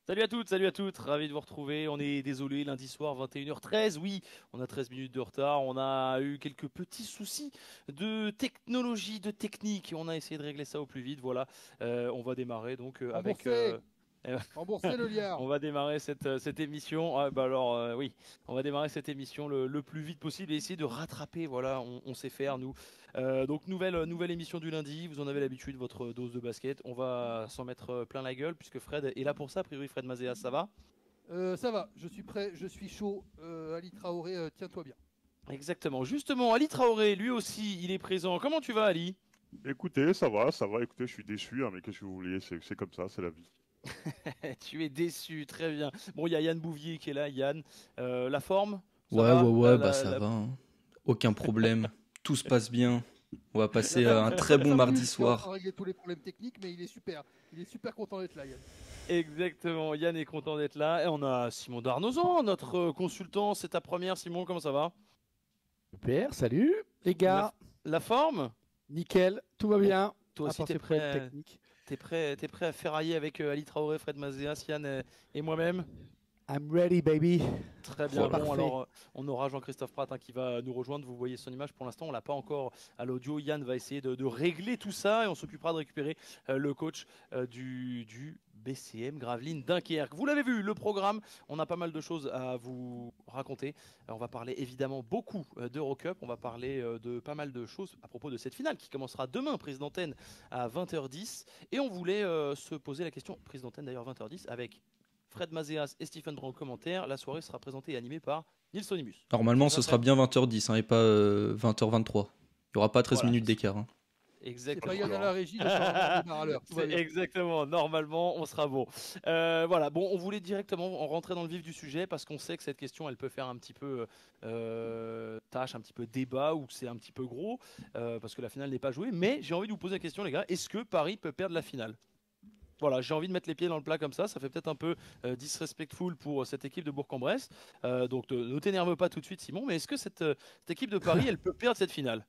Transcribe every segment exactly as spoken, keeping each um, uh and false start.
Salut à toutes, salut à toutes, ravi de vous retrouver. On est désolé, lundi soir, vingt et une heures treize. Oui, on a treize minutes de retard. On a eu quelques petits soucis de technologie, de technique. On a essayé de régler ça au plus vite. Voilà. Euh, on va démarrer donc euh, avec. Remboursé, euh, euh, remboursé le liard. On va démarrer cette, euh, cette émission. Ah, bah alors, euh, oui, on va démarrer cette émission le, le plus vite possible et essayer de rattraper. Voilà, on, on sait faire, nous. Euh, donc, nouvelle, euh, nouvelle émission du lundi. Vous en avez l'habitude, votre dose de basket. On va s'en mettre euh, plein la gueule puisque Fred est là pour ça. A priori, Fred Mazéas, ça va? Euh, ça va, je suis prêt, je suis chaud. Euh, Ali Traoré, euh, tiens-toi bien. Exactement. Justement, Ali Traoré, lui aussi, il est présent. Comment tu vas, Ali? Écoutez, ça va, ça va. Écoutez, je suis déçu, hein, mais qu'est-ce que vous voulez, c'est c'est comme ça, c'est la vie. Tu es déçu, très bien. Bon, il y a Yann Bouvier qui est là. Yann, Euh, la forme, ça Ouais, ouais, va? La- ouais, bah la- ça la- va, hein. Aucun problème. Tout se passe bien. On va Il a passer pas euh, mis un ça très fait bon cinq mardi minutes qu'il est en train soir. de régler tous les problèmes techniques, mais il est super. Il est super content d'être là, Yann. Exactement. Yann est content d'être là. Et on a Simon Darnozan, notre euh, consultant. C'est ta première, Simon. Comment ça va? Super, salut les La, gars, la forme? nickel, tout va Bon, bien, toi à aussi, part t'es ces problèmes prêt, techniques. t'es prêt, t'es prêt à ferrailler avec euh, Ali Traoré, Fred Mazéas, Yann et, et moi-même? I'm ready baby. Très bien. Voilà. Bon, Parfait. alors, euh, on aura Jean-Christophe Pratt hein, qui va nous rejoindre. Vous voyez son image pour l'instant. On l'a pas encore à l'audio. Yann va essayer de, de régler tout ça et on s'occupera de récupérer euh, le coach euh, du, du B C M Gravelines Dunkerque. Vous l'avez vu, le programme. On a pas mal de choses à vous raconter. Euh, on va parler évidemment beaucoup euh, d'Eurocup. On va parler euh, de pas mal de choses à propos de cette finale qui commencera demain, prise d'antenne à vingt heures dix. Et on voulait euh, se poser la question, prise d'antenne d'ailleurs vingt heures dix, avec Fred Mazéas et Stephen Brun au commentaire. La soirée sera présentée et animée par Nils Onimus. Normalement, C'est ça, ce sera Fred? bien vingt heures dix hein, et pas euh, vingt heures vingt-trois. Il n'y aura pas treize Voilà, minutes d'écart, hein. C'est pas exactement. Yann à la régie, donc on va avoir démarre à l'heure. Tout va C'est bien. exactement, normalement, on sera bon. Euh, voilà, bon, on voulait directement en rentrer dans le vif du sujet parce qu'on sait que cette question, elle peut faire un petit peu euh, tâche, un petit peu débat ou que c'est un petit peu gros euh, parce que la finale n'est pas jouée. Mais j'ai envie de vous poser la question, les gars, est-ce que Paris peut perdre la finale? Voilà, j'ai envie de mettre les pieds dans le plat comme ça. Ça fait peut-être un peu euh, disrespectful pour euh, cette équipe de Bourg-en-Bresse. Euh, donc ne ne t'énerve pas tout de suite, Simon. Mais est-ce que cette, euh, cette équipe de Paris, elle peut perdre cette finale?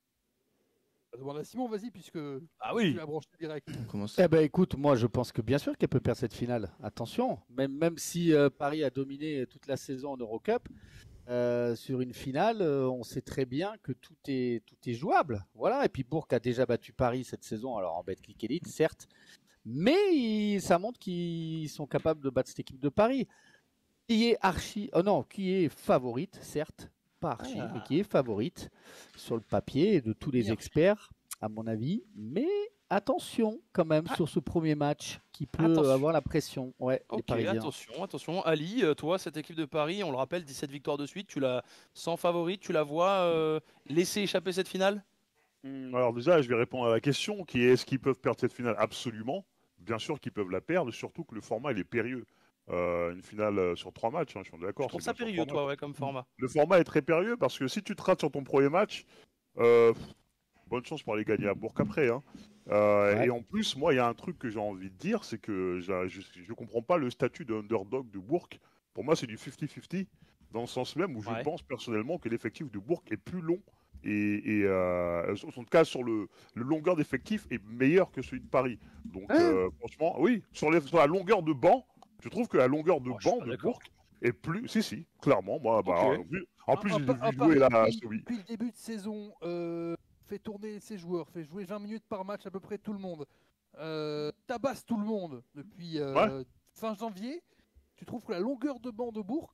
Demande à Simon, vas-y, puisque, Ah puisque tu oui. l'as branché direct. On commence. Eh ben écoute, moi je pense que bien sûr qu'elle peut perdre cette finale. Attention, même, même si euh, Paris a dominé toute la saison en Eurocup, euh, sur une finale, euh, on sait très bien que tout est, tout est jouable. Voilà, et puis Bourg a déjà battu Paris cette saison, alors en Betclic Elite, certes, mais il- ça montre qu'ils sont capables de battre cette équipe de Paris. Qui est archi, oh non, qui est favorite, certes, pas archi, Ah. mais qui est favorite sur le papier de tous les Bien. experts, à mon avis. Mais attention quand même Ah. sur ce premier match qui peut Attention. avoir la pression. Ouais, les Ok, Parisiens. attention, attention. Ali, euh, toi, cette équipe de Paris, on le rappelle, dix-sept victoires de suite, tu la sens favorite, tu la vois euh, laisser échapper cette finale? Hum, Alors déjà, je vais répondre à la question qui est est-ce qu'ils peuvent perdre cette finale? Absolument. Bien sûr qu'ils peuvent la perdre, surtout que le format il est périlleux. Euh, une finale euh, sur trois matchs, hein, je suis Je d'accord. trouve c'est ça bien sur périlleux, trois toi, matchs. ouais, comme format. Le format est très périlleux parce que si tu te rates sur ton premier match, euh, bonne chance pour aller gagner à Bourg après, hein. Euh, Ouais. Et en plus, moi, il y a un truc que j'ai envie de dire, c'est que j'a- je ne comprends pas le statut de underdog de Bourg. Pour moi, c'est du cinquante cinquante, dans le sens même où je Ouais. pense personnellement que l'effectif de Bourg est plus long et, et euh, en tout cas sur le, le longueur d'effectif est meilleur que celui de Paris. Donc Hein euh, franchement, oui, sur, les- sur la longueur de banc, je trouve que la longueur de Oh, je suis banc pas de d'accord. Bourg est plus... Si, si, clairement. Moi, bah, Ok. en plus, en Un, plus, un j'ai Pa- vu un jouer Paris, là, depuis, oui. depuis le début de saison, euh, fait tourner ses joueurs, fait jouer vingt minutes par match à peu près tout le monde, euh, tabasse tout le monde depuis Ouais, euh, fin janvier. Tu trouves que la longueur de banc de Bourg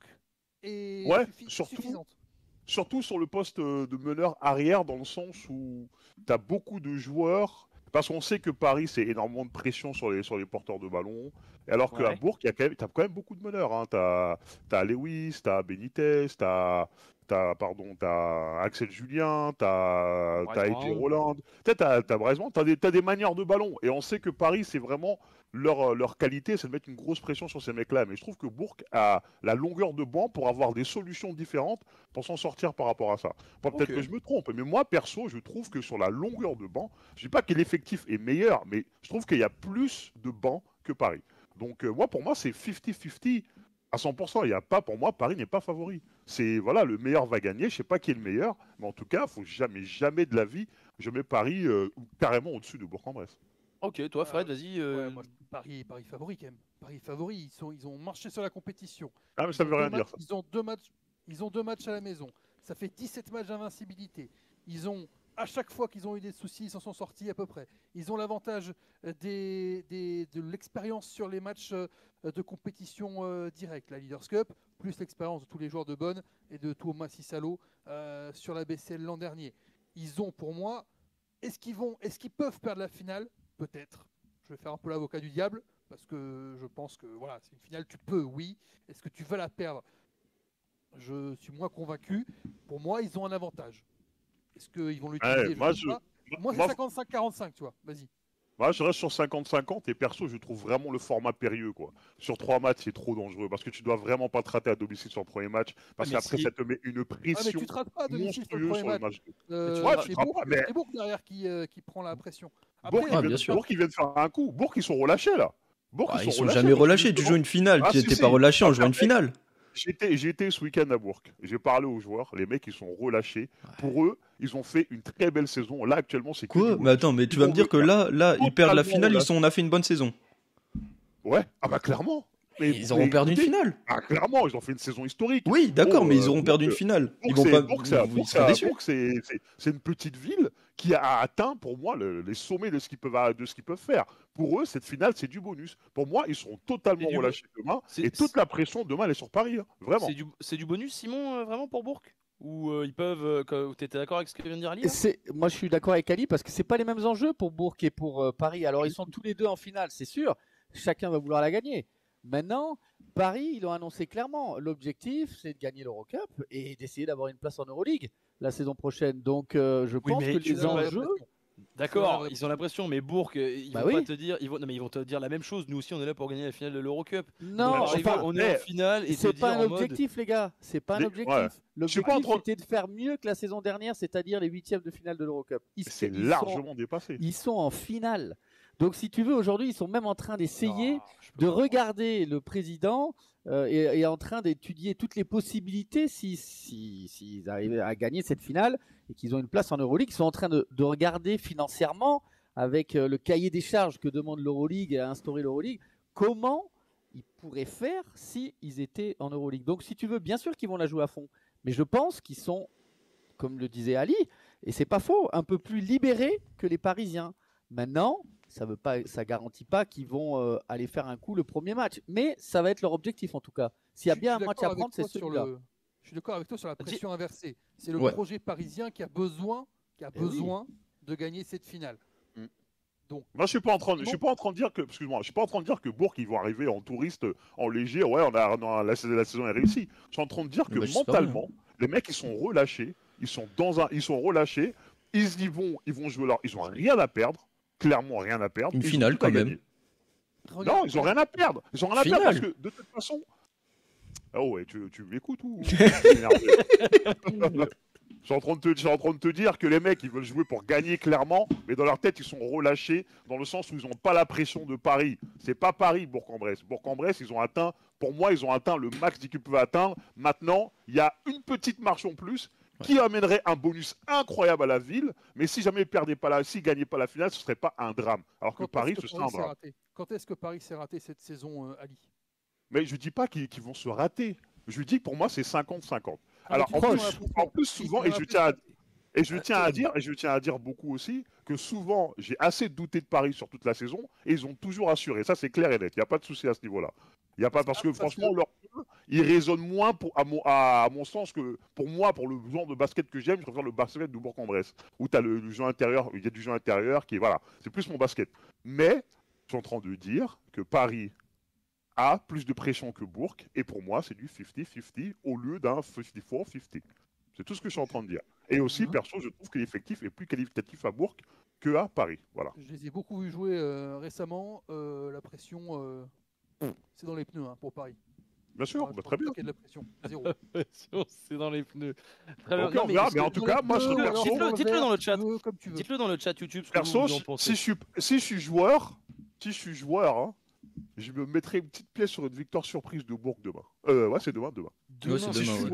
est ouais, suffi- surtout. suffisante? Surtout sur le poste euh, de meneur arrière, dans le sens où tu as beaucoup de joueurs. Parce qu'on sait que Paris, c'est énormément de pression sur les, sur les porteurs de ballon. Et alors qu'à Ouais. Bourg, tu as, quand même beaucoup de meneurs, hein. Tu as Lewis, tu as Benitez, tu as, pardon, t'as Axel Julien, tu as Bryce A J Brown. Roland. Tu as, t'as des, t'as des manières de ballon. Et on sait que Paris, c'est vraiment leur, leur qualité, c'est de mettre une grosse pression sur ces mecs-là. Mais je trouve que Bourg a la longueur de banc pour avoir des solutions différentes pour s'en sortir par rapport à ça. Bon, peut-être Ok. que je me trompe, mais moi, perso, je trouve que sur la longueur de banc, je dis pas que l'effectif est meilleur, mais je trouve qu'il y a plus de bancs que Paris. Donc, euh, moi, pour moi, c'est cinquante cinquante à cent pour cent. Il y a pas, pour moi, Paris n'est pas favori. C'est, voilà, le meilleur va gagner. Je sais pas qui est le meilleur, mais en tout cas, faut jamais, jamais de la vie, je mets Paris euh, carrément au-dessus de Bourg-en-Bresse. Ok, toi Fred, vas-y. euh, Ouais, moi, Paris, Paris favori quand même. Paris favori, ils, sont, ils ont marché sur la compétition. Ah, mais Ils ça ont veut rien deux dire, matchs- ça. Ils ont deux matchs, ils ont deux matchs à la maison. Ça fait dix-sept matchs d'invincibilité. Ils ont, à chaque fois qu'ils ont eu des soucis, ils s'en sont sortis à peu près. Ils ont l'avantage euh, des, des- de l'expérience sur les matchs euh, de compétition euh, directe, la Leaders Cup, plus l'expérience de tous les joueurs de Bonne et de Thomas Cissalo euh, sur la B C L l'an dernier. Ils ont, pour moi, est-ce qu'ils vont, est-ce qu'ils peuvent perdre la finale? Peut-être. Je vais faire un peu l'avocat du diable parce que je pense que voilà, c'est une finale, tu peux, oui. Est-ce que tu vas la perdre? Je suis moins convaincu. Pour moi, ils ont un avantage. Est-ce qu'ils vont l'utiliser? Ouais, Je moi, sais je, pas. Moi, c'est moi, cinquante-cinq quarante-cinq, tu vois. Vas-y. moi, je reste sur cinquante cinquante et perso, je trouve vraiment le format périlleux, quoi. Sur trois matchs, c'est trop dangereux parce que tu dois vraiment pas te rater à domicile sur le premier match parce mais qu'après, si- ça te met une Ah, mais pression tu te rates pas à domicile sur le monstrueuse premier sur le match. match. Euh, Ouais, c'est tu te rates Bourg, pas, mais- c'est Bourg derrière qui, euh, qui prend la pression. Bourg, Après, ils Ah, viennent- bien sûr. Bourg, ils viennent faire un coup. Bourg, ils sont relâchés, là. Bourg, Bah, ils ils sont sont relâchés. jamais parce que relâchés. Tu justement- joues une finale. Ah, Tu si, t'es si. pas relâché en Ah, jouant une après, finale. J'étais, j'ai été ce week-end à Bourg. J'ai parlé aux joueurs. Les mecs, ils sont relâchés. Pour eux, ils ont fait une très belle saison. Là, actuellement, c'est que Quoi? du Mais bonus. attends, mais tu Ils vas vont me dire que venir là, là, ils perdent la totalement finale. Ils relâchés. sont, on a fait une bonne saison. Ouais, ah bah clairement. Mais, Ils auront mais perdu une écoutez, finale. Ah, clairement, ils ont fait une saison historique. Oui, d'accord, Bon, mais ils euh, auront Bourg, perdu une euh, finale. Ils Bourg, vont c'est- pas. Bourg, c'est- Vous Bourg, ils serez c'est- déçus. Bourg, c'est c'est- c'est une petite ville qui a atteint, pour moi, le- les sommets de ce qu'ils peuvent, de ce qu'ils peuvent faire. Pour eux, cette finale, c'est du bonus. Pour moi, ils seront totalement C'est du- relâchés demain. c'est- Et toute la pression, demain, elle est sur Paris. hein. Vraiment. C'est du, c'est du bonus, Simon, euh, vraiment pour Bourg? Ou euh, ils peuvent. Euh, que- T'étais d'accord avec ce que vient de dire Ali là C'est- Moi, je suis d'accord avec Ali parce que c'est pas les mêmes enjeux pour Bourg et pour euh, Paris. Alors, ils sont tous les deux en finale, c'est sûr. Chacun va vouloir la gagner. Maintenant, Paris, ils l'ont annoncé clairement. L'objectif, c'est de gagner l'Eurocup et d'essayer d'avoir une place en Euroleague la saison prochaine. Donc, euh, je Oui, pense mais que tu les veux pas- enjeux. D'accord, ils ont l'impression, mais Bourg, euh, ils Bah vont oui. pas te dire, ils vont, non mais ils vont te dire la même chose. Nous aussi, on est là pour gagner la finale de l'Eurocup. Non, Donc, arriver, enfin, on est en mais finale et te c'est dire pas un en mode. objectif, les gars. C'est pas un Les- objectif. ouais. Je suis pas en L'objectif, train- c'était de faire mieux que la saison dernière, c'est-à-dire les huitièmes de finale de l'Eurocup. Ils, C'est ils sont, largement dépassé. ils sont en finale. Donc, si tu veux, aujourd'hui, ils sont même en train d'essayer Non, je peux de pas. regarder le président euh, et, et en train d'étudier toutes les possibilités si, si, s'ils arrivaient à gagner cette finale et qu'ils ont une place en Euroleague. Ils sont en train de, de regarder financièrement, avec euh, le cahier des charges que demande l'Euroleague et a instauré l'Euroleague, comment ils pourraient faire s'ils étaient en Euroleague. Donc, si tu veux, bien sûr qu'ils vont la jouer à fond. Mais je pense qu'ils sont, comme le disait Ali, et c'est pas faux, un peu plus libérés que les Parisiens. Maintenant, ça veut pas, ça garantit pas qu'ils vont euh, aller faire un coup le premier match, mais ça va être leur objectif en tout cas. S'il y a Je- bien je suis un match d'accord à avec prendre, c'est toi sur celui-là. le- Je suis d'accord avec toi sur la Dis- pression inversée. C'est le Ouais. projet parisien qui a besoin, qui a Eh oui. besoin de gagner cette finale. Mm. Donc, Moi, je suis pas en train, de, je suis pas en train de dire que, excuse-moi, je suis pas en train de dire que Bourg ils vont arriver en touriste, en léger. Ouais, on a, on a- la, saison- la saison est réussie. Je suis en train de dire que Bah, j'espère mentalement, les mecs ils sont relâchés, ils sont dans un, ils sont relâchés, ils y vont, ils vont jouer leur, ils ont rien à perdre, clairement rien à perdre. Une ils ont finale, tout à quand même. gagner. regarde, Non, ils ont rien à perdre. Ils ont rien à Finale. perdre parce que de toute façon. Oh ouais, tu, tu m'écoutes ou Je suis en train de te, je suis en train de te dire que les mecs ils veulent jouer pour gagner clairement, mais dans leur tête ils sont relâchés dans le sens où ils n'ont pas la pression de Paris. C'est pas Paris Bourg-en-Bresse. Bourg-en-Bresse ils ont atteint, pour moi ils ont atteint le max qu'ils peuvent atteindre. Maintenant il y a une petite marche en plus qui amènerait un bonus incroyable à la ville, mais si jamais ils perdaient pas la, s'ils gagnaient pas la finale, ce serait pas un drame. Alors que quand Paris est-ce ce que serait un Paris s'est drame. raté Quand est-ce que Paris s'est raté cette saison, euh, Ali? Mais je dis pas qu'ils qu'ils vont se rater. Je dis que pour moi c'est cinquante cinquante. Ah, Alors mais en tu plus, prends l'impression- en plus tu souvent, prends et je tiens à, l'impression- et je tiens à Euh, dire, et je tiens à dire beaucoup aussi, que souvent j'ai assez douté de Paris sur toute la saison et ils ont toujours assuré. Ça c'est clair et net. Il n'y a pas de souci à ce niveau-là. Il n'y a pas parce que parce franchement que- leur jeu, il résonne moins pour, à, mon, à, à mon sens que pour moi, pour le genre de basket que j'aime, je préfère le basket de Bourg-en-Bresse où tu as le, le jeu intérieur, il y a du jeu intérieur qui est voilà, c'est plus mon basket. Mais je suis en train de dire que Paris a plus de pression que Bourg et pour moi c'est du cinquante cinquante au lieu d'un cinquante-quatre cinquante. C'est tout ce que je suis en train de dire. Et aussi, Mhm. perso, je trouve que l'effectif est plus qualitatif à Bourg que à Paris. Voilà. Je les ai beaucoup vus jouer euh, récemment. euh, la pression, euh, c'est dans les pneus hein, pour Paris. Bien sûr, Voilà, bah, je très pense bien. qu'il y a de la pression. Zéro. C'est dans les pneus. Très bien. Ok, Non, on mais verra, est-ce mais que- en tout cas, moi, je Bleu, ou perso, alors dites-le- vert, dites-le dans le tu chat. veux, comme tu veux. Dites-le dans le chat YouTube ce que vous, perso, vous en pensez. si je suis, si je suis joueur, si je suis joueur, hein, je me mettrai une petite pièce sur une victoire surprise de Bourg demain. Euh, ouais, c'est demain, demain. Ouais, c'est Si je demain, suis ouais. joueur.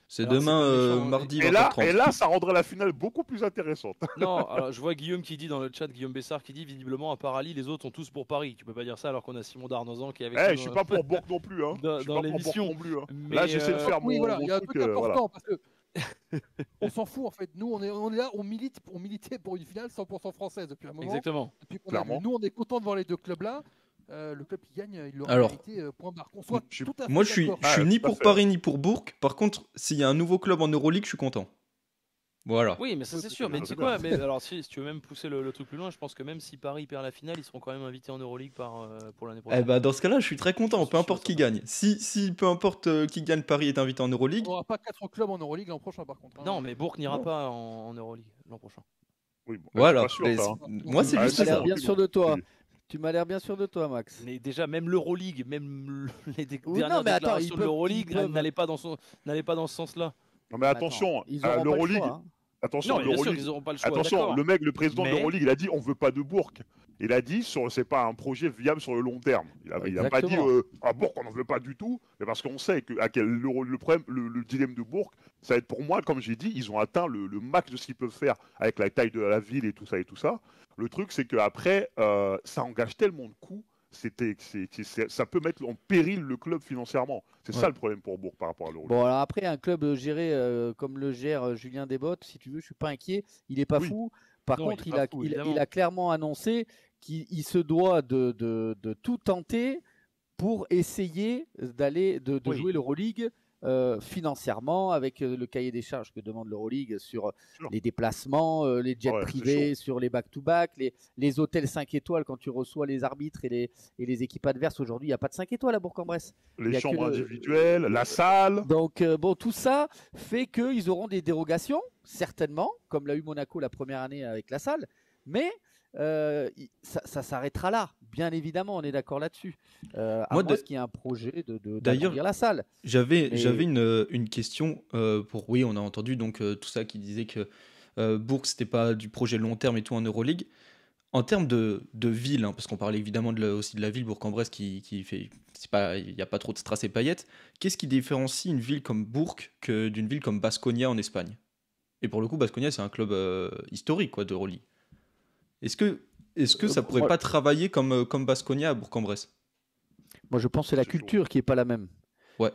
C'est Alors, demain, c'est pas euh, méchant, mardi, Et là, vingt heures trente. et là, ça rendrait la finale beaucoup plus intéressante. Non, alors je vois Guillaume qui dit dans le chat, Guillaume Bessard qui dit visiblement à Paris, les autres sont tous pour Paris. Tu peux pas dire ça alors qu'on a Simon Darnozan qui est avec Eh, nous je suis dans- pas pour Bourg non plus, hein. dans- Je suis dans pas pour Bourg l'émission. non plus. Hein. Mais, Là, j'essaie de euh, faire Oui, mon, voilà, mon il y a un truc. truc euh, voilà. important parce que on s'en fout en fait. Nous, on est, on est là, on milite, on militait pour une finale cent pour cent française depuis un moment. Exactement. Depuis qu'on a vu. Clairement. Nous, on est content de voir les deux clubs là. Euh, le club qui gagne, il l'aura Alors, mérité. euh, point barre. Qu'on soit je suis- tout à fait Moi, je suis, d'accord. je suis Ah, ni tout à pour fait. Paris ni pour Bourg. Par contre, s'il y a un nouveau club en Euroleague, je suis content. Voilà. Oui, mais ça Oui, c'est c'est sûr. Mais bien, tu sais c'est quoi mais, alors, si, si tu veux même pousser le, le truc plus loin, je pense que même si Paris perd la finale, ils seront quand même invités en Euroleague par, euh, pour l'année Eh prochaine. bah, dans ce cas-là, je suis très content, C'est peu importe sûr, qui ça. gagne. Si, si peu importe euh, qui gagne, Paris est invité en Euroleague. On n'aura pas quatre clubs en Euroleague l'an prochain par contre. hein. Non, mais Bourg n'ira Non. pas en, en Euroleague l'an prochain. Oui, bon, Voilà. je suis pas Mais sûr, ça. c'est- hein. Moi, c'est Ah, juste Tu m'as c'est l'air ça. bon. bien sûr de toi. Oui. Tu m'as l'air bien sûr de toi, Max. Mais déjà, même l'Euroleague, même le- les dé- Oui, dernières non, mais attends, déclarations ils de peuvent- l'Euroleague ils peuvent- n'allaient pas dans son, n'allaient pas dans ce sens-là. Non, mais Attends, attention, ils à auront pas le l'Euroleague, choix, hein. attention, Non, mais bien sûr l'Euroleague. qu'ils n'auront pas le choix. Attention, d'accord. le mec, le président Mais- de l'Euroleague, il a dit on veut pas de Bourg. Il a dit sur c'est pas un projet viable sur le long terme. Il a, il a pas dit Exactement. euh, à Bourg on n'en veut pas du tout, mais parce qu'on sait que à quel, le, le problème, le, le dilemme de Bourg, ça va être pour moi, comme j'ai dit, ils ont atteint le, le max de ce qu'ils peuvent faire avec la taille de la ville et tout ça et tout ça. Le truc c'est qu'après, euh, ça engage tellement de coûts. C'était, c'est, c'est- ça peut mettre en péril le club financièrement. C'est Ouais. ça le problème pour Bourg par rapport à l'Euroleague. Bon, alors après, un club euh, géré euh, comme le gère euh, Julien Desbottes, si tu veux, je suis pas inquiet. Il est pas Oui. fou. Par Non, contre, il est il, pas a, fou, il, évidemment. il a clairement annoncé qu'il il se doit de, de, de tout tenter pour essayer d'aller de, de Oui. jouer l'Euroleague euh, financièrement avec euh, le cahier des charges que demande l'Euroleague sur Sûr. les déplacements, euh, les jets Ouais, c'est privés, sur les back-to-back, les, les hôtels cinq étoiles quand tu reçois les arbitres et les, et les équipes adverses. Aujourd'hui, il n'y a pas de cinq étoiles à Bourg-en-Bresse. il y Les a que chambres le- individuelles, la salle. Donc, euh, bon, tout ça fait qu'ils auront des dérogations, certainement, comme l'a eu Monaco la première année avec la salle, mais euh, il- ça, ça s'arrêtera là, bien évidemment, on est d'accord là-dessus. Euh, à Moi, moins de- qu'il y ait un projet de, de, D'ailleurs- d'agrandir la salle. J'avais, Mais- j'avais une, euh, une question euh, pour. Oui, on a entendu donc euh, tout ça qui disait que euh, Bourg, c'était pas du projet long terme et tout en Euroleague. En termes de, de ville, hein, parce qu'on parlait évidemment de la- aussi de la ville Bourg-en-Bresse qui, qui fait. c'est pas, il n'y a pas trop de strass et paillettes. Qu'est-ce qui différencie une ville comme Bourg que d'une ville comme Baskonia en Espagne? Et pour le coup, Baskonia, c'est un club euh, historique quoi, d'Euroleague. Est-ce que, est-ce que ça Euh, pourrait ouais. pas travailler comme, euh, comme Baskonia à Bourg-en-Bresse? Moi, je pense que c'est la C'est culture qui n'est pas la même. Ouais.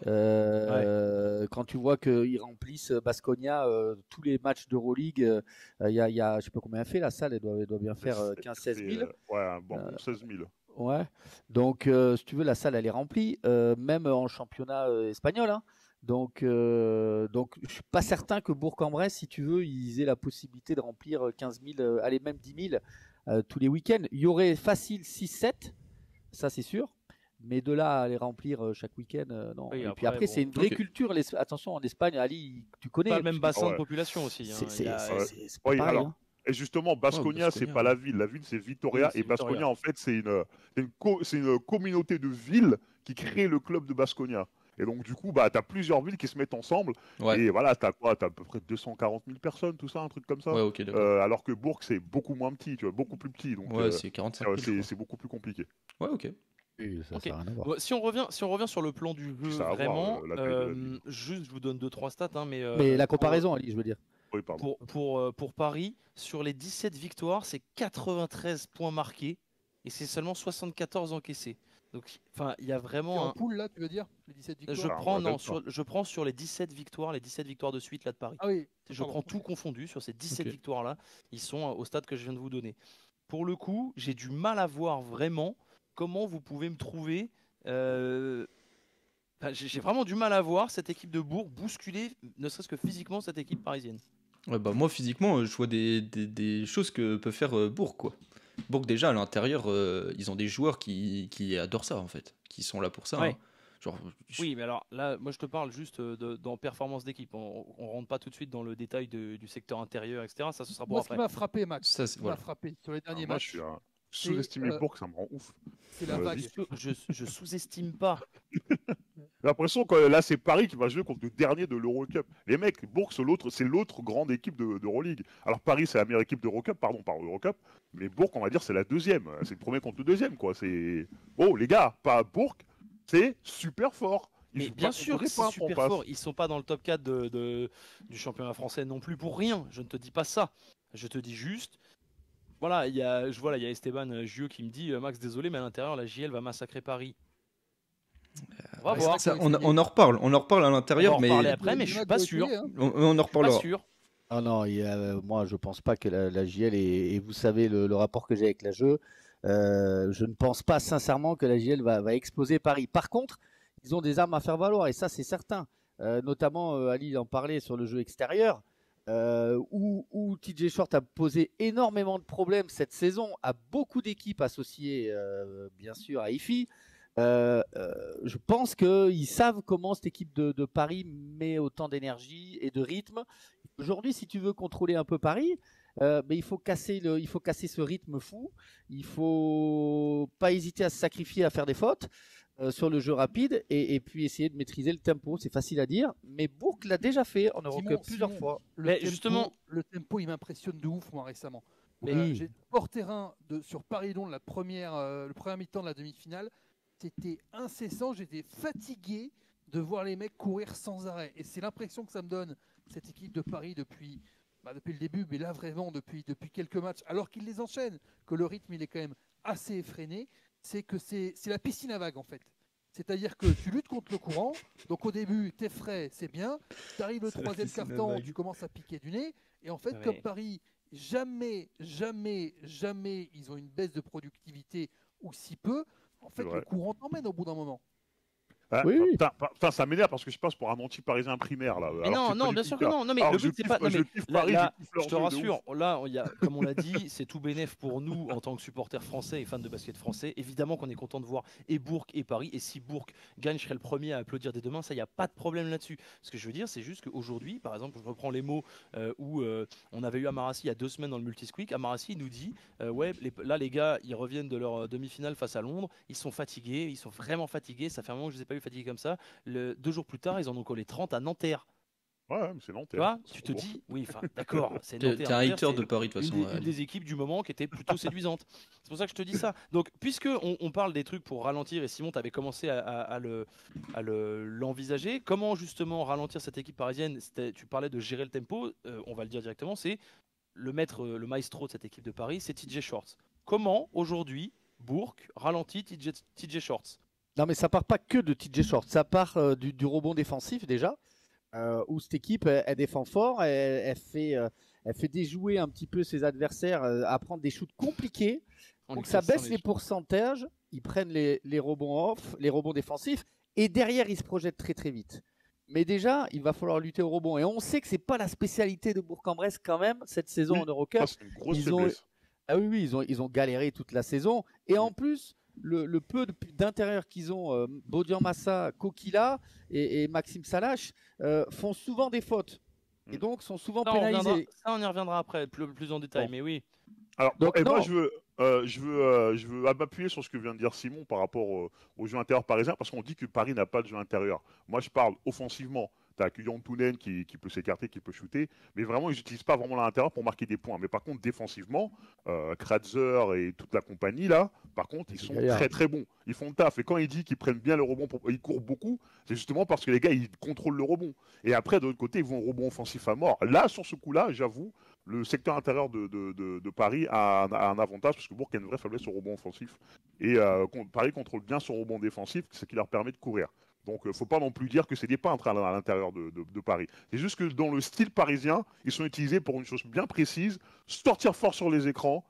Euh, Quand tu vois qu'ils remplissent Baskonia euh, tous les matchs d'Euroleague, euh, il y a, il y a, je sais pas combien elle fait la salle, elle doit, elle doit bien faire euh, quinze seize Et, mille. euh, ouais, un bon seize mille. Ouais. Donc, euh, si tu veux, la salle, elle est remplie, euh, même en championnat euh, espagnol. hein. Donc, euh, donc, je suis pas certain que Bourg-en-Bresse, si tu veux, ils aient la possibilité de remplir quinze mille, euh, allez, même dix mille euh, tous les week-ends. Il y aurait facile six sept, ça c'est sûr. Mais de là à les remplir euh, chaque week-end, euh, non. Oui, Et après, puis après, bon. c'est une vraie Ok. culture. l'Es- Attention, en Espagne, Ali, tu connais. Pas le même parce que bassin ouais. de population aussi. hein. C'est Il c'est- y a- c'est- Ouais. c'est- c'est pas Oui, pareil. alors, hein. Et justement, Baskonia, c'est Baskonia, pas ouais. la ville. La ville, c'est Vitoria. Oui, c'est et Baskonia, Vitoria. en fait, c'est une, c'est une, co- c'est une communauté de villes qui crée le club de Baskonia. Et donc, du coup, bah, tu as plusieurs villes qui se mettent ensemble. Ouais, Et voilà, tu as quoi? Tu as à peu près deux cent quarante mille personnes, tout ça, un truc comme ça. ouais, ok, d'accord. Euh, alors que Bourg, c'est beaucoup moins petit, tu vois, beaucoup plus petit. Donc, ouais, euh, c'est quarante-cinq euh, mille, je c'est crois. c'est beaucoup plus compliqué. Ouais, ok. Oui, ça, Ok. ça a rien à voir. Bon, si on revient, si on revient sur le plan du jeu, Ça a à voir, vraiment, euh, la taille de la euh, ville. juste, je vous donne deux trois stats, hein, mais, euh, Mais la pour- comparaison, Ali, je veux dire. Oui, pardon. Pour, pour, euh, pour Paris, sur les dix-sept victoires, c'est quatre-vingt-treize points marqués et c'est seulement soixante-quatorze encaissés. Donc, enfin, il y a C'est vraiment en un. poule là, tu veux dire les dix-sept Je victoires. Ah, prends, on non, rappelle sur, je prends sur les dix-sept victoires, les dix-sept victoires de suite là de Paris. Ah oui. Je pardon. prends tout confondu sur ces dix-sept Ok. victoires là. Ils sont euh, au stade que je viens de vous donner. Pour le coup, j'ai du mal à voir vraiment comment vous pouvez me trouver. euh, enfin, j'ai j'ai vraiment du mal à voir cette équipe de Bourg bousculer, ne serait-ce que physiquement, cette équipe parisienne. Ouais, bah, moi, physiquement, euh, je vois des, des, des choses que peut faire euh, Bourg, quoi. Bourg, déjà, à l'intérieur, euh, ils ont des joueurs qui, qui adorent ça, en fait. Qui sont là pour ça. Ouais. hein. Genre, je- Oui, mais alors là, moi je te parle juste euh, de, dans performance d'équipe. On, on rentre pas tout de suite dans le détail de- du secteur intérieur, et cetera. Ça, ce sera pour Moi, ce qui après. m'a frappé, Max, ça, ce c'est- qui m'a voilà. frappé sur les Alors, derniers moi, matchs, je suis un c'est, sous-estimé euh, Bourg, ça me rend ouf. c'est la euh, vague. Je, je sous-estime pas. J'ai l'impression que là, c'est Paris qui va jouer contre le dernier de l'Eurocup. Les mecs, Bourg, c'est l'autre, c'est l'autre grande équipe de- d'Euroleague. Alors Paris, c'est la meilleure équipe d'Eurocup, pardon, par Eurocup. Mais Bourg, on va dire, c'est la deuxième. C'est le premier contre le deuxième, quoi. C'est bon, les gars, pas Bourg, c'est super fort. Ils Mais jouent bien pas sûr contre que des c'est pains, super on passe. fort. Ils sont pas dans le top quatre de, de- du championnat français non plus pour rien. Je ne te dis pas ça. Je te dis juste. Voilà, il y a, je vois là, il y a Esteban euh, Gieux qui me dit euh, Max, désolé, mais à l'intérieur, la J L va massacrer Paris. On va Ouais, voir. c'est Ça, vrai qu'ils on, ont on en reparle, on en reparle à On va l'intérieur, en reparler mais après, mais je suis pas sûr. hein. on, on en Je suis pas reparlera. sûr. Ah non, il y a- euh, moi je pense pas que la, la J L, et, et vous savez le, le rapport que j'ai avec la jeu, euh, je ne pense pas sincèrement que la J L va, va exploser Paris. Par contre, ils ont des armes à faire valoir, et ça c'est certain. Euh, notamment, euh, Ali en parlait sur le jeu extérieur, euh, où, où T J Short a posé énormément de problèmes cette saison à beaucoup d'équipes associées, euh, bien sûr, à I F I. Euh, euh, je pense qu'ils savent comment cette équipe de, de Paris met autant d'énergie et de rythme. Aujourd'hui, si tu veux contrôler un peu Paris, euh, ben, il faut casser le, il faut casser ce rythme fou. Il faut pas hésiter à se sacrifier, à faire des fautes euh, sur le jeu rapide et, et puis essayer de maîtriser le tempo. C'est facile à dire, mais Bourg l'a déjà fait en Eurocup Simon, plusieurs Simon, fois. Le Mais tempo, justement- le tempo, il m'impressionne de ouf, moi, récemment. Oui. Euh, j'ai hors terrain de, sur Paris-Londres, la première, euh, le premier mi-temps de la demi-finale. C'était incessant. J'étais fatigué de voir les mecs courir sans arrêt. Et c'est l'impression que ça me donne, cette équipe de Paris, depuis, bah, depuis le début, mais là, vraiment, depuis, depuis quelques matchs, alors qu'ils les enchaînent, que le rythme, il est quand même assez effréné. C'est que c'est c'est la piscine à vagues, en fait. C'est-à-dire que tu luttes contre le courant. Donc au début, t'es frais, c'est bien. Tu arrives le C'est la troisième piscine à quart-temps, vagues. tu commences à piquer du nez. Et en fait, Ouais. comme Paris, jamais, jamais, jamais, ils ont une baisse de productivité ou si peu. En fait, C'est vrai. le courant t'emmène au bout d'un moment. Hein, Oui, enfin, oui. putain, pa- putain, ça m'énerve parce que je passe pour un anti-parisien primaire là. Mais alors non, c'est pas non, du bien tout sûr le que cas. non. Non, mais Alors, le je but, c'est kiffe- pas. Non, je mais kiffe là, Paris, là, je kiffe leur je te jeu de rassure, ouf. là, il y a, comme on l'a dit, c'est tout bénef pour nous en tant que supporters français et fans de basket français. Évidemment qu'on est content de voir et Bourg et Paris. Et si Bourg gagne, je serai le premier à applaudir dès demain. Ça, il n'y a pas de problème là-dessus. Ce que je veux dire, c'est juste qu'aujourd'hui, par exemple, je reprends les mots euh, où euh, on avait eu Amarassi il y a deux semaines dans le Multisqueak. Amarassi nous dit euh, ouais, les- là, les gars, ils reviennent de leur euh, demi-finale face à Londres. Ils sont fatigués, ils sont vraiment fatigués. Ça fait un moment que je ne les ai pas eu fatigués comme ça. Le- deux jours plus tard, ils en ont collé trente à Nanterre. Ouais, ouais, mais c'est Tu Nanterre. vois, C'est tu te bon. dis, oui, enfin, d'accord, c'est T'es Nanterre. t'es un Nanterre, hater c'est de Paris de toute une, façon. des, euh, une Ali. des équipes du moment qui était plutôt séduisante. C'est pour ça que je te dis ça. Donc, puisque on, on parle des trucs pour ralentir, et Simon, tu avais commencé à, à- à le, à le- l'envisager, comment justement ralentir cette équipe parisienne? C'était- Tu parlais de gérer le tempo, euh, on va le dire directement, c'est le maître, euh, le maestro de cette équipe de Paris, c'est T J Shorts. Comment aujourd'hui Bourg ralentit T J, T J Shorts? Non, mais ça part pas que de T J Short, ça part euh, du, du rebond défensif déjà, euh, où cette équipe elle, elle défend fort, elle, elle fait, euh, elle fait déjouer un petit peu ses adversaires euh, à prendre des shoots compliqués. En Donc lui ça crissant baisse les shorts. pourcentages, ils prennent les, les rebonds off, les rebonds défensifs, et derrière ils se projettent très très vite. Mais déjà, il va falloir lutter au rebond. Et on sait que c'est pas la spécialité de Bourg-en-Bresse quand même cette saison Oui, en Eurocup. Ça, c'est une grosse Ils ont- faiblesse. Ah oui, oui, ils ont, ils ont galéré toute la saison. Et en plus, le, le peu de- d'intérieur qu'ils ont, euh, Bodian Massa, Kokila et, et Maxime Salache, euh, font souvent des fautes. Et Mm. donc sont souvent Ça, on reviendra- pénalisés. ça, on y reviendra après, plus, plus en détail, Bon. mais oui. Alors, Donc, et moi, non. je veux, euh, je veux, euh, je veux m'appuyer sur ce que vient de dire Simon par rapport au, au jeu intérieur parisien, parce qu'on dit que Paris n'a pas de jeu intérieur. Moi, je parle offensivement. Tu as Kylian Tounen qui, qui peut s'écarter, qui peut shooter, mais vraiment, ils n'utilisent pas vraiment l'intérieur pour marquer des points. Mais par contre, défensivement, euh, Kratzer et toute la compagnie, là, par contre, ils C'est sont galère. très très bons. Ils font le taf. Et quand il dit qu'ils prennent bien le rebond, pour... ils courent beaucoup, c'est justement parce que les gars, ils contrôlent le rebond. Et après, de l'autre côté, ils vont au rebond offensif à mort. Là, sur ce coup-là, j'avoue, le secteur intérieur de, de, de, de Paris a un, a un avantage parce que Bourg a une vraie faiblesse au rebond offensif. Et euh, con- Paris contrôle bien son rebond défensif, ce qui leur permet de courir. Donc, il ne faut pas non plus dire que c'est des peintres à, à l'intérieur de, de, de Paris. C'est juste que dans le style parisien, ils sont utilisés pour une chose bien précise, sortir fort sur les écrans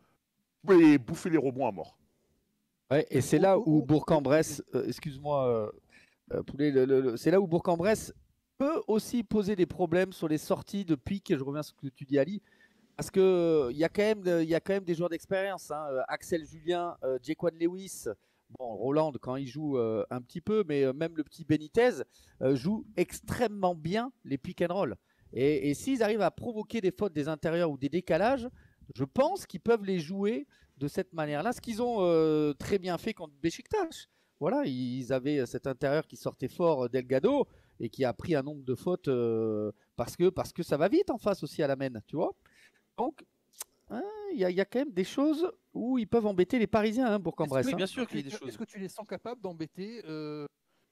et bouffer les rebonds à mort. Ouais, et c'est là où Bourg-en-Bresse, euh, excuse-moi, euh, euh, Poulet, le- le- le- c'est là où Bourg-en-Bresse peut aussi poser des problèmes sur les sorties de pique. Et je reviens sur ce que tu dis, Ali, parce que euh, il y a quand même, de- il y a quand même des joueurs d'expérience. Hein. Euh, Axel Julien, euh, Jaquan Lewis, bon, Roland quand il joue euh, un petit peu, mais euh, même le petit Benitez euh, joue extrêmement bien les pick and roll. Et, et s'ils arrivent à provoquer des fautes des intérieurs ou des décalages, je pense qu'ils peuvent les jouer de cette manière-là, ce qu'ils ont euh, très bien fait contre Beşiktaş. Voilà, ils avaient cet intérieur qui sortait fort, Delgado, et qui a pris un nombre de fautes euh, parce que parce que ça va vite en face aussi à la main, tu vois. Donc, hein, il y, a- il y a quand même des choses où ils peuvent embêter les Parisiens, hein, Bourg-en-Bresse. Oui, hein. bien sûr qu'il y a des Est-ce choses. que tu les sens capables d'embêter euh,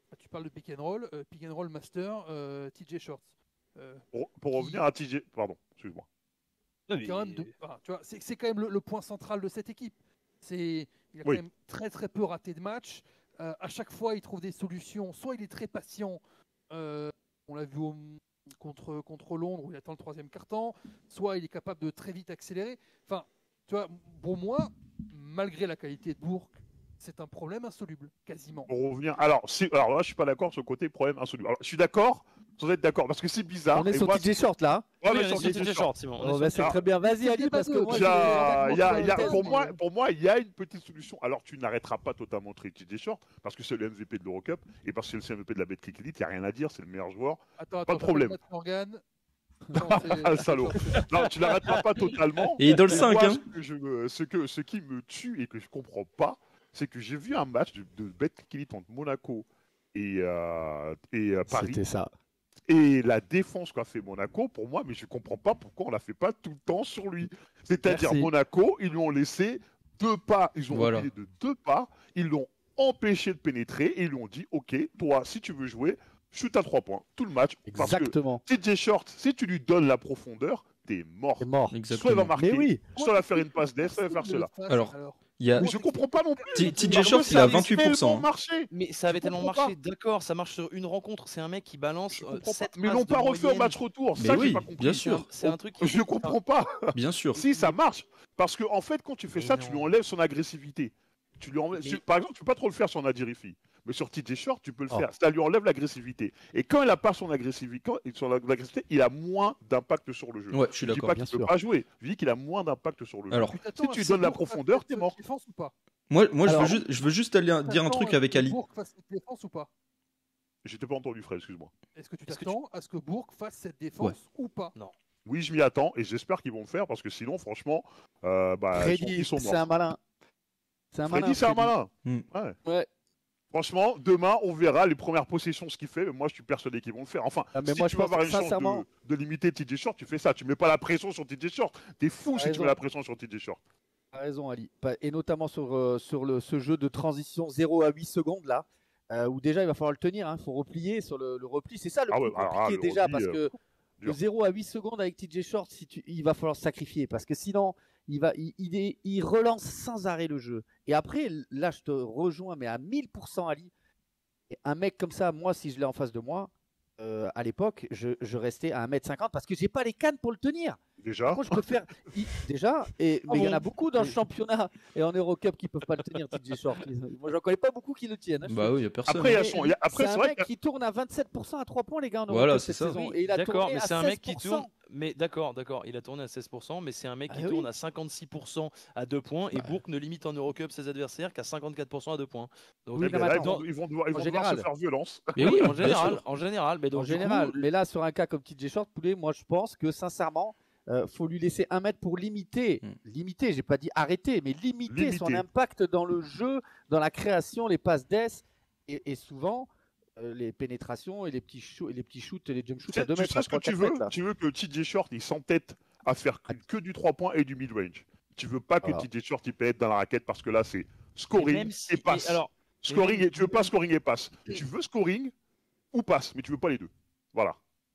Tu parles de pick and roll, euh, pick and roll master, euh, T J Shorts. Euh, Pour, pour revenir à T J, pardon, excuse-moi. Non, mais- quand même de- enfin, tu vois, c'est c'est quand même le, le point central de cette équipe. C'est il a Oui. quand même très très peu raté de match. Euh, à chaque fois, il trouve des solutions. Soit il est très patient. euh, on l'a vu au- contre contre Londres où il attend le troisième quart-temps. Soit il est capable de très vite accélérer. Enfin, tu vois, pour moi, malgré la qualité de Bourg, c'est un problème insoluble, quasiment. Pour revenir, alors, si, alors là, je suis pas d'accord sur le côté problème insoluble. Alors, je suis d'accord, sans être d'accord, parce que c'est bizarre. On est et sur moi, T J Short là. Ouais, Oui, mais on est sur sur T J T J Short. Short, Simon. on est Oh, sur bah, T J c'est Short. très bien. Vas-y C'est Ali, pas parce que deux. moi Il y a, j'ai- il y a- il y a- j'ai- pour, j'ai- moi, pour moi, il y a une petite solution. Alors, tu n'arrêteras pas totalement T J Short, parce que c'est le M V P de l'Eurocup, et parce que c'est le M V P de la Betclic Elite, il n'y a rien à dire, c'est le meilleur joueur. Attends, Pas attends, de problème. t'appelles Matt Morgan. Ah, le salaud. Non, tu n'arrêteras pas totalement. Et il est dans le Et cinq, moi, hein. ce, que je me- ce, que, ce qui me tue et que je comprends pas, c'est que j'ai vu un match de, de Betclic Elite entre Monaco et, euh, et euh, Paris. C'était ça. Et la défense qu'a fait Monaco, pour moi, mais je comprends pas pourquoi on la fait pas tout le temps sur lui. C'est-à-dire, Merci. Monaco, ils lui ont laissé deux pas, ils ont Voilà. reculé de deux pas, ils l'ont empêché de pénétrer et ils lui ont dit, ok, toi, si tu veux jouer, shoot à trois points, tout le match. Parce que Exactement. T J Short, si tu lui donnes la profondeur, t'es mort. C'est mort. Soit il va Exactement. marquer, Mais oui. soit il va faire une passe d'ess, soit il va faire cela. Alors, Il y a... Mais je comprends pas non plus. T- T J Parce que Short, ça il a avait vingt-huit pour cent, tellement hein. marché. Mais ça avait Je tellement comprends marché, d'accord, ça marche sur une rencontre. C'est un mec qui balance Je euh, comprends pas. sept Mais ils passes l'ont de pas refait au moyenne. match retour. Mais Ça, oui, j'ai pas compris. bien C'est un- sûr. C'est un truc qui- Je comprends pas. Bien sûr. Si ça marche, parce que en fait, quand tu fais Mais ça, non. tu lui enlèves son agressivité. Tu lui enlèves... Mais- tu- Par exemple, tu peux pas trop le faire sur Nadirifi, mais sur T J Short, tu peux le Oh. faire. Ça lui enlève l'agressivité. Et quand il a pas son agressivité, quand il- son agressivité, il a moins d'impact sur le jeu. Ouais, je suis Je dis d'accord. pas bien qu'il peut sûr. pas jouer. Je dis qu'il a moins d'impact sur le jeu. Alors, Si tu donnes la profondeur, t'es mort. Défense ou pas moi, moi je, veux Alors- juste, je veux juste aller dire un truc avec Ali. Bourg fasse cette défense ou pas J'étais pas entendu, Fred, excuse-moi. Est-ce que tu Est-ce que t'attends à ce que Bourg fasse cette défense ou pas Oui, je m'y attends et j'espère qu'ils vont le faire parce que sinon, franchement, euh, bah, ils sont, Freddy, ils sont c'est morts. un malin. C'est un malin. Freddy, c'est un Freddy. malin. Hmm. Ouais. Ouais. Franchement, demain, on verra les premières possessions, ce qu'il fait. Mais moi, je suis persuadé qu'ils vont le faire. Enfin, Ah, mais si moi, tu je veux pense avoir une chance sincèrement- de, de limiter T J Short, tu fais ça. Tu mets pas la pression sur T J Short. T'es fou T'as si tu raison. mets la pression sur T J Short. T'as raison, Ali. Pas- Et notamment sur, euh, sur le, ce jeu de transition zéro à huit secondes là, euh, où déjà il va falloir le tenir. Il faut replier sur le, le repli. C'est ça le Ah plus ouais, alors, compliqué ah, le déjà repli, parce euh, que de dur. zéro à huit secondes avec T J Short, si tu, il va falloir se sacrifier parce que sinon il, va, il, il, est- il relance sans arrêt le jeu. Et après, là, je te rejoins, mais à mille pour cent, Ali. Et un mec comme ça, moi, si je l'ai en face de moi, euh, à l'époque, je, je restais à un mètre cinquante parce que j'ai pas les cannes pour le tenir. Déjà. Moi, je peux faire il- déjà, et, Ah mais il y en a bon beaucoup dans le championnat et en Eurocup qui peuvent pas le tenir, T J Short. Moi, j'en connais pas beaucoup qui le tiennent. hein, je Bah te oui, il y a personne. Après, il y a mais son- il y a- après, c'est c'est un vrai mec que- qui tourne à vingt-sept pour cent à trois points, les gars, en Eurocup Voilà, cette c'est ça. saison. Oui, Et il a d'accord, tourné mais à c'est un mec qui seize pour cent. tourne. Mais d'accord, d'accord, il a tourné à seize pour cent, mais c'est un mec qui Ah oui. tourne à cinquante-six pour cent à deux points et Bah. Bourg ne limite en Eurocup ses adversaires qu'à cinquante-quatre pour cent à deux points. Donc, Oui, Eh non, ben mais là, ils attends. vont, ils vont devoir, ils En vont devoir se général. faire violence. Et oui, en bien général, sûr. en général, mais donc En du coup, général, mais là, sur un cas comme T J Short, Poulet, moi, je pense que sincèrement, euh, faut lui laisser un mètre pour limiter, Mm. limiter, j'ai pas dit arrêter, mais limiter, son Limiter. impact dans le jeu, dans la création, les passes d'ess et, et souvent euh, les pénétrations et les petits shoots, et les petits shoots, et les jump shoots Tu à sais, deux tu mètres, sais à ce que trois, tu quatre veux mètres, là. Tu veux que T J Short, il s'entête à faire que, que du trois points et du mid-range. Tu veux pas que Voilà. T J Short, il pète dans la raquette parce que là, c'est et scoring même et, si, passe. et alors, Scoring même- et tu veux pas scoring et passe. Tu veux scoring ou passe, mais tu veux pas les deux. Voilà.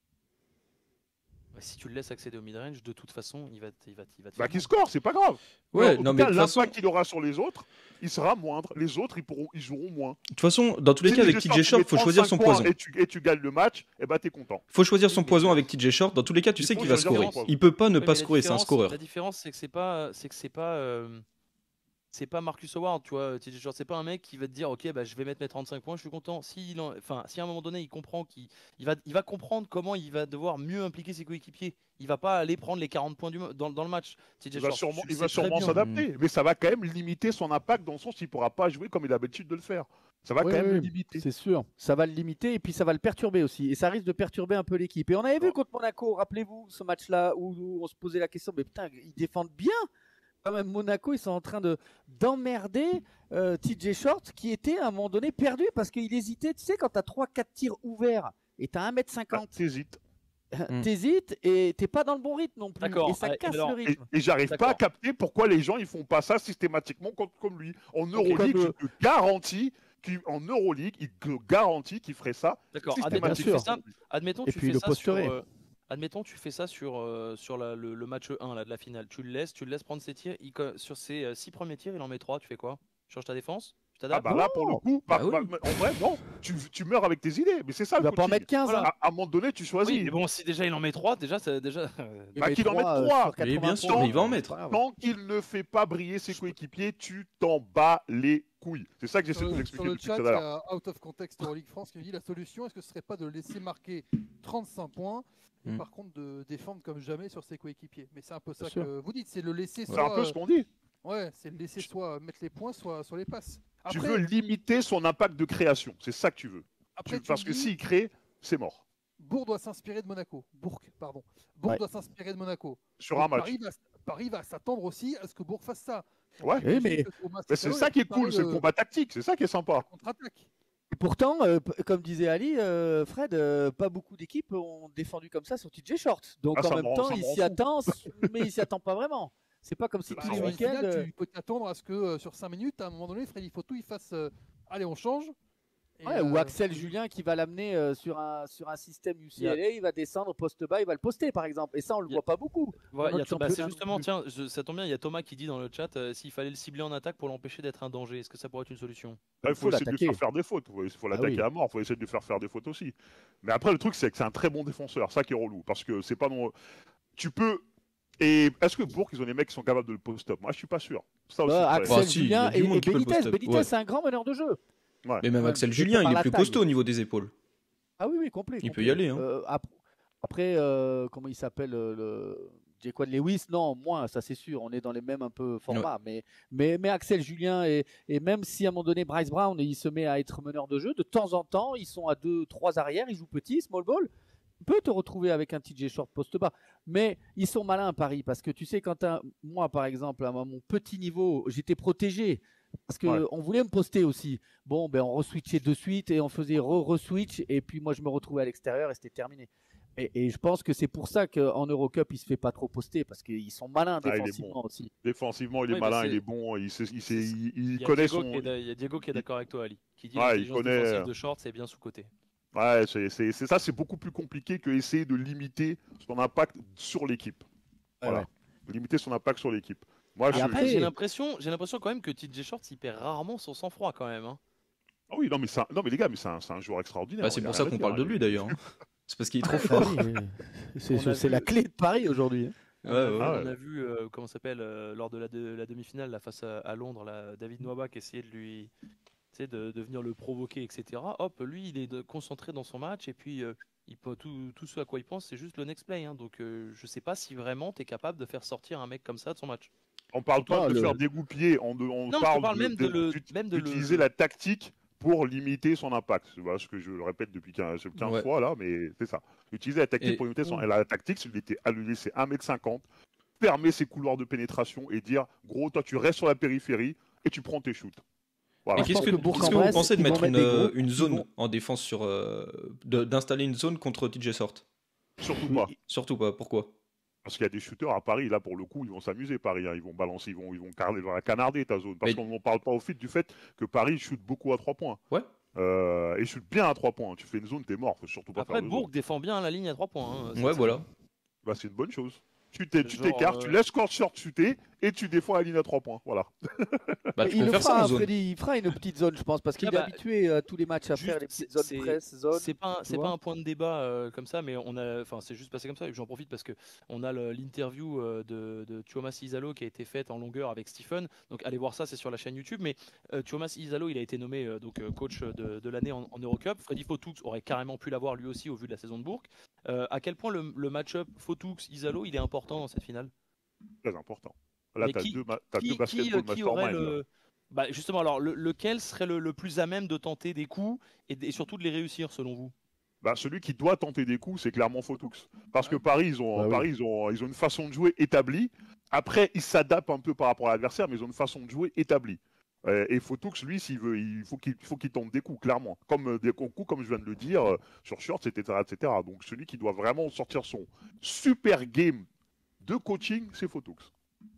si tu le laisses accéder au mid-range, de toute façon, il va, te- il va, te- il va te Bah faire qui mal. score, c'est pas grave. Ouais, en non, tout mais cas, de toute façon, l'impact qu'il aura sur les autres, il sera moindre. Les autres, ils pourront, ils joueront moins. de toute façon, dans tous les Si cas, avec T J T J Short, il faut choisir son trente-cinq points poison. Et tu, et tu gagnes le match, et bah t'es content. faut choisir son Oui, mais- poison avec T J Short. Dans tous les cas, tu Il sais faut qu'il va choisir scorer. son poison. Il peut pas ne Oui, pas mais la scorer, c'est un différence- scoreur. La différence, c'est que c'est pas, c'est que c'est pas, euh, c'est pas Marcus Howard, tu vois. T J Short, c'est pas un mec qui va te dire, ok, bah je vais mettre mes trente-cinq points, je suis content. Si, il en- enfin, si à un moment donné, il comprend qu'il, il va, il va comprendre comment il va devoir mieux impliquer ses coéquipiers. Il va pas aller prendre les quarante points du, mo- dans, dans le match. T J Il va Short, sûrement, tu le il va sais très sûrement bien. s'adapter, mais ça va quand même limiter son impact dans le sens qu'il pourra pas jouer comme il a l'habitude de le faire. Ça va Oui, quand même oui, le limiter. C'est sûr, ça va le limiter et puis ça va le perturber aussi. Et ça risque de perturber un peu l'équipe. Et on avait vu Non. contre Monaco, rappelez-vous ce match-là où, où on se posait la question, mais putain, ils défendent bien. Quand même, Monaco, ils sont en train de d'emmerder euh, T J Short qui était à un moment donné perdu parce qu'il hésitait. Tu sais, quand tu as trois quatre tirs ouverts et tu as un mètre Ah, cinquante, T'hésites. Mm. t'hésites et t'es pas dans le bon rythme non plus. D'accord. Et ça Ah, et casse alors- le Et, rythme. et j'arrive pas D'accord. à capter pourquoi les gens ils font pas ça systématiquement comme, comme lui. En Euroleague, comme, je euh, te garantis qui, en Euroleague, il te garantit qu'il ferait ça. D'accord, admettons, bien tu sûr. fais ça, admettons, Et tu puis, fais il le ça sur, posterait. euh, admettons, tu fais ça sur, euh, sur la- le, le match un là, de la finale. Tu le laisses, tu le laisses prendre ses tirs. Il co- sur ses euh, six premiers tirs, il en met trois. Tu fais quoi? Tu changes ta défense? Tu Ah t'adaptes? bah là, pour le coup, Bah bah, oui. bah, en vrai, non, tu, tu meurs avec tes idées. Mais c'est ça Il le va pas en coaching. mettre quinze. Voilà. hein. À, à un moment donné, tu choisis. Oui, mais bon, si déjà il en met trois, déjà, c'est déjà. Il Bah, met qu'il en mette trois, euh, trois. sur Mais bien quatre-vingts sûr, points, mais il va en c'est mettre. pas grave. Tant qu'il ne fait pas briller ses coéquipiers, tu t'en bats les couilles. C'est ça que j'essaie Sur de vous le, expliquer sur le depuis chat, tout il à y l'heure. a Out of Context Euroleague France qui me dit la solution, est-ce que ce serait pas de le laisser marquer trente-cinq points et Mm. par contre de défendre comme jamais sur ses coéquipiers. Mais c'est un peu ça Bien sûr. que vous dites, c'est le laisser C'est soit. un peu ce qu'on dit. euh, ouais, c'est le laisser soit mettre les points, soit sur les passes. Tu Après, veux limiter son impact de création. C'est ça que tu veux. après Tu- tu parce me que dis, s'il crée, c'est mort. Bourg doit s'inspirer de Monaco. Bourg, pardon. Bourg Ouais. doit s'inspirer de Monaco. Sur Donc, un match. Paris va, Paris va s'attendre aussi à ce que Bourg fasse ça. Donc, Ouais. j'imagine Oui, mais- que Thomas Mais c'est Tuchel ça a qui est préparé cool, c'est le combat tactique. C'est ça qui est sympa. contre-attaque. Et pourtant, euh, p- comme disait Ali, euh, Fred, euh, pas beaucoup d'équipes ont défendu comme ça sur T J Short. Donc Ah, ça en même me rend- temps, ça me il rend s'y fou. attend, mais il s'y attend pas vraiment. C'est pas comme si Bah, tous Sur les une week-ends. finale, euh, tu peux t'attendre à ce que euh, sur cinq minutes, à un moment donné, Freddy Fotou il fasse euh, allez, on change. Et, Ouais, ou euh, Axel Julien qui va l'amener euh, sur, un, sur un système U C L A, il va descendre poste bas, il va le poster par exemple. Et ça, on le Il y a- voit pas beaucoup. Voilà, Dans il y a- notre bah, c'est championnat justement, non plus. tiens, je- ça tombe bien, il y a Thomas qui dit dans le chat euh, s'il fallait le cibler en attaque pour l'empêcher d'être un danger. Est-ce que ça pourrait être une solution? Là, il faut faut essayer de lui l'attaquer. faire faire des fautes. Il faut, il faut Ah l'attaquer oui. à mort. Il faut essayer de lui faire faire des fautes aussi. Mais après, le truc, c'est que c'est un très bon défenseur. Ça qui est relou. Parce que c'est pas non. Tu peux. Et est-ce que Bourg, ils ont des mecs qui sont capables de le post-up? Moi, je suis pas sûr. Ça aussi. Bah, c'est- Axel Bah, si, il y a Julien du et, monde et qui peut le Benitez. poster. Benitez, Ouais. c'est un grand meneur de jeu. Mais même Ouais, Axel je sais Julien, par il est la plus taille. costaud au niveau des épaules. Ah oui, oui, complet. Il peut complet. y aller, hein. Euh, ap- après, euh, comment il s'appelle euh, le Jaquan Lewis? Non, moins, ça c'est sûr. On est dans les mêmes un peu formats. Mais, mais, mais Axel Julien, et, et même si à un moment donné Bryce Brown il se met à être meneur de jeu, de temps en temps, ils sont à deux, trois arrières, ils jouent petit, small ball. Tu peux te retrouver avec un T J Short poste bas. Mais ils sont malins à Paris parce que tu sais, quand un- moi par exemple, à mon petit niveau, j'étais protégé. Parce qu'on Ouais. voulait me poster aussi. Bon, ben on re-switchait de suite et on faisait re-re-switch. Et puis moi, je me retrouvais à l'extérieur et c'était terminé. Et, et je pense que c'est pour ça qu'en Eurocup, il se fait pas trop poster parce qu'ils sont malins Ah, il est défensivement bon. aussi. Défensivement, il est Oui, bah, malin, c'est- il est bon. Il, sait- il, sait- c'est- il- il Il y a connaît Diego son. qui est d'a- il y a Diego qui est d'accord avec toi, Ali, qui dit Ouais, il l'intelligence connaît, défensive euh, de short, c'est bien sous-côté. Ouais, c'est c'est- c'est ça, c'est beaucoup plus compliqué que essayer de limiter son impact sur l'équipe. Ouais, Voilà. ouais. Limiter son impact sur l'équipe. Moi, Et je, après- J'ai l'impression, j'ai l'impression quand même que T J Short il perd rarement son sang-froid quand même. hein. Ah oui, non mais, c'est un- non, mais les gars, mais c'est un, c'est un joueur extraordinaire. Bah, c'est il y a pour rien ça à qu'on dire, parle de hein. lui d'ailleurs. hein. C'est parce qu'il est trop Ah fort. oui, oui. C'est On a c'est vu- la clé de Paris aujourd'hui. On, Ouais, a, ouais. vu, Ah on ouais. a vu, euh, comment ça s'appelle euh, lors de la, de- la demi-finale là, face à, à Londres, là, David Novak essayer de lui, tu sais, de, de venir le provoquer, et cetera. Hop, lui, il est de- concentré dans son match et puis euh, il peut, tout, tout ce à quoi il pense, c'est juste le next play. hein. Donc, euh, je sais pas si vraiment tu es capable de faire sortir un mec comme ça de son match. On parle pas Ah, de le- faire dégoupiller, on, de- on Non, mais je parle, te parle de- même de le- d'ut- même de le- d'utiliser la tactique pour limiter son impact. Voilà ce que je le répète depuis quinze, quinze Ouais. fois là, mais c'est ça. Utiliser la tactique Et- pour limiter son. Et la tactique, c'est de laisser- à lui laisser un mètre cinquante, fermer ses couloirs de pénétration et dire gros, toi tu restes sur la périphérie et tu prends tes shoots. Voilà. Et je qu'est-ce pense que, que qu'est-ce que vous Bourg-en-Bresse, pensez de ils vont mettre mettre une, des euh, gros- une ils zone vont- en défense sur. euh, de- d'installer une zone contre T J Short? Surtout pas. Surtout pas. Pourquoi? Parce qu'il y a des shooters à Paris, là pour le coup, ils vont s'amuser Paris, hein. Ils vont balancer, ils vont, ils vont carler, ils vont la canarder ta zone. Parce Mais- qu'on n'en parle pas au fait du fait que Paris shoot beaucoup à trois points. Ouais. Euh, et shoot bien à trois points. Tu fais une zone, t'es mort. Faut surtout pas Après, faire de zone. Bourg défend bien la ligne à trois points. hein. Ouais, Ça, voilà. Bah, c'est une bonne chose. Tu t'es- tu Genre, t'écartes, euh, tu laisses court short shooter et tu défends la ligne à trois points. Voilà. Bah, tu il peux le faire ça fera, en zone. Freddy, il fera une petite zone, je pense, parce qu'il Ah bah, est habitué à tous les matchs à juste, faire les petites c'est- zones presse, zone. C'est pas, un- tu c'est vois. pas un point de débat euh, comme ça, mais on a, enfin, c'est juste passé comme ça. Et j'en profite parce que on a le- l'interview euh, de, de Thomas Isalo qui a été faite en longueur avec Stephen. Donc allez voir ça, c'est sur la chaîne YouTube. Mais euh, Thomas Isalo, il a été nommé euh, donc euh, coach de, de l'année en, en Eurocup. Freddy Fotoux aurait carrément pu l'avoir lui aussi au vu de la saison de Bourg. Euh, à quel point le, le match-up Fotoux-Isalo, il est important dans cette finale? Très important. Là, Mais t'as qui- deux, ma- t'as Qui, deux qui, basketball euh, qui aurait mastermind. là. le, bah, justement, alors le- lequel serait le, le plus à même de tenter des coups et, et surtout de les réussir selon vous? Bah, celui qui doit tenter des coups, c'est clairement Fotoux. Parce que Paris, ils ont, Bah oui. Paris ils, ont, ils ont une façon de jouer établie. Après, ils s'adaptent un peu par rapport à l'adversaire, mais ils ont une façon de jouer établie. Euh, et Fotoux, lui, s'il veut, il faut qu'il faut qu'il tente des coups, clairement. Comme euh, des coups, comme je viens de le dire, euh, sur short, et cetera, et cetera. Donc celui qui doit vraiment sortir son super game de coaching, c'est Fotoux.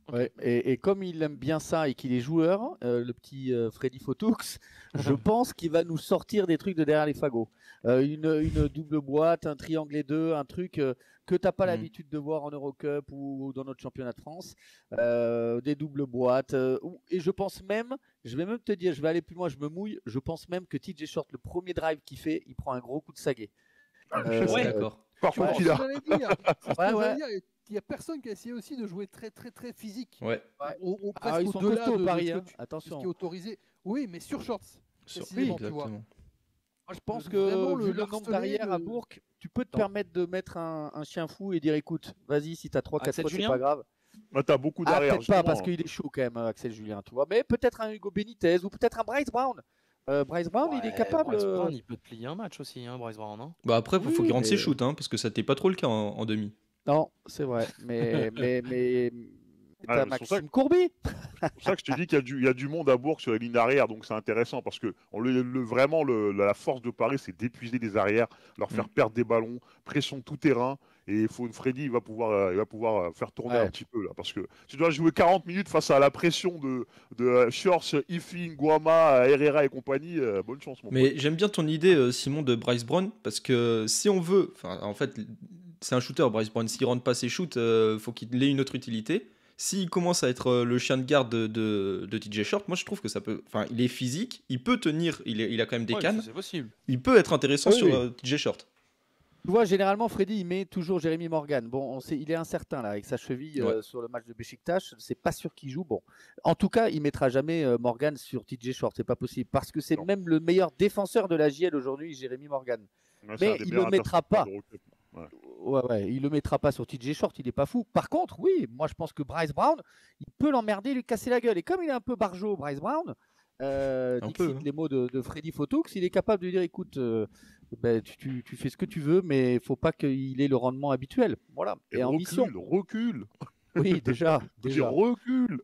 Ouais, et, et comme il aime bien ça et qu'il est joueur, euh, le petit euh, Freddy Fotoux, je pense qu'il va nous sortir des trucs de derrière les fagots. Euh, une, une double boîte, un triangle deux, un truc euh, que tu n'as pas Mhm. l'habitude de voir en Eurocup ou, ou dans notre championnat de France. Euh, des doubles boîtes. euh, ou- et je pense même, je vais même te dire, je vais aller plus loin, je me mouille, je pense même que T J Short, le premier drive qu'il fait, il prend un gros coup de saguet. Je suis assez Ouais. d'accord. Par Tu contre, vois, il c'est a. ce que j'allais dire. C'est ce que Ouais, j'allais ouais. dire. Et il n'y a personne qui a essayé aussi de jouer très très très très physique. Ouais. Au, au- Ah, presque ils sont au-delà costauds de, au de Paris, ce que hein. tu- de ce qui est Attention. autorisé. Oui, mais sur shorts. Sur- Oui, précisément, tu vois. exactement. Moi, je pense Le- que vraiment, le- vu le l'harceler, nombre d'arrières à le- Bourg, tu peux te Non. permettre de mettre un, un chien fou et dire écoute, vas-y, si t'as trois quatre Axel fois, c'est Julien pas grave. Bah, t'as beaucoup Ah, d'arrière, peut-être pas, parce justement. qu'il est chaud quand même, Axel Julien, tu vois. Mais peut-être un Hugo Benitez ou peut-être un Bryce Brown. Euh, Bryce Brown, il est Ouais, capable. Bryce euh, Brown, il peut te plier un match aussi, hein, Bryce Brown. Hein. Bah après, il faut, faut Oui, qu'il rentre ses mais- shoots, hein, parce que ça n'était pas trop le cas en, en demi. Non, c'est vrai. Mais, mais, mais, mais Ah, t'as mais c'est pour ça Maxime Courby. C'est pour ça que je te dis qu'il y a du, il y a du monde à Bourg sur les lignes d'arrière, donc c'est intéressant parce que on le, le- vraiment le- la force de Paris, c'est d'épuiser les arrières, leur faire Mm. perdre des ballons, pression tout terrain. Et il faut Freddy, il va pouvoir, euh, il va pouvoir euh, faire tourner Ouais. un petit peu là, parce que tu dois jouer quarante minutes face à la pression de, de euh, Shorts, Ifi, Nguama, euh, Herrera et compagnie. euh, bonne chance, mon Mais pote. j'aime bien ton idée, euh, Simon, de Bryce Brown, parce que si on veut, enfin, en fait, c'est un shooter, Bryce Brown. S'il rentre pas ses shoots, euh, faut qu'il ait une autre utilité. S'il commence à être euh, le chien de garde de, de, de T J Short, moi je trouve que ça peut. Enfin, il est physique, il peut tenir, il, est- il a quand même des Ouais, cannes, ça, c'est possible. il peut être intéressant Oui, sur oui. euh, T J Short. Tu vois, généralement, Freddy, il met toujours Jérémy Morgan. Bon, on sait, il est incertain là avec sa cheville euh, Ouais. sur le match de Beşiktaş. C'est pas sûr qu'il joue. Bon, en tout cas, il mettra jamais euh, Morgan sur T J Short. C'est pas possible parce que c'est Non. même le meilleur défenseur de la J L aujourd'hui, Jérémy Morgan. Ouais, c'est un mais des il meilleurs le mettra intercepteurs pas. d'Eurocup. Ouais, ouais, il le mettra pas sur T J Short. Il est pas fou. Par contre, oui, moi je pense que Bryce Brown, il peut l'emmerder, lui casser la gueule. Et comme il est un peu barjot, Bryce Brown, euh, Un Dixit, peu, hein. les mots de, de Freddy Fotoux, il est capable de lui dire, écoute. euh, ben, tu, tu- tu fais ce que tu veux, mais il faut pas qu'il ait le rendement habituel. Voilà. Et, Et, en recule, mission. recule. Oui, déjà. Je dis, déjà. recule.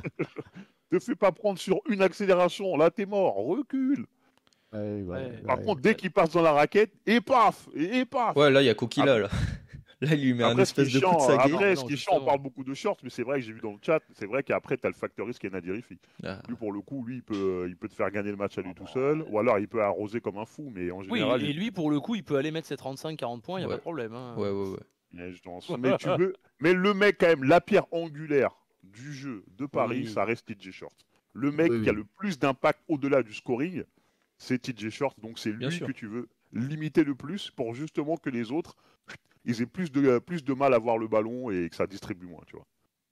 Te fais pas prendre sur une accélération, là t'es mort, recule. Ouais, ouais, Ouais. ouais. Par contre, dès qu'il passe dans la raquette, et paf, et, et paf. Ouais, là, il y a Kokila, là. Là, il lui met un Après, ce qui est espèce de coup chiant, de saguet. après, Non, ce qui est justement. chiant, on parle beaucoup de shorts, mais c'est vrai que j'ai vu dans le chat, c'est vrai qu'après, t'as le facteur risque et Nadir Ifi. Ah. Lui, pour le coup, lui, il peut, il peut te faire gagner le match à lui tout seul, ou alors il peut arroser comme un fou, mais en Oui, général, et il- lui, pour le coup, il peut aller mettre ses trente-cinq quarante points, il n'y a Ouais. pas de problème. Hein. Ouais, ouais, ouais. Mais, je pense- mais tu veux, mais le mec, quand même, la pierre angulaire du jeu de Paris, Oui. ça reste T J Short. Le mec Oui, qui a oui. le plus d'impact au-delà du scoring, c'est T J Short, donc c'est Bien lui sûr. que tu veux limiter le plus pour justement que les autres, ils aient plus de, plus de mal à voir le ballon et que ça distribue moins, tu vois.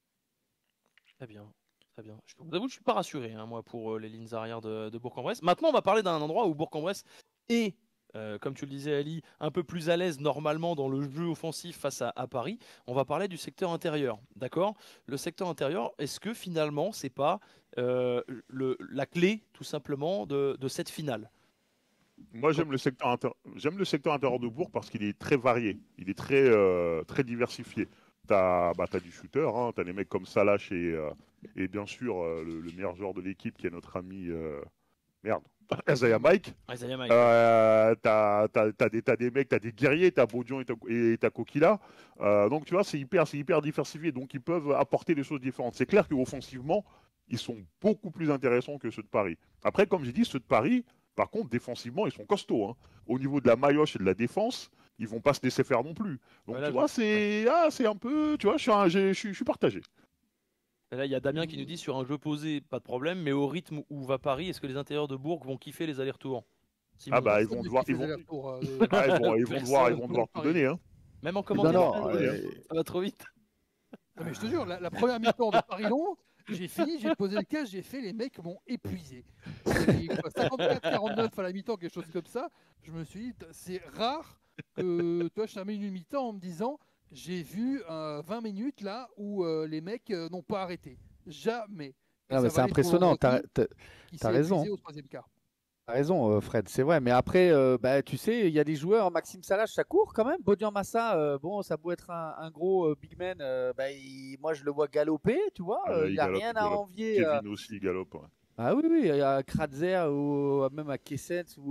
Très bien. Très bien. Je vous avoue que je suis pas rassuré, hein, moi, pour euh, les lignes arrière de, de Bourg-en-Bresse. Maintenant, on va parler d'un endroit où Bourg-en-Bresse est, euh, comme tu le disais, Ali, un peu plus à l'aise normalement dans le jeu offensif face à, à Paris. On va parler du secteur intérieur, d'accord? Le secteur intérieur, est-ce que finalement, c'est pas euh, le, la clé, tout simplement, de, de cette finale? Moi, j'aime le secteur inter- j'aime le secteur intérieur de Bourg parce qu'il est très varié, il est très euh, très diversifié. T'as bah, t'as du shooter, hein, t'as des mecs comme Salah et euh, et bien sûr euh, le, le meilleur joueur de l'équipe qui est notre ami euh, merde Isaiah Mike. Isaiah Mike. Euh, t'as t'as- t'as des t'as des mecs, t'as des guerriers, t'as Bodian et t'as et t'as Kokila. Euh, donc tu vois, c'est hyper c'est hyper diversifié, donc ils peuvent apporter des choses différentes. C'est clair qu'offensivement, ils sont beaucoup plus intéressants que ceux de Paris. Après, comme j'ai dit, ceux de Paris, par contre, défensivement, ils sont costauds. Hein. Au niveau de la maillotche et de la défense, ils vont pas se laisser faire non plus. Donc Voilà, tu je- vois, c'est ah, c'est un peu, tu vois, je suis, un- j'ai- je suis, je suis partagé. Et là, il y a Damien qui nous dit sur un jeu posé, pas de problème, mais au rythme où va Paris, est-ce que les intérieurs de Bourg vont kiffer les allers-retours? Simon, Ah bah ils Personne vont ne devoir, kiffe ils les vont, allers-retours, euh, ah, ils vont, ils vont devoir, ils vont Personne. devoir tout donner. Hein. même en Non, commentaire, non, ça, euh, ça va trop vite. Non, mais je te jure, la, la première mi-temps de Paris-Londres, j'ai fini, j'ai posé le casque, j'ai fait, les mecs m'ont épuisé. Et quoi, cinquante-quatre quarante-neuf à la mi-temps, quelque chose comme ça. Je me suis dit, t- c'est rare que toi, je termine une mi-temps en me disant, j'ai vu euh, vingt minutes là où euh, les mecs euh, n'ont pas arrêté. Jamais. Et Non, mais ça c'est valait pour impressionnant. T'as Lombardi, t'as- qui t'as s'est raison. épuisé au troisième quart. t'as raison, euh, Fred, c'est vrai. Mais après, euh, bah, tu sais, il y a des joueurs, Maxime Salah, ça court quand même. Bodian Massa, euh, bon, ça peut être un, un gros euh, big man. euh, bah, il- moi, je le vois galoper, tu vois. Ah, euh, il il n'a galope, rien il à galope. envier. euh, Kevin aussi, il galope. Ouais. Ah oui, oui, il y a Kratzer ou même à Kessens ou, euh,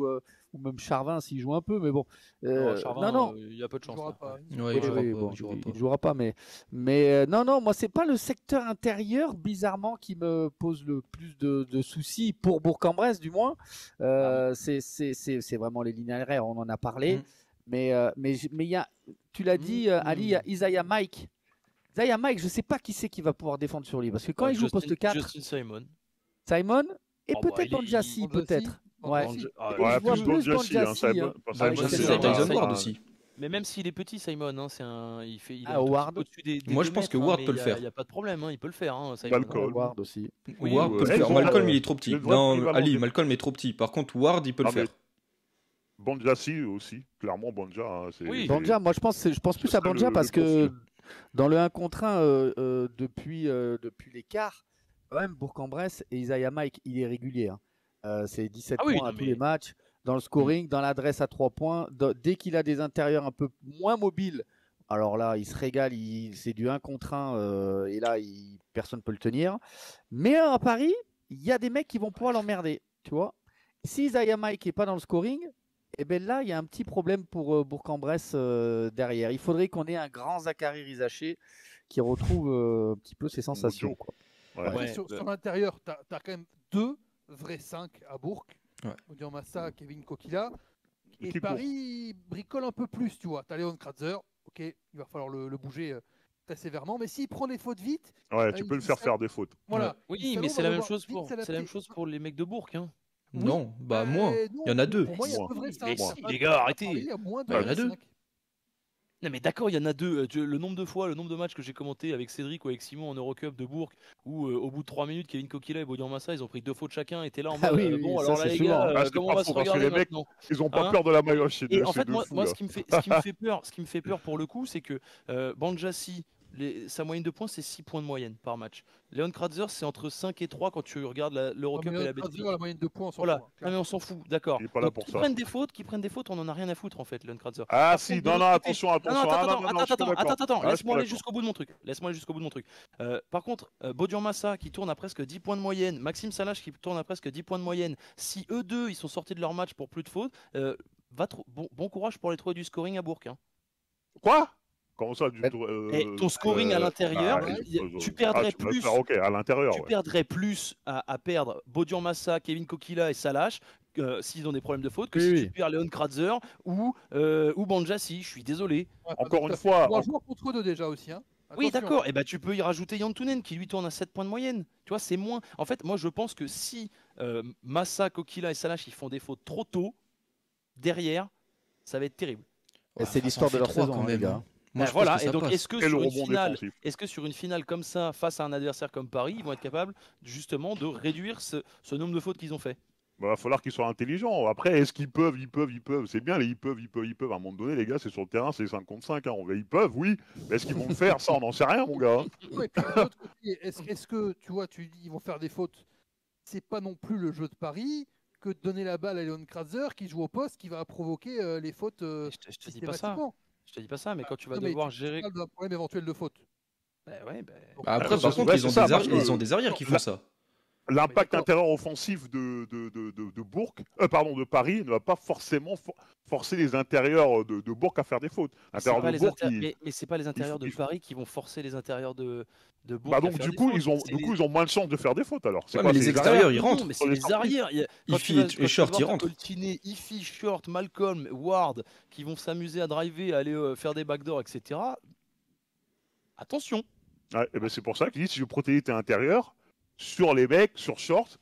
ou même Charvin s'il joue un peu, mais bon. Euh, Non, Charvin, non, non. euh, il y a peu de Il chance. jouera là. pas. Ouais, Oui, il jouera oui, pas, bon, il jouera il- pas. il jouera pas, mais, mais euh, non, non, moi c'est pas le secteur intérieur bizarrement qui me pose le plus de, de soucis pour Bourg-en-Bresse du moins. Euh, c'est c'est c'est c'est vraiment les lignes aériennes, on en a parlé, Mm. mais euh, mais j- mais il y a, tu l'as dit, euh, Ali, il y a Isaiah Mike. Isaiah Mike, je sais pas qui c'est qui va pouvoir défendre sur lui parce que quand Euh, il joue Justin- poste quatre, Justin Simon. Simon et Oh, bah, peut-être il est- Bonjassi, il- peut-être. Ouais. Bonjassi. Ah, Et Ouais, je vois plus plus Bonjassi, hein, Bonjassi, Simon- hein. Simon, Ouais, Moi, je c'est sais Simon, pas. Tyson Simon, Ward hein. aussi. Mais même s'il est petit, Simon, hein, c'est un, il fait, il est Ah, un tout petit Howard. peu au-dessus des, des Moi, deux je pense mètres, que hein, Ward mais peut il le y a- faire. Il n'y a pas de problème, hein, il peut le faire, hein, Simon. Malcolm. Ouais, Ward aussi. Oui, Ward ou, peut euh, le faire. ils ont, Malcolm, euh, il est trop petit. le vrai Non, équivalent Ali, de- Malcolm est trop petit. Par contre, Ward, il peut le Ah, mais- faire. Bonjassi aussi, clairement Bonja. Hein, c'est- Oui. Banja, moi je pense, je pense plus Ce à serait Banja le- parce le que profil. dans le un contre un euh, euh, depuis, euh, depuis l'écart, quand même Bourg-en-Bresse et Isaiah Mike, il est régulier. Hein. Euh, c'est dix-sept Ah oui, points à non, tous mais- les matchs, dans le scoring, dans l'adresse à trois points. Dans- dès qu'il a des intérieurs un peu moins mobiles, alors là, il se régale, il- c'est du un contre un euh, et là, il, personne ne peut le tenir. Mais à Paris, il y a des mecs qui vont pouvoir l'emmerder, tu vois. Si Isaiah Mike n'est pas dans le scoring, et bien là, il y a un petit problème pour euh, Bourg-en-Bresse euh, derrière. Il faudrait qu'on ait un grand Zachary Rizaché qui retrouve euh, un petit peu ses sensations. Mojo. Quoi. Ouais. Ouais. Sur, sur l'intérieur, tu as, quand même deux vrais cinq à Bourg. Ouais. Odion Massa, Kevin Kokila. Et Qui Paris bricole un peu plus, tu vois. Tu as Léon Kratzer, ok, il va falloir le, le bouger euh, très sévèrement. Mais s'il prend des fautes vite, Ouais, Euh, tu il- peux le il faire s'a- faire des fautes. voilà. Oui, Salon mais va c'est la même devoir chose vite pour, c'est la s'adapter. même chose pour les mecs de Bourg. Hein. Oui. Non, bah Euh, moins. non, Il y en a deux. Pour moi, il y a Moins. deux vrais Mais cinq. si, À- les gars, à arrêtez. Paris, il y a moins de Bah, il y en a vrais deux. cinq. Non mais d'accord, il y en a deux. Euh, tu- Le nombre de fois, le nombre de matchs que j'ai commenté avec Cédric ou avec Simon en Eurocup de Bourg, où euh, au bout de trois minutes, Kevin Kokila et Bodian Massa, ils ont pris deux fautes chacun, étaient là en mode Ah oui, euh, oui, bon ça, alors là c'est les souvent. gars, Ah, euh, c'est comment pas on va faux, se parce que regarder les mecs, maintenant? Ils ont pas Hein peur de la maillotche, ces Et deux, en ces fait, deux moi, fous, moi là. ce qui me fait, ce qui me fait peur, ce qui me fait peur pour le coup, c'est que euh, Banjassi, les- sa moyenne de points, c'est six points de moyenne par match. Léon Kratzer, c'est entre cinq et trois quand tu regardes la- Ouais, l'Eurocup mais et la Kratzer, Betclic. la moyenne de points, on s'en Voilà, fout, hein, ah, mais clairement. on s'en fout, d'accord. Il est pas là Donc, pour qu'ils ça. prennent des fautes, qu'ils prennent des fautes, on en a rien à foutre en fait, Léon Kratzer. Ah Par si, contre, de non, l'autre non, côté- attention, Non, non, attention. attends, Ah, attends, non, non, attends, non, je suis pas attends, d'accord. attends, attends, Ah, je suis laisse-moi pas aller d'accord. jusqu'au bout de mon truc. Laisse-moi aller jusqu'au bout de mon truc. Euh, par contre, euh, Bodian Massa qui tourne à presque dix points de moyenne, Maxime Salache qui tourne à presque dix points de moyenne. Si eux deux, ils sont sortis de leur match pour plus de fautes, euh, va trou- bon, bon courage pour aller trouver du scoring à Bourg. Hein. Quoi? Comment ça du Et tout, euh, Et ton scoring à euh, l'intérieur, ah, y- euh, tu ah, perdrais tu vas plus. faire, ok, à l'intérieur. Tu ouais. perdrais plus à, à perdre Bodian Massa, Kevin Kokila et Salache euh, s'ils ont des problèmes de faute que Oui, si oui. tu perds Léon Kratzer ou, euh, ou Banjassi. Je suis désolé. Ouais, Encore tout à une fait. fois, Trois en- joueurs contre deux déjà aussi. Hein. Oui, Attention. d'accord. Et ben tu peux y rajouter Yantunen qui lui tourne à sept points de moyenne. Tu vois, c'est moins. En fait, moi je pense que si euh, Massa, Kokila et Salache ils font des fautes trop tôt, derrière, ça va être terrible. Et c'est l'histoire de leur saison, quand hein, les même. gars. Moi, Ben je pense voilà. que Et ça donc, passe. est-ce que Et le sur une rebond finale, défensif. est-ce que sur une finale comme ça, face à un adversaire comme Paris, ils vont être capables justement de réduire ce, ce nombre de fautes qu'ils ont fait? Il va falloir qu'ils soient intelligents. Après, est-ce qu'ils peuvent, ils peuvent, ils peuvent. C'est bien les ils peuvent, ils peuvent, ils peuvent. À un moment donné, les gars, c'est sur le terrain, c'est cinq contre cinq. Hein. On va- Ils peuvent, oui. Mais est-ce qu'ils vont le faire? Ça, on n'en sait rien, mon gars. Ouais, puis de l'autre côté, est-ce est-ce que tu vois, tu dis ils vont faire des fautes? C'est pas non plus le jeu de Paris que de donner la balle à Léon Kratzer qui joue au poste qui va provoquer euh, les fautes euh, Je te, je te dis pas ça. systématiquement. Je te dis pas ça, mais quand tu vas Non, mais devoir tu gérer. parles d'un problème éventuel de faute. Ben ouais, ben- Donc, Bah, après, Ouais, par c'est- contre, ouais, ils ont, c'est ça, des ar- parce que- ils ont des arrières qui font Là- ça. L'impact d'accord. intérieur offensif de, de, de, de, de Bourg, euh, pardon, de Paris ne va pas forcément for- forcer les intérieurs de, de Bourg à faire des fautes. mais c'est L'intérieur pas de les Bourg, inter- ils- mais, mais c'est pas les intérieurs de il faut- Paris qui vont forcer les intérieurs de, de Bourg. bah à donc faire du des coup, fautes. ils ont, C'est du les- coup, ils ont moins de chances de faire des fautes alors. C'est Ouais, quoi, mais c'est les les extérieurs, arrières ils Non, rentrent. mais sur c'est les les sorties. arrières. Il y a- quand Ify tu vas- et- quand et tu vas Short, voir ils rentrent. Coltinet, Ify, Short, Malcolm, Ward, qui vont s'amuser à driver, à aller euh, faire des backdoors, et cetera. Attention. Ouais, et ben c'est pour ça qu'il dit si je protéger tes intérieurs sur les mecs, sur short,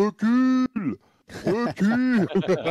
recule, recule.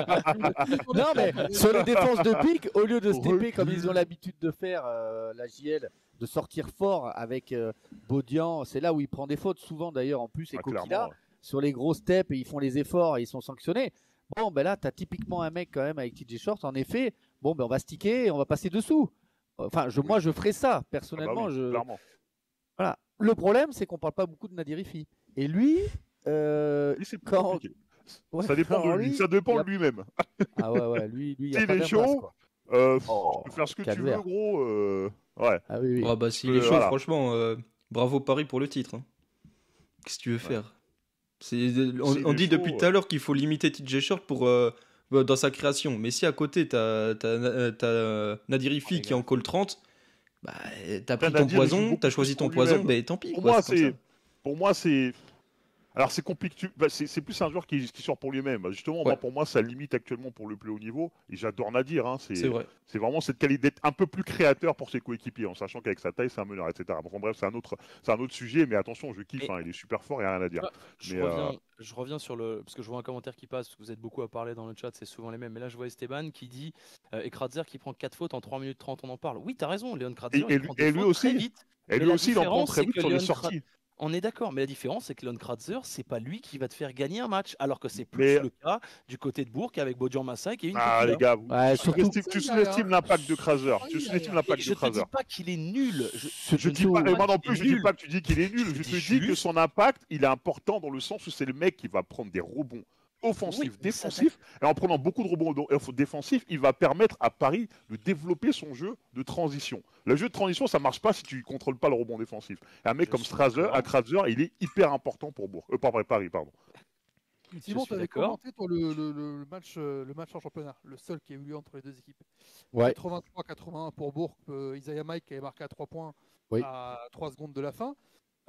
Non, mais sur les défenses de pique, au lieu de se Recul. taper comme ils ont l'habitude de faire, euh, la J L, de sortir fort avec euh, Bodian, c'est là où il prend des fautes, souvent d'ailleurs en plus, et Ah, Kokila, clairement, ouais. sur les gros steps, et ils font les efforts et ils sont sanctionnés. Bon, ben là, tu as typiquement un mec quand même avec T J Short, en effet, bon, ben on va sticker et on va passer dessous. Enfin, je, moi, je ferais ça, Ah bah personnellement. oui, je... clairement. Voilà. Le problème, c'est qu'on parle pas beaucoup de Nadirifi. Et lui, euh, Lui, c'est plus quand- compliqué. ouais, Ça dépend alors de lui, lui, ça dépend il y a- de lui-même. Ah ouais, ouais, lui, lui, il y a S'il pas est d'impasse, chaud, quoi. Euh, pff, Oh, tu peux faire ce que tu calvaire. veux, gros. euh, Ouais. Ah oui, oui. Ah bah s'il Euh, est chaud, voilà. franchement, euh, bravo Paris pour le titre. hein. Qu'est-ce que tu veux faire? C'est, on, S'il on est dit chaud, depuis ouais. tout à l'heure qu'il faut limiter T J Short pour, euh, euh, dans sa création. Mais si à côté, t'as as, as, Nadirifi qui est en call trente, bah, t'as pris ton Nadir, il joue poison, beaucoup t'as plus choisi ton pour poison, lui-même. bah tant pis. Pour quoi, moi, c'est comme c'est ça. pour moi c'est alors c'est compliqué. Bah, c'est c'est plus un joueur qui, qui sort pour lui-même. Bah, Justement, moi Ouais, pour moi, ça limite actuellement pour le plus haut niveau. Et j'adore Nadir. Hein, c'est c'est vrai. c'est vraiment cette qualité d'être un peu plus créateur pour ses coéquipiers, en sachant qu'avec sa taille, c'est un meneur, et cetera. Bon, bref, c'est un autre c'est un autre sujet. Mais attention, je kiffe. Et Hein, il est super fort, il n'y a rien à dire. tu vois, je Mais euh, reviens, je reviens sur le. Parce que je vois un commentaire qui passe, parce que vous êtes beaucoup à parler dans le chat, c'est souvent les mêmes. Mais là, je vois Esteban qui dit euh, et Kratzer qui prend quatre fautes en trois minutes trente, on en parle. Oui, t'as raison, Léon Kratzer, et, il et prend lui, des et lui fautes très aussi, vite. et Mais lui la aussi, il en prend différence, très c'est vite que sur les Léon Kra- sorties. On est d'accord, mais la différence, c'est que Leon Kratzer, c'est pas lui qui va te faire gagner un match, alors que c'est plus Mais le cas du côté de Bourg avec Bodian Massa et Kevin ah, les Kokila. gars, vous- Ouais, tu surtout- sous-estimes tu Ça, il y a sous-estimes rien. l'impact de Kratzer. Ah, Tu il y a sous-estimes rien. Et l'impact je de te dis Kratzer. pas qu'il est nul. Je, Surtout- Je dis pas, et moi non plus, je dis nul. pas que tu dis qu'il est nul. Je Je dis te dis que juste- son impact, il est important dans le sens où c'est le mec qui va prendre des rebonds offensifs, Oui, mais ça, défensifs, et en prenant beaucoup de rebonds do- off- défensifs, il va permettre à Paris de développer son jeu de transition. Le jeu de transition, ça marche pas si tu contrôles pas le rebond défensif. Et un mec Je comme suis Strazer, d'accord. à Kratzer, il est hyper important pour Bourg. Euh, pas vrai, Paris, pardon. Simon, suis tu avais d'accord. commenté toi, le, le- le match, euh, le match en championnat, le seul qui a eu lieu entre les deux équipes. Ouais. quatre-vingt-trois quatre-vingt-un pour Bourg, euh, Isaiah Mike qui avait marqué à trois points Oui. à trois secondes de la fin.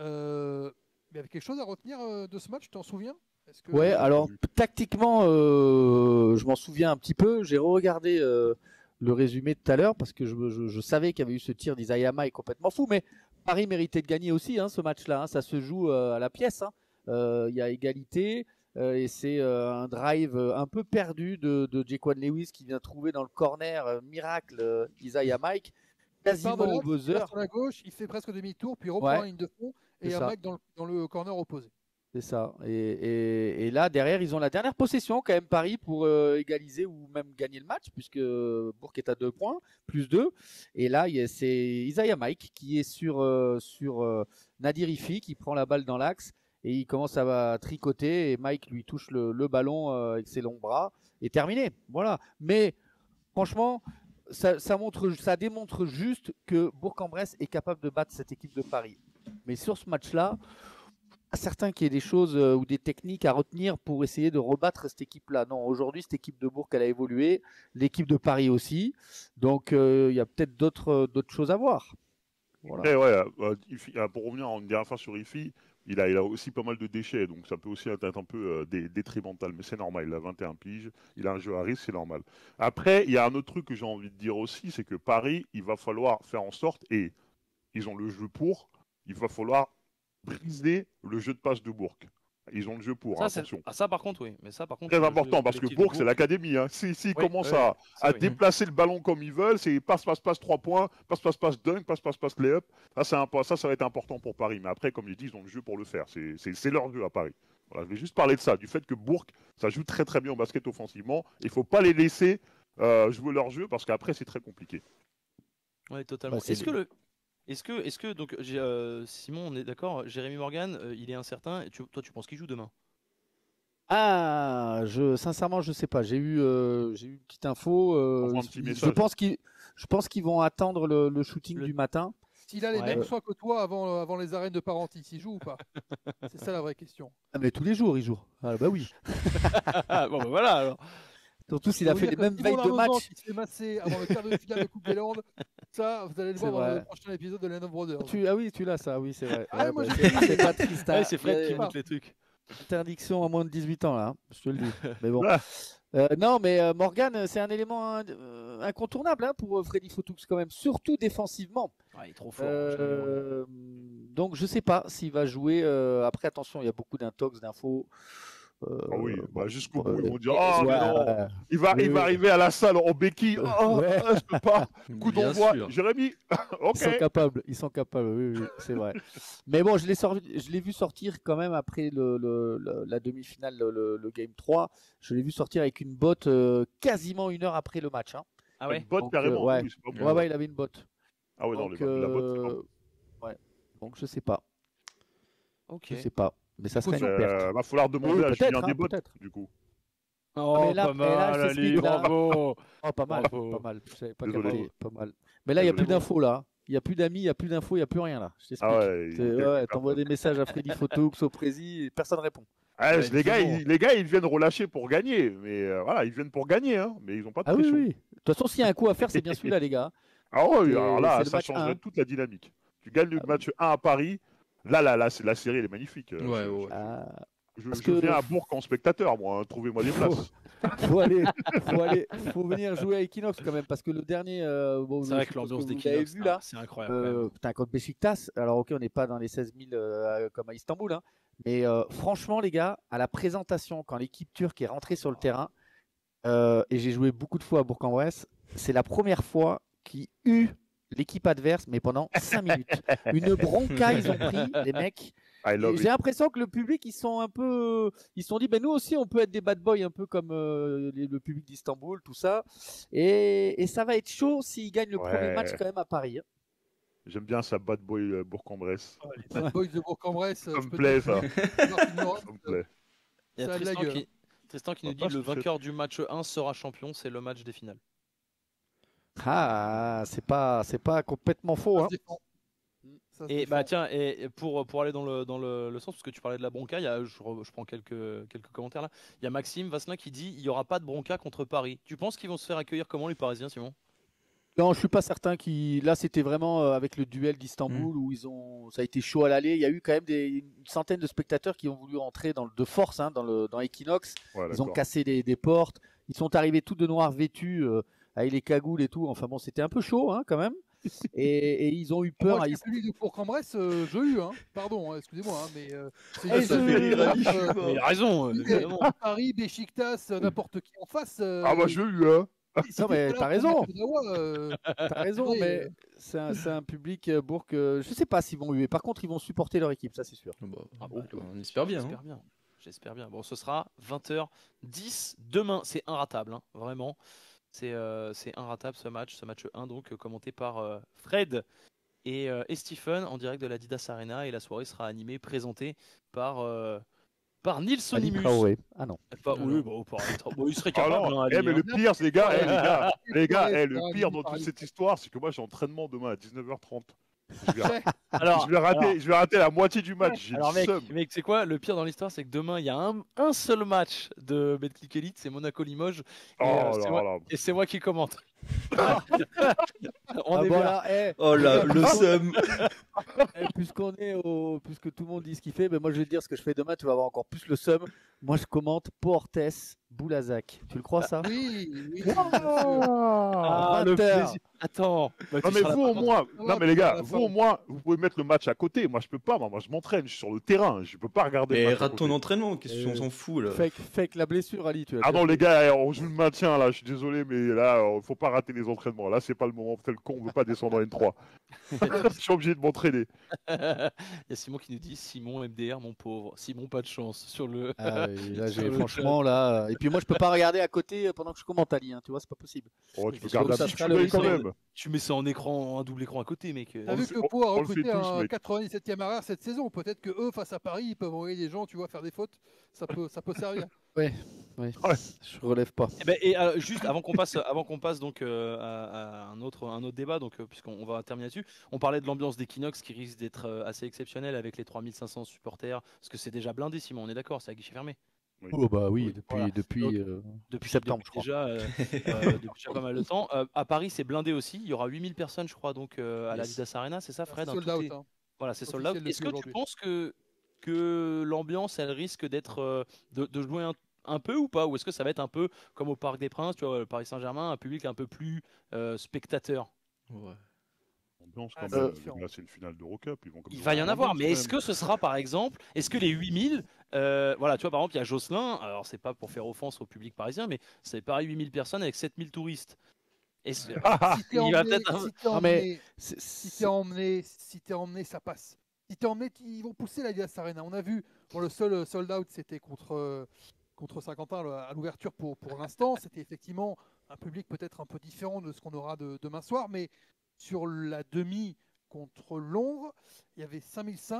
Euh, mais il y avait quelque chose à retenir euh, de ce match, tu t'en souviens? Est-ce que... Ouais, alors tactiquement, euh, je m'en souviens un petit peu. J'ai regardé euh, le résumé tout à l'heure parce que je, je- je savais qu'il y avait eu ce tir d'Isaiah Mike complètement fou. Mais Paris méritait de gagner aussi hein, ce match-là. hein. Ça se joue euh, à la pièce. hein. Euh, Il y a égalité euh, et c'est euh, un drive euh, un peu perdu de, de Jaquan Lewis qui vient trouver dans le corner euh, miracle euh, Isaiah Mike il part de quasiment là, au il buzzer. passe sur la gauche, il fait presque demi-tour, puis il reprend Ouais. la ligne de fond C'est et il y a ça. un mec dans le, dans le corner opposé. C'est ça. Et, et- et là, derrière, ils ont la dernière possession, quand même, Paris, pour euh, égaliser ou même gagner le match, puisque Bourg est à deux points, plus deux. Et là, il y a- c'est Isaiah Mike qui est sur, euh, sur euh, Nadir Ifi, qui prend la balle dans l'axe, et il commence à tricoter, et Mike lui touche le, le ballon euh, avec ses longs bras, et terminé. Voilà. Mais franchement, ça, ça, montre, ça démontre juste que Bourg-en-Bresse est capable de battre cette équipe de Paris. Mais sur ce match-là, certain qu'il y ait des choses euh, ou des techniques à retenir pour essayer de rebattre cette équipe-là. Non, aujourd'hui, cette équipe de Bourg, elle a évolué, l'équipe de Paris aussi. Donc, euh, il y a peut-être d'autres euh, d'autres choses à voir. Voilà. Après, ouais, euh, Ifi- euh, pour revenir en une dernière fois sur Ifi, il a, il a aussi pas mal de déchets, donc ça peut aussi être un peu euh, dé- détrimental, mais c'est normal, il a vingt et un piges, il a un jeu à risque, c'est normal. Après, il y a un autre truc que j'ai envie de dire aussi, c'est que Paris, il va falloir faire en sorte, et ils ont le jeu pour, il va falloir briser le jeu de passe de Bourg. Ils ont le jeu pour, Ça, c'est- attention. ah, ça, par contre, oui. Mais ça, par contre, Très le jeu important, parce que collectif de Bourg, c'est l'académie. Hein. S'ils si, si Oui, commencent oui, à, ça, à oui. déplacer le ballon comme ils veulent, c'est passe, passe, passe, trois points, passe, passe, passe, dunk, passe, passe, passe, lay-up. Ça, c'est un- ça, ça va être important pour Paris. Mais après, comme je dis, ils ont le jeu pour le faire. C'est c'est- c'est leur jeu à Paris. Voilà, je vais juste parler de ça, du fait que Bourg, ça joue très très bien au basket offensivement. Il ne faut pas les laisser euh, jouer leur jeu, parce qu'après, c'est très compliqué. Ouais, totalement. Bah, c'est est-ce que le. Est-ce que, est-ce que, donc, j'ai, euh, Simon, on est d'accord, Jérémy Morgan, euh, il est incertain. Et tu- toi, tu penses qu'il joue demain? Ah, je, sincèrement, je sais pas. J'ai eu, euh, j'ai eu une petite info. euh, Envoie un petit je message. pense qu'ils, je pense qu'ils vont attendre le, le shooting Le- du matin. S'il a les Ouais. mêmes soins que toi avant, avant les arènes de Parentis, il joue ou pas? C'est ça la vraie question. Ah, mais tous les jours, ils jouent. Ah, bah oui. Ah, bon, bah voilà alors. Surtout s'il a Faut fait dire les que mêmes Simon veilles de Larmezan match. qui se fait masser avant le quart de finale de Coupe des Landes, ça, vous allez le C'est voir dans le vrai. prochain épisode de Leno Brothers. Tu, ah oui, tu l'as ça. Oui, c'est vrai. Ah, Ouais, moi, bah, j'ai- c'est c'est pas triste. hein. Ouais, c'est Fred Il y qui a- monte les trucs. Interdiction à moins de dix-huit ans là, hein, je te le dis. Mais bon. Ah. Euh, non, mais euh, Morgan, c'est un élément hein, euh, incontournable hein, pour euh, Freddy Fotoux quand même, surtout défensivement. Ouais, il est trop fort. Jérémy Morgan. Euh, donc je sais pas s'il va jouer. euh, après attention, il y a beaucoup d'intox, d'infos. Euh, Ah oui, bon, bah, jusqu'au euh, bout, ils vont dire et- Ah, ouais, mais non, ouais. il va, Oui, il va oui. arriver à la salle en béquille. Oh, Ouais. ah, je peux pas. Coup Bien d'envoi. sûr. Jérémy, ok. Ils sont capables, ils sont capables, oui, oui, c'est vrai. Mais bon, je l'ai sorti- je l'ai vu sortir quand même après le, le- le- la demi-finale, le, le- le game trois. Je l'ai vu sortir avec une botte euh, quasiment une heure après le match. hein. Ah ouais. Une botte Donc, carrément. euh, ouais. oui, c'est pas bon. Ouais, ouais, il avait une botte. Ah ouais, non, Donc, les- la botte, c'est pas euh, ouais. Donc je sais pas, Ok. je sais pas. Mais ça serait bon. une Euh, perte. va falloir demander Oui, à peut-être, Julien hein, Desbottes, peut-être. du coup. Oh, mais là- pas mais là, mal, c'est ce Ali, qu'il a. bravo. Oh, pas mal, Bravo. pas mal. Je savais pas Désolé. capté, pas mal. Mais là, il n'y a Désolé. plus d'infos là. Il n'y a plus d'amis, il n'y a plus d'infos, il n'y a plus rien là. Je t'explique. Ah ouais, C'est- il- ouais, t'envoies des messages à Freddy Fotoux, au Prési, et personne répond. Ah, Ouais, les, gars, évidemment. ils, les gars, ils viennent relâcher pour gagner. Mais euh, voilà, ils viennent pour gagner, hein, mais ils n'ont pas de Ah oui, pression. oui. De toute façon, s'il y a un coup à faire, c'est bien celui-là, les gars. Ah ouais, C'est- alors là, c'est le ça match changerait un. toute la dynamique. Tu gagnes le Ah oui. match un à Paris. Là, là, là, c'est la série, elle est magnifique. Euh, Ouais, je, ouais. Ah, je- parce je que- viens à Bourg en spectateur, moi. hein, Trouvez-moi des places. faut aller, faut aller, faut venir jouer à Equinox quand même, parce que le dernier, euh, bon, C'est je vrai que suppose l'ambiance vous l'avez d'Equinox, vu là, c'est incroyable. quand euh, même. putain, contre Beşiktaş. Alors ok, on n'est pas dans les seize mille euh, comme à Istanbul, hein, mais euh, franchement les gars, à la présentation, quand l'équipe turque est rentrée sur le terrain, euh, et j'ai joué beaucoup de fois à Bourg-en-Bresse, c'est la première fois qu'ils eut l'équipe adverse, mais pendant cinq minutes. Une bronca ils ont pris, les mecs. I Et love j'ai it. l'impression que le public, ils sont un peu, ils se sont dit, ben nous aussi, on peut être des bad boys, un peu comme euh, les- le public d'Istanbul, tout ça. Et, et ça va être chaud s'ils gagnent le premier Ouais. match quand même à Paris. hein. J'aime bien ça, Bad Boy euh, Bourg-en-Bresse. Les Bad Boys de Bourg-en-Bresse, Ça je me peux plaît, dire ça. que Martin Laurent, Ça me plaît. Il y a ça a de la Tristan gueule. qui, Tristan qui On nous va pas dit le se toucher. vainqueur du match un sera champion, c'est le match des finales. Ah, c'est pas, c'est pas complètement faux. ça Hein. se défend. Ça se Et défend. bah tiens, et et pour, pour aller dans le, dans le, le sens, parce que tu parlais de la bronca, il y a, je, re- je prends quelques, quelques commentaires là. Il y a Maxime Vasselin qui dit il n'y aura pas de bronca contre Paris. Tu penses qu'ils vont se faire accueillir comment les Parisiens, Simon? Non, je suis pas certain qu'ils. Là, c'était vraiment euh, avec le duel d'Istanbul où ils ont, ça a été chaud à l'aller. Il y a eu quand même des, une centaine de spectateurs qui ont voulu entrer dans le, de force hein, dans le, dans Equinox. Ouais, Ils ont d'accord. cassé des, des portes. Ils sont arrivés tout de noir vêtus euh, avec les cagoules et tout. Enfin bon, c'était un peu chaud hein, quand même. Et, et ils ont eu peur. Moi, à qui Ist- suis celui de Bourg-en-Bresse, euh, j'ai eu, hein. Pardon, hein, excusez-moi, hein, mais euh, c'est Eh, juste ça que, fait rire euh, Ali, je suis euh, mort. Mais il a raison, euh, oui, évidemment. Paris, Beşiktaş, euh, n'importe qui en face. euh, Ah, bah, je l'ai eu, hein. si Non, t'es mais pas là t'as pour raison. mettre le Dawa, euh, T'as raison, oui, mais euh, c'est un, c'est un public euh, Bourg. euh, je sais pas s'ils vont huer. Par contre, ils vont supporter leur équipe, ça c'est sûr. Bah, Ah bon, on espère bien. hein. J'espère bien. J'espère bien. Bon, ce sera vingt heures dix demain. C'est inratable, hein, vraiment. C'est euh, c'est inratable ce match, ce match un, donc euh, commenté par euh, Fred et, euh, et Stephen en direct de la Didas Arena. Et la soirée sera animée, présentée par, euh, par Nils Ali Sonimus. Traoré. Ah non. Pas, Non, oui, non. bon, par- bon, il serait Ah capable. non, hein, eh, Ali, mais hein. le pire, les gars, eh, les gars, les gars, Ouais, eh, le c'est pire vrai, dans toute Ali. cette histoire, c'est que moi j'ai entraînement demain à dix-neuf heures trente. Je vais, Alors, je vais rater, alors- je vais rater la moitié du match. J'ai Alors le mec, seum. mec c'est quoi le pire dans l'histoire, c'est que demain il y a un, un seul match de Betclic Elite, c'est Monaco-Limoges, et, Oh euh, c'est là moi, là. et c'est moi qui commente. On Ah, est bon, bien. alors, eh, Oh là, le seum. eh, puisqu'on est au, puisque tout le monde dit ce qu'il fait, ben moi je vais te dire ce que je fais demain. Tu vas avoir encore plus le seum. Moi je commente Portes Boulazac. Tu le crois ça? Oui, oui, bien sûr. Ah, le vingt heures. plaisir. Attends. bah, Non tu mais seras là vous au par moins, Ça non va, mais les gars, ça va, vous ça va. au moins, vous pouvez mettre le match à côté. Moi je peux pas, moi, moi je m'entraîne, je suis sur le terrain, je peux pas regarder. le Mais match à rate ton côté. entraînement, qu'est-ce qu'on Euh, s'en fout là. Fake, fake la blessure, Ali. Tu as Ah non les gars, eh, on joue le maintien là, je suis désolé mais là, euh, faut pas rater les entraînements. Là c'est pas le moment, tel con, on veut pas descendre en N trois. Je suis obligé de m'entraîner. Il y a Simon qui nous dit Simon M D R mon pauvre. Simon pas de chance sur le. Ah, oui, là, Sur j'ai, le franchement, là. euh, Et puis moi, je peux pas regarder à côté euh, pendant que je commente Ali. Hein, tu vois, c'est pas possible. Oh, tu peux Parce garder que un ça petit sera coup le d'œil quand week-end. même. Tu mets ça en écran, un double écran à côté, mec. T'as On vu le que fait- le Pau a on le fait recruté tous, un mec. quatre-vingt-dix-septième arrière cette saison. Peut-être que eux, face à Paris, ils peuvent envoyer des gens, tu vois, faire des fautes. Ça peut, ça peut servir. Oui, Ouais. je relève pas. Eh ben, et euh, juste avant qu'on passe, avant qu'on passe donc euh, à, à un autre, un autre débat, donc euh, puisqu'on on va terminer là-dessus, on parlait de l'ambiance d'Equinox qui risque d'être euh, assez exceptionnelle avec les trois mille cinq cents supporters, parce que c'est déjà blindé, Simon, on est d'accord, c'est à guichet fermé. Oh bah oui, Oui, depuis, voilà. depuis, Donc, euh, Depuis septembre, depuis je crois. déjà, euh, euh, depuis déjà pas mal de temps. Euh, à Paris, c'est blindé aussi. Il y aura huit mille personnes, je crois, donc euh, à la Yes. Didas Arena, c'est ça, C'est Fred hein, sold tout out. est- hein. Voilà, c'est sold Officiel out. Est-ce que depuis tu aujourd'hui. penses que que l'ambiance, elle risque d'être euh, de, de jouer un, un peu ou pas, ou est-ce que ça va être un peu comme au Parc des Princes, tu vois, le Paris Saint-Germain, un public un peu plus euh, spectateur? Ouais. Ambiance Ah, quand c'est même. différent. Là c'est une finale d'Eurocup, ils vont comme Il ça va y en avoir avoir, l'ambiance, mais quand est-ce même. que ce sera par exemple, est-ce que les huit mille, euh, voilà, tu vois, par exemple, il y a Jocelyn, alors c'est pas pour faire offense au public parisien, mais c'est pareil, huit mille personnes avec sept mille touristes. Est-ce- Si t'es Il va emmené, peut-être un- si t'es Non, mais emmené, C'est- si c'est- t'es emmené, si t'es emmené, ça passe. Si t'es emmené, ils vont pousser la Didas Arena. On a vu, bon, le seul sold out, c'était contre, euh, contre Saint-Quentin le- à l'ouverture pour, pour l'instant. C'était effectivement un public peut-être un peu différent de ce qu'on aura de, demain soir, mais sur la demi contre Londres, il y avait cinq mille cinq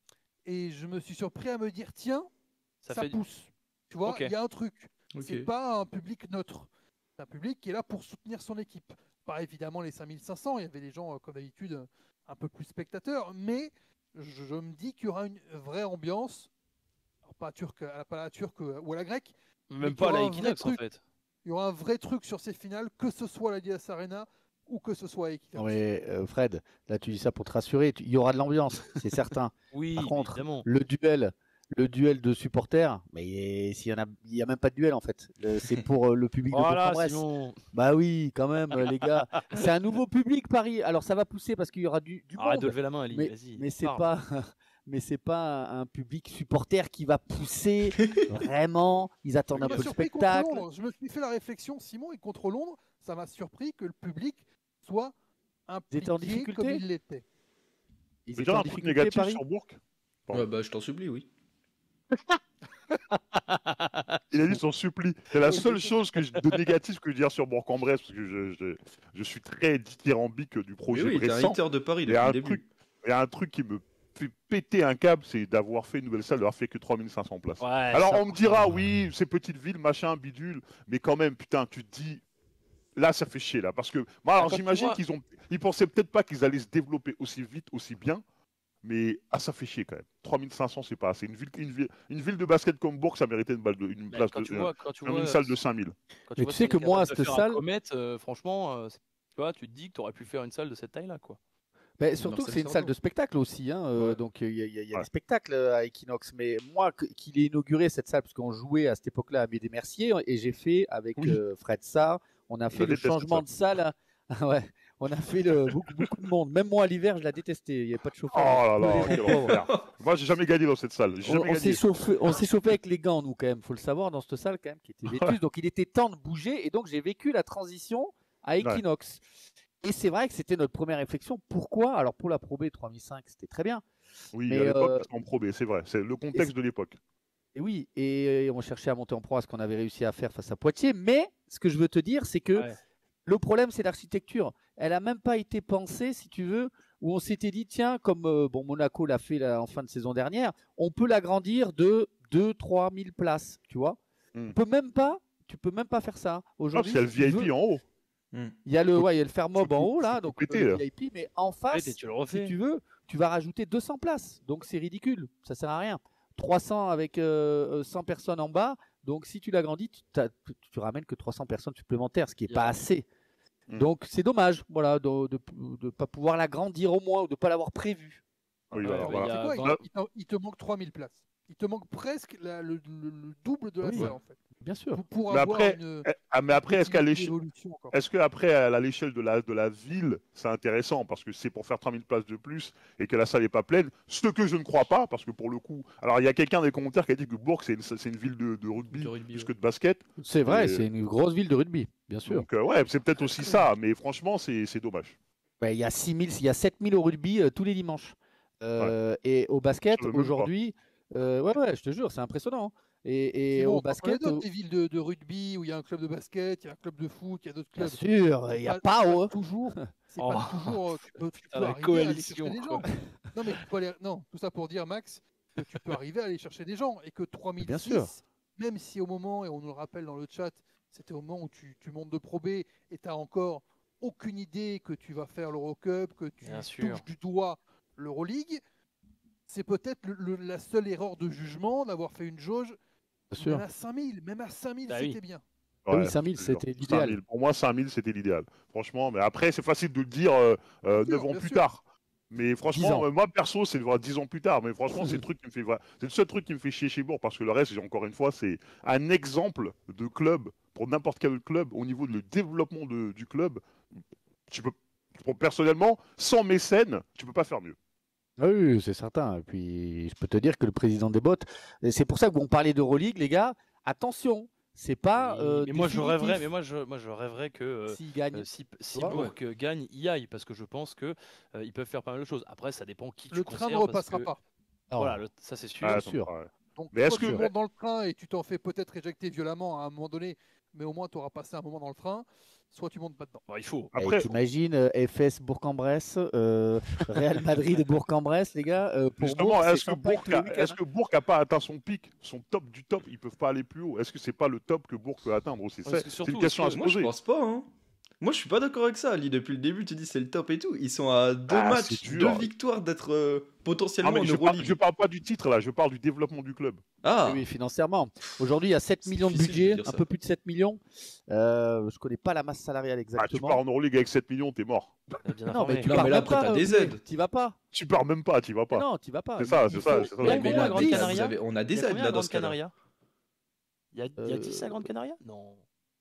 et je me suis surpris à me dire, tiens, Ça ça, fait- pousse. Tu vois, Ok. il y a un truc. Ok. C'est pas un public neutre. C'est un public qui est là pour soutenir son équipe. Pas évidemment les cinq mille cinq cents, il y avait des gens, euh, comme d'habitude, euh, un peu plus spectateurs, mais je, je me dis qu'il y aura une vraie ambiance. Alors, pas, turc, à la, pas à la turque ou à la grecque. Même il pas y à la aura un vrai Equinox en truc. fait. Il y aura un vrai truc sur ces finales, que ce soit à l'Adidas Arena ou que ce soit à Equinox. Non, mais euh, Fred, là tu dis ça pour te rassurer, tu- il y aura de l'ambiance, c'est certain. Oui, Par contre, évidemment. le duel, le duel de supporters, mais s'il y en a, il y a même pas de duel en fait. Le- C'est pour euh, le public de Voilà, Bourg-en-Bresse. Simon. Bah oui, quand même, euh, les gars. C'est un nouveau public Paris. Alors ça va pousser parce qu'il y aura du, du Arrête de monde, lever la main, Ali. mais, Vas-y. mais c'est parle. pas, mais c'est pas un, un public supporter qui va pousser vraiment. Ils attendent Ça un m'a peu le surpris contre spectacle. Londres. Je me suis fait la réflexion, Simon, et contre Londres, ça m'a surpris que le public soit Ils étaient en impliqué difficulté comme il l'était. Ils C'est étaient déjà en un truc difficulté négatif Paris. sur Bourg. Pardon. Ouais, bah, je t'en supplie, oui. Il a dit son supplie. C'est la seule chose que je- de négatif que je dire sur Bourg-en-Bresse, parce que je, je, je suis très dithyrambique du Mais projet oui, t'es un récent. hater de Paris Il y depuis a le un début. truc, il y a un truc qui me fait péter un câble, c'est d'avoir fait une nouvelle salle, d'avoir fait que trois mille cinq cents places. Ouais, Alors ça- on me dira, oui, ces petites villes, machin, bidule, mais quand même, putain, tu te dis, là, ça fait chier, là, parce que, moi, alors Quand tu j'imagine vois- qu'ils ont, ils pensaient peut-être pas qu'ils allaient se développer aussi vite, aussi bien, mais, ah, ça fait chier quand même. trois mille cinq cents, c'est pas assez. Une ville, une ville, une ville de basket comme Bourg, ça méritait une, balle de, une Bah, place quand de, tu euh, vois, quand tu même vois, une salle de cinq mille. quand Mais vois tu sais ce que qu'on est moi, capable de cette faire salle- à Comet, euh, franchement, euh, c'est- tu vois, tu te dis que tu aurais pu faire une salle de cette taille-là, quoi. Mais surtout que Marcel c'est une Cerdan. salle de spectacle aussi, hein, euh, Ouais. donc il y a, y a- y a Ouais. des spectacles euh, à Equinox. Mais moi, que- qu'il ait inauguré cette salle, parce qu'on jouait à cette époque-là à Médé-Mercier, et j'ai fait avec Oui. euh, Fred Sarr, on a fait le déteste cette changement de salle. à- ouais, on a fait le, beaucoup, beaucoup de monde. Même moi, à l'hiver, je la détestais. Il n'y avait pas de Oh chauffeur. là là, Mon quel pauvre. enfer. Moi, j'ai jamais gagné dans cette salle. J'ai On, jamais on gagné. s'est chauffé, on s'est chauffé avec les gants, nous, quand même. Faut le savoir, dans cette salle, quand même, qui était vétuste. Donc, il était temps de bouger. Et donc, j'ai vécu la transition à Equinox. Et c'est vrai que c'était notre première réflexion. Pourquoi? Alors, pour la Pro B trois mille cinq, c'était très bien. Oui, Mais, à l'époque, euh, c'était en Pro B, c'est vrai. C'est le contexte de l'époque. Et oui, et on cherchait à monter en pro à ce qu'on avait réussi à faire face à Poitiers. Mais ce que je veux te dire, c'est que Ouais. le problème, c'est l'architecture. Elle n'a même pas été pensée, si tu veux, où on s'était dit, tiens, comme euh, bon, Monaco l'a fait là, en fin de saison dernière, on peut l'agrandir de deux à trois mille places, tu vois. Hmm. Tu peux même pas, tu peux même pas faire ça. Ah, Aujourd'hui, parce qu'il y a le si tu V I P veux, en haut. il y a le, Faut- ouais, il y a le Fermob faut en tout- haut, là, faut donc tout péter, le là. V I P, mais en Ouais, face, et tu le refais. si tu veux, tu vas rajouter deux cents places. Donc c'est ridicule, ça sert à rien. trois cents avec euh, cent personnes en bas. Donc si tu l'agrandis, tu, t'as- tu, tu ramènes que trois cents personnes supplémentaires, ce qui n'est Yeah. pas assez. Mm. Donc c'est dommage, voilà, de ne pas pouvoir l'agrandir au moins ou de ne pas l'avoir prévu. Oui, Ouais, alors, ouais, voilà. il y a C'est quoi, il- vingt- il, t'en- il te manque trois mille places. Il te manque presque la- le, le- le double de la Oui. salle, en fait. Bien sûr. Pour, pour Mais avoir après, une, Eh, ah, mais après, est-ce qu'à petite l'échelle, évolution encore. est-ce que après à l'échelle de la de la ville, c'est intéressant parce que c'est pour faire trois mille places de plus et que la salle n'est pas pleine. Ce que je ne crois pas parce que pour le coup, alors il y a quelqu'un dans les commentaires qui a dit que Bourg c'est une c'est une ville de, de rugby, De rugby, plus ouais. que de basket. C'est vrai, Et- c'est une grosse ville de rugby, bien sûr. Donc euh, ouais, c'est peut-être aussi ça, mais franchement c'est c'est dommage. Ouais, il y a six mille, il y a sept mille au rugby euh, tous les dimanches. Euh, Et au basket, Je savais même pas. aujourd'hui, euh, ouais, ouais, je te jure, c'est impressionnant. hein. Et, et Sinon, au on connaît basket, d'autres, euh, des villes de, de rugby où il y a un club de basket, il y a un club de foot, il y a d'autres bien clubs. sûr, il n'y a C'est pas, c'est oh, toujours. C'est Oh. pas toujours. euh, Tu peux, tu Putain, peux la arriver à aller coalition, chercher des quoi. gens. Non, mais tu peux aller- non, tout ça pour dire, Max, que tu peux arriver à aller chercher des gens et que trois mille six, Bien sûr. même si au moment, et on nous le rappelle dans le chat, c'était au moment où tu, tu montes de Pro B et tu n'as encore aucune idée que tu vas faire l'Eurocup, que tu Bien sûr. touches du doigt l'Euroleague, c'est peut-être le- le- la seule erreur de jugement d'avoir fait une jauge. bien sûr. Même à cinq mille, même à cinq mille, Bah oui. c'était bien. Ah oui, Ouais, cinq mille, je te jure. c'était cinq l'idéal. mille. Pour moi, cinq mille, c'était l'idéal. Franchement, mais après, c'est facile de le dire euh, euh, Bien neuf sûr, ans bien plus sûr. tard. Mais dix franchement, ans. euh, moi, perso, c'est de voir dix ans plus tard. Mais franchement, c'est le truc qui me fait vra- c'est le seul truc qui me fait chier chez Bourg parce que le reste, encore une fois, c'est un exemple de club pour n'importe quel club au niveau du développement de- du club. Tu peux, pour- personnellement, sans mécène, tu peux pas faire mieux. Ah oui, c'est certain. Et puis, je peux te dire que le président des bottes, et c'est pour ça que vous parlait d'Euroleague, les gars, attention, c'est pas. Oui, euh, mais moi je définitif. rêverais, mais moi je, moi je rêverais que euh, S'il gagne. euh, si, si vois, Bourg euh, gagne, y aille parce que je pense que euh, ils peuvent faire pas mal de choses. Après, ça dépend qui tu Le train ne conserves, parce repassera que- pas. Non. Voilà, le- ça c'est sûr. Ah, sûr. ouais. Donc, Mais soit est-ce tu que- montes dans le train et tu t'en fais peut-être éjecter violemment à un moment donné, mais au moins tu auras passé un moment dans le train, soit tu montes pas dedans. Bon, il faut. Eh, Après, t'imagines euh, F S Bourg-en-Bresse, euh, Real Madrid Bourg-en-Bresse, les gars. euh, pour justement, Bourg, c'est est-ce que sympa Bourg tous les a, week-ends, est-ce que Bourg a pas atteint son pic, son top du top? Ils peuvent pas aller plus haut. Est-ce que c'est pas le top que Bourg peut atteindre aussi? Parce C'est que c'est surtout, une question à est-ce se Moi, je poser. pense pas. Hein. Moi, je suis pas d'accord avec ça, Ali. Depuis le début, tu dis c'est le top et tout. Ils sont à deux Ah, matchs, c'est dur. deux victoires d'être euh, potentiellement Ah, mais en je, parle, Euroleague. je parle pas du titre là, je parle du développement du club. Ah, Oui, financièrement. Aujourd'hui, il y a sept C'est millions de difficile de budget, dire un ça. peu plus de sept millions. Euh, je connais pas la masse salariale Ah, tu exactement. pars en Euroleague avec sept millions, t'es mort. Eh, bien non, informé. mais tu Non, pars mais là, même après, pas. t'as euh, des Poulet, aides. T'y vas pas. Tu pars même pas, tu vas Mais pas. non, t'y vas pas. C'est ça, Il c'est faut- ça, c'est ça. Mais il y a Ouais, mais combien à là, Grande dix, Canaria vous avez- on a Il y des a aides combien là à dans Grande ce cas-là. Canaria Il y a, il y a Euh, dix à Grande Canaria Non.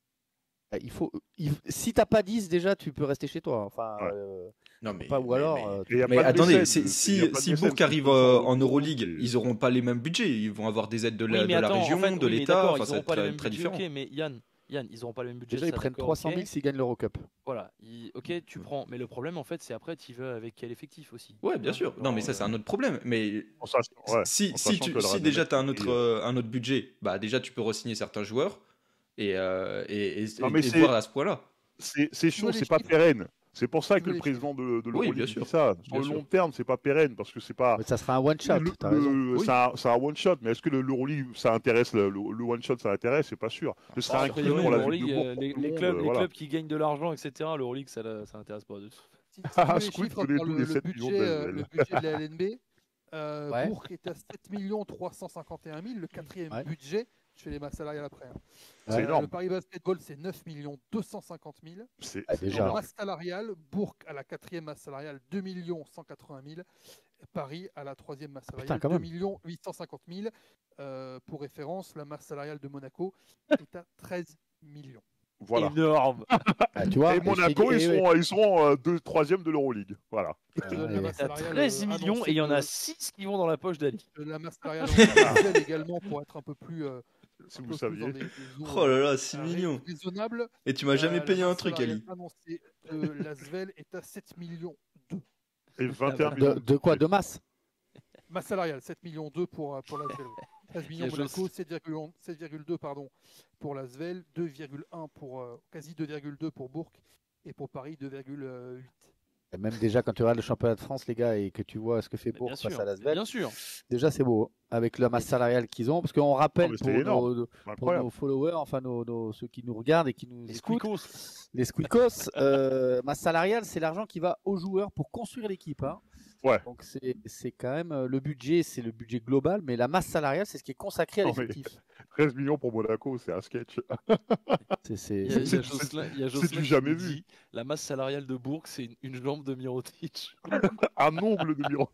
Il faut, il- si t'as pas dix, déjà, tu peux rester chez toi. Enfin, Ouais. euh, Non, mais, pas, ou mais- alors. mais- euh, Et y a Mais pas de attendez, mécène, c'est- y a si, pas de si mécène, Bourg c'est arrive sponsor euh, de en groupe, Euroleague, et- ils auront pas les mêmes budgets. Ils vont avoir des aides de la, Oui, mais de la attends, région, en fait, de oui, mais l'État. d'accord, Enfin, ils ça va n'auront être pas les très, mêmes très budgets, différent. ok, mais Yann, Yann, ils n'auront pas les mêmes budgets. Déjà, ils ça, prennent d'accord, trois cent mille ok. s'ils gagnent l'Eurocup. Voilà, il- ok, tu prends, mais le problème en fait, c'est après, tu veux avec quel effectif aussi. Ouais, bien Hein, sûr. Non, mais ça, genre, c'est un euh, autre problème. Mais En sach- ouais, si, en si, sachant tu, que le si Real déjà Madrid, tu as un il- autre, euh, un autre budget, bah déjà, tu peux re-signer certains joueurs et, euh, et, et, Non, et- mais et c'est- voir à ce point-là. C'est c'est Tu veux chaud, les c'est pas chiffres pérenne. C'est pour ça Tu que veux le les président de, de Oui, l'Euroleague bien dit sûr. ça. Sur Bien le sûr. long terme, c'est pas pérenne parce que c'est pas. Mais ça sera un one shot. Le- T'as le- raison. Oui. C'est un, c'est un one shot, mais est-ce que le- l'Euroleague ça intéresse le, le- le one shot ça intéresse C'est pas sûr. Ce serait Ah, un après, client oui, pour la l'Euroleague, ville de Bourg, euh, pour les, tout le les monde, clubs, euh, les voilà. clubs qui gagnent de l'argent, et cetera. L'Euroleague, ça, la- ça intéresse pas du tout. Si, si Ah, tu veux les Squid chiffres connaît par tous le, les le sept millions budget, de euh, L N B. le budget de la L N B, euh, Ouais. Bourg est à sept millions trois cent cinquante et un mille, le quatrième Ouais. budget. Je fais les masses salariales après. hein. C'est Ouais. énorme. Le Paris Basketball, c'est neuf millions deux cent cinquante mille. C'est Ah, c'est déjà. En énorme. masse salariale, Bourg à la quatrième masse salariale, deux millions cent quatre-vingts mille. Et Paris à la troisième masse salariale, quand deux même. millions huit cent cinquante mille. Euh, pour référence, la masse salariale de Monaco est à treize millions. Voilà. Énorme. Ah, tu vois, Et et je t'ai Monaco, dit- ils eh ouais. seront, ils seront euh, deux, troisième de l'Euroleague. Voilà. Et je te donne ouais. la masse T'as salariale, treize euh, millions annoncée et il y en de- a six qui vont dans la poche d'Ali. de la masse salariale individuelle également pour être un peu plus, euh, Si un vous peu plus saviez. dans des- des eaux, Oh là euh, là, six rais- millions. raisonnables. Et tu m'as jamais Euh, payé la un masse truc, salariale Ali. annoncée de Lasvel est à sept millions deux. Et vingt et un De- millions. De, de quoi? De masse? Masse salariale, sept millions deux pour, euh, pour Lasvel. oui. treize millions Les Monaco, choses- sept virgule un sept virgule deux pardon, pour Lasvel, deux virgule un pour, euh, quasi deux virgule deux pour Bourg et pour Paris deux virgule huit. Et même déjà, quand tu regardes le championnat de France, les gars, et que tu vois ce que fait Mais Bourg Bien face sûr, à Lasvel, bien sûr. déjà c'est beau, hein, avec la masse salariale qu'ils ont. Parce qu'on rappelle Oh, mais pour, c'est énorme. nos, pour Incroyable. nos followers, enfin nos, nos- ceux qui nous regardent et qui nous Les écoutent, squeakos. les squeakos, euh, masse salariale, c'est l'argent qui va aux joueurs pour construire l'équipe. hein. Ouais. Donc c'est c'est quand même euh, le budget, c'est le budget global, mais la masse salariale, c'est ce qui est consacré à Non, mais- l'effectif. treize millions pour Monaco, c'est un sketch. C'est- c'est- Il y a, il y a C'est- Jocelyn, il y a c'est Jocelyn du qui jamais nous vu. dit, la masse salariale de Bourg, c'est une, une jambe de Mirotic. Un ongle de Miron.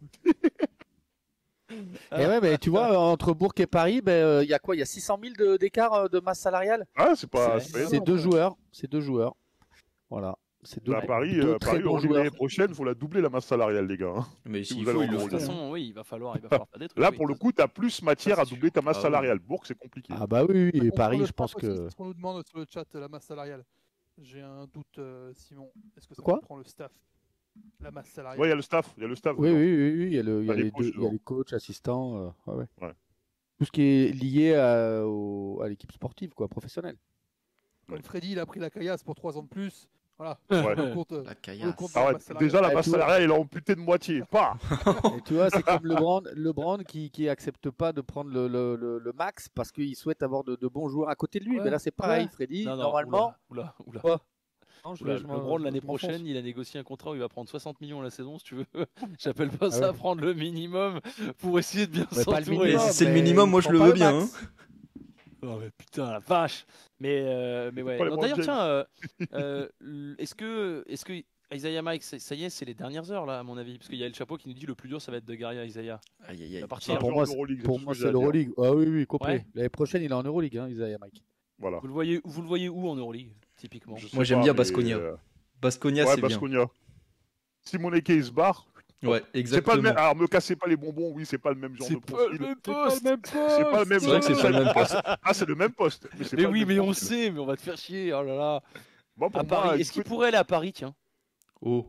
Et ouais, mais tu vois, entre Bourg et Paris, ben, euh, il y a quoi? Il y a six cent mille de- d'écart euh, de masse salariale. Ah, c'est pas. C'est- c'est pas C'est énorme. deux joueurs. C'est deux joueurs. Voilà. C'est deux, Bah, Paris, deux euh, très Paris bons Euroleague joueurs. l'année prochaine, il faut la doubler la masse salariale, les gars. hein. Mais Si s'il vous allez faut, en ils le De toute Euroleague. feront. façon, oui, il va falloir, il va falloir faire des trucs. Là, oui. pour le coup, tu as plus matière Ça, à c'est doubler ta masse Ah oui. salariale. Bourg, c'est compliqué. Ah bah oui, oui, et On Paris, prend le je pense staff aussi, que... c'est ce qu'on nous demande sur le chat, la masse salariale. J'ai un doute, euh, Simon. Est-ce que ça Quoi prend le staff? La masse salariale. Ouais, il y a le staff. Il y a le staff. Oui, dedans. oui, oui, oui, il y a, le, il y a Ah, les les, coachs deux, il y a dedans. les coachs, assistants, euh, ouais, ouais. Ouais. Tout ce qui est lié à, au- à l'équipe sportive, quoi, professionnelle. Comme Freddy, il a pris la caillasse pour trois ans de plus. Voilà. Ouais. Le compte, euh, La le caillasse. compte de Ah la ouais, masse salariale. déjà, la Ah, masse tu vois. salariale, elle est amputée de moitié. Pas. Et tu vois, c'est comme LeBron, LeBron qui qui accepte pas de prendre le, le, le, le max parce qu'il souhaite avoir de, de bons joueurs à côté de lui. Ouais, Mais là, c'est pareil, ouais. Freddy. Non, non, normalement, oula, oula, oula. Quoi Non, je- Oula, je m'en- LeBron, je l'année m'enfonce. prochaine, il a négocié un contrat où il va prendre soixante millions la saison, si tu veux. J'appelle pas Ah ça ouais. prendre le minimum pour essayer de bien Mais pas le s'entourer. minimum, si c'est le mais minimum, il moi, je prend le pas veux le bien, max. Oh, mais putain, la vache. Mais, euh, mais ouais. Pas les Non, bras D'ailleurs, de tiens, euh, euh, l- est-ce que, est-ce que Isaiah Mike, c'est- ça y est, c'est les dernières heures là, à mon avis, parce qu'il y a le chapeau qui nous dit le plus dur, ça va être de Garia Isaiah. Aïe, aïe, Il aïe. va Ah, partir. pour Champion moi, d'Euroleague, c'est Pour tout ce moi, que c'est j'ai à dire. l'Euroleague. Ah oui, oui, complet. Ouais. L'année prochaine, il est en Euroleague, hein, Isaiah Mike. Voilà. Vous le voyez, vous le voyez où en Euroleague, typiquement? Je sais Moi, j'aime pas, bien mais, Baskonia. euh, Basconia, Ouais, c'est bien. Baskonia. Simon Eke, il se barre. Ouais, C'est pas le exactement. même. Alors, me cassez pas les bonbons. Oui, c'est pas le même genre C'est de pas profil. le même C'est pas poste. le même poste. C'est pas le même C'est vrai que c'est genre pas de- le même Ah, c'est- Ah, c'est le même poste. Mais, c'est Mais pas le oui, même mais on profil. sait, mais on va te faire chier. Oh là là. Bon, pour À moi, Paris. il Est-ce qu'il peut- pourrait aller à Paris, tiens? Oh.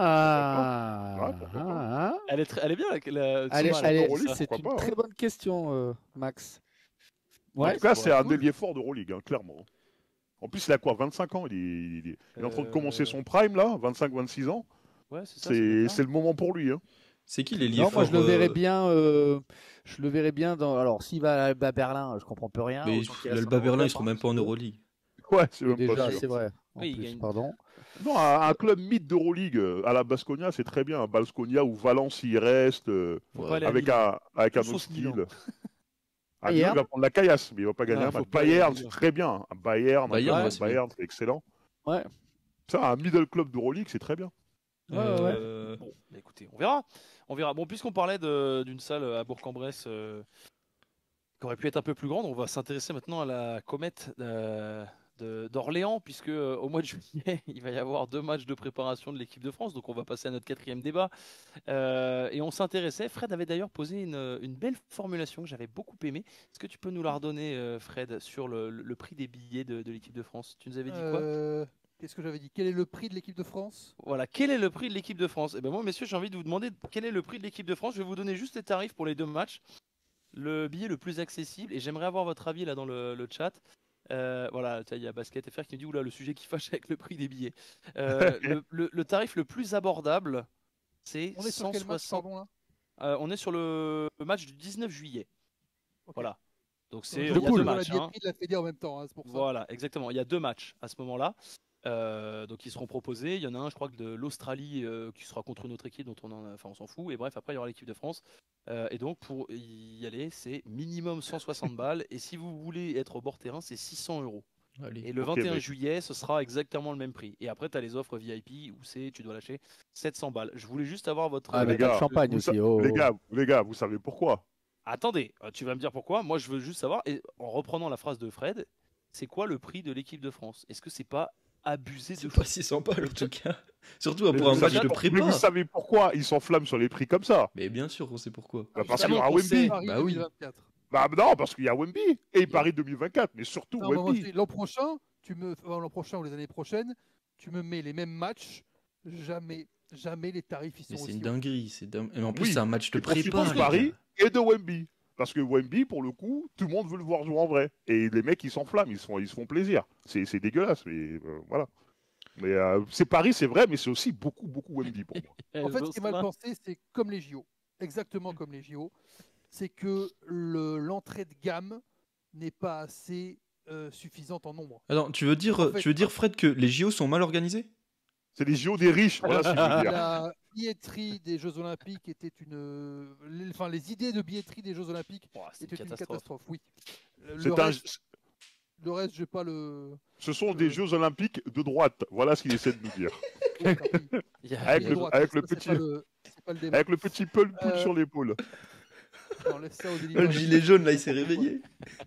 Ah, Ouais, pourquoi pas. ah, ah. Elle est, très- elle est bien la. la Allez, Tsuma, allez, là, Euroleague, ça. c'est pourquoi une pas, très hein. bonne question, euh, Max. En Ouais, tout cas, ça c'est pourrait un être cool. ailier fort d'Euroleague, hein, clairement. En plus, il a quoi, vingt-cinq ans. Il est, il est- il est en train de Euh, commencer son prime, là, vingt-cinq vingt-six ans. Ouais, c'est ça. ça doit être C'est ça. c'est le moment pour lui. Hein. C'est qui les liés Non, moi je forts, le verrais euh, bien. euh, je le verrais bien dans. Alors, s'il va à Alba Berlin, je comprends plus rien. Mais autant qu'il le reste en Berlin, ils Europe, seront hein, même pas en si tu veux. Euroleague. Ouais, c'est même Déjà, pas sûr. c'est vrai. En Oui, il plus, gagne. pardon. Non, un, un club mythe d'Euroleague euh, à la Baskonia, c'est très bien. Baskonia ou Valence, il reste euh, Faut Ouais. pas aller à avec Milan. un, avec un Tous autre sauf Milan. style. Ah, Milan, Bayern. il va prendre la caillasse, mais il va pas gagner Non, un faut match. pas aller à Bayern, Milan. c'est très bien. Un Bayern, un Bayern, club ouais, de c'est bien. Bayern, c'est excellent. Ouais. Ça, un middle club d'Euroleague, c'est très bien. Ouais, ouais. Euh, Bon, bah écoutez, on verra. On verra. Bon, puisqu'on parlait de- d'une salle à Bourg-en-Bresse euh, qui aurait pu être un peu plus grande, on va s'intéresser maintenant à la comète euh, de- d'Orléans, puisque euh, au mois de juillet, il va y avoir deux matchs de préparation de l'équipe de France. Donc on va passer à notre quatrième débat. Euh, et on s'intéressait. Fred avait d'ailleurs posé une, une belle formulation que j'avais beaucoup aimée. Est-ce que tu peux nous la redonner, euh, Fred, sur le, le- le prix des billets de, de l'équipe de France? Tu nous avais dit quoi? Euh, Qu'est-ce que j'avais dit? Quel est le prix de l'équipe de France? Voilà, quel est le prix de l'équipe de France? Et ben moi, messieurs, j'ai envie de vous demander quel est le prix de l'équipe de France. Je vais vous donner juste les tarifs pour les deux matchs. Le billet le plus accessible, et j'aimerais avoir votre avis là dans le, le chat. Euh, voilà, tiens, il y a Basket F R qui nous dit oula, le sujet qui fâche avec le prix des billets. Euh, le, le- le tarif le plus abordable, c'est On est sur quel match, cent soixante. pardon, là? Euh, on est sur le, le match du dix-neuf juillet. Ok. Voilà. Donc Donc, c'est je il y a vois deux la matchs. hein. billetterie de la Fédé en même temps, hein, c'est pour ça. Voilà, exactement. Il y a deux matchs à ce moment-là. Euh, donc ils seront proposés. Il y en a un, je crois, que de l'Australie euh, qui sera contre une autre équipe dont on en a... enfin on s'en fout. Et bref, après il y aura l'équipe de France. Euh, et donc pour y aller, c'est minimum cent soixante balles. Et si vous voulez être au bord terrain, c'est six cents euros. allez. Et le Ok, vingt et un mais- juillet, ce sera exactement le même prix. Et après, tu as les offres V I P où c'est tu dois lâcher sept cents balles. Je voulais juste avoir votre. Ah, les mais t'as gars, le champagne Vous aussi. sa- Oh, les oh. gars, les gars, vous savez pourquoi? Attendez, euh, tu vas me dire pourquoi. Moi, je veux juste savoir, et en reprenant la phrase de Fred, c'est quoi le prix de l'équipe de France? Est-ce que c'est pas abusé de C'est fou? pas si sympa en tout cas. Surtout Mais pour un vous match savez de pour- prépa. Mais vous savez pourquoi ils s'enflamment sur les prix comme ça? Mais bien sûr, on sait pourquoi. Bah, parce qu'il y Évidemment aura qu'on Wemby. sait. Paris bah oui. deux mille vingt-quatre. Bah non, parce qu'il y a Wemby et Paris deux mille vingt-quatre, mais surtout Non, bah, moi, je Wemby. dis, l'an prochain, tu me, enfin, l'an prochain ou les années prochaines, tu me mets les mêmes matchs. Jamais, jamais les tarifs ils sont Mais c'est aussi une hauts. dinguerie. C'est dingue. Et en plus, Oui. c'est un match de Et profitons prépa. de les Paris gars. et de Wemby. Parce que Wemby, pour le coup, tout le monde veut le voir jouer en vrai. Et les mecs, ils s'enflamment, ils, sont, ils se font plaisir. C'est c'est dégueulasse, mais euh, voilà. Mais euh, c'est Paris, c'est vrai, mais c'est aussi beaucoup, beaucoup Wemby pour moi. En fait, ce qui est mal pensé, c'est comme les J O, exactement comme les J O, c'est que le- l'entrée de gamme n'est pas assez euh, suffisante en nombre. Attends, tu veux dire, En fait, tu veux dire, Fred, que les J O sont mal organisés? C'est les J O des riches, voilà ce que je veux dire. La billetterie des Jeux Olympiques était une, les- enfin les idées de billetterie des Jeux Olympiques Oh, c'est étaient une une catastrophe. catastrophe. Oui. Le, C'est le un- reste, le reste, j'ai pas le. Ce sont Euh. des Jeux Olympiques de droite, voilà ce qu'il essaie de nous dire. Oui, tant pis. Il y a- Avec Les le- droites, avec ça, le c'est petit- pas le- c'est pas le débat. Avec le petit pull pull Euh, sur l'épaule. Non, laisse ça aux Le élites. gilet jaune, là, il s'est réveillé.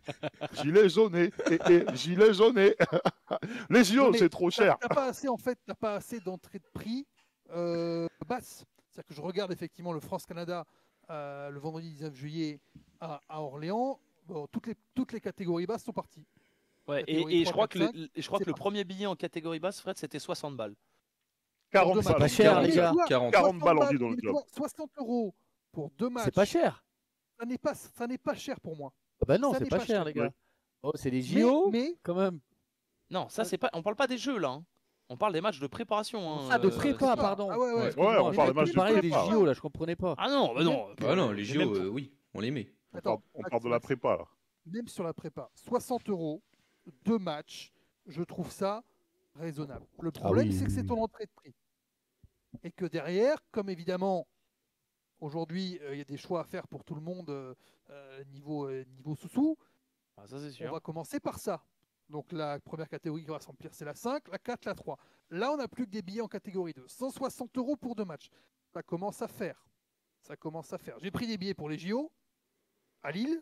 Gilet jaune, et, et, gilet jaune. et- Les J Non, O, mais c'est trop T'as cher. t'as pas assez en fait, t'as pas assez d'entrée de prix euh, basse. C'est-à-dire que je regarde effectivement le France-Canada euh, le vendredi dix-neuf juillet à, à Orléans. Bon, toutes les toutes les catégories basses sont parties. Ouais, catégorie et, et je trois, crois quatre, que, le, cinq, et je crois c'est que le parti. premier billet en catégorie basse, Fred, c'était soixante balles. quarante Pour deux balles. pas matchs. cher, Mais les tu gars. vois, quarante. quarante balles, on soixante dit dans le mais tu club. vois, soixante euros pour deux matchs. C'est pas cher. Ça n'est pas, ça n'est pas cher pour moi. Ah bah non, Ça c'est n'est pas pas cher, cher. les gars. Ouais. Oh, c'est les Mais, J O, mais quand même. Non, ça c'est pas. On parle pas des jeux là. hein. On parle des matchs de préparation. hein, Ah, de euh, prépa, c'est- pardon. Ah ouais, ouais. Ouais. Excuse-moi, Ouais, on je parle croyais des matchs que de tu parlais des prépa, J O, là, je comprenais pas. Ah non, bah non. Bah non, les Mais J O, même- euh, oui, on les met. On Attends, parle, on Max, parle de la Max, prépa, là. même sur la prépa, soixante euros, deux matchs, je trouve ça raisonnable. Le problème, oui, c'est que oui, c'est oui. ton entrée de prix. Et que derrière, comme évidemment, aujourd'hui, euh, il y a des choix à faire pour tout le monde euh, euh, niveau, euh, niveau sous-sous, Ah, ça c'est on sûr. va commencer par ça. Donc la première catégorie qui va se remplir, c'est la cinq, la quatre, la trois. Là, on n'a plus que des billets en catégorie deux. cent soixante euros pour deux matchs. Ça commence à faire. Ça commence à faire. J'ai pris des billets pour les J O à Lille.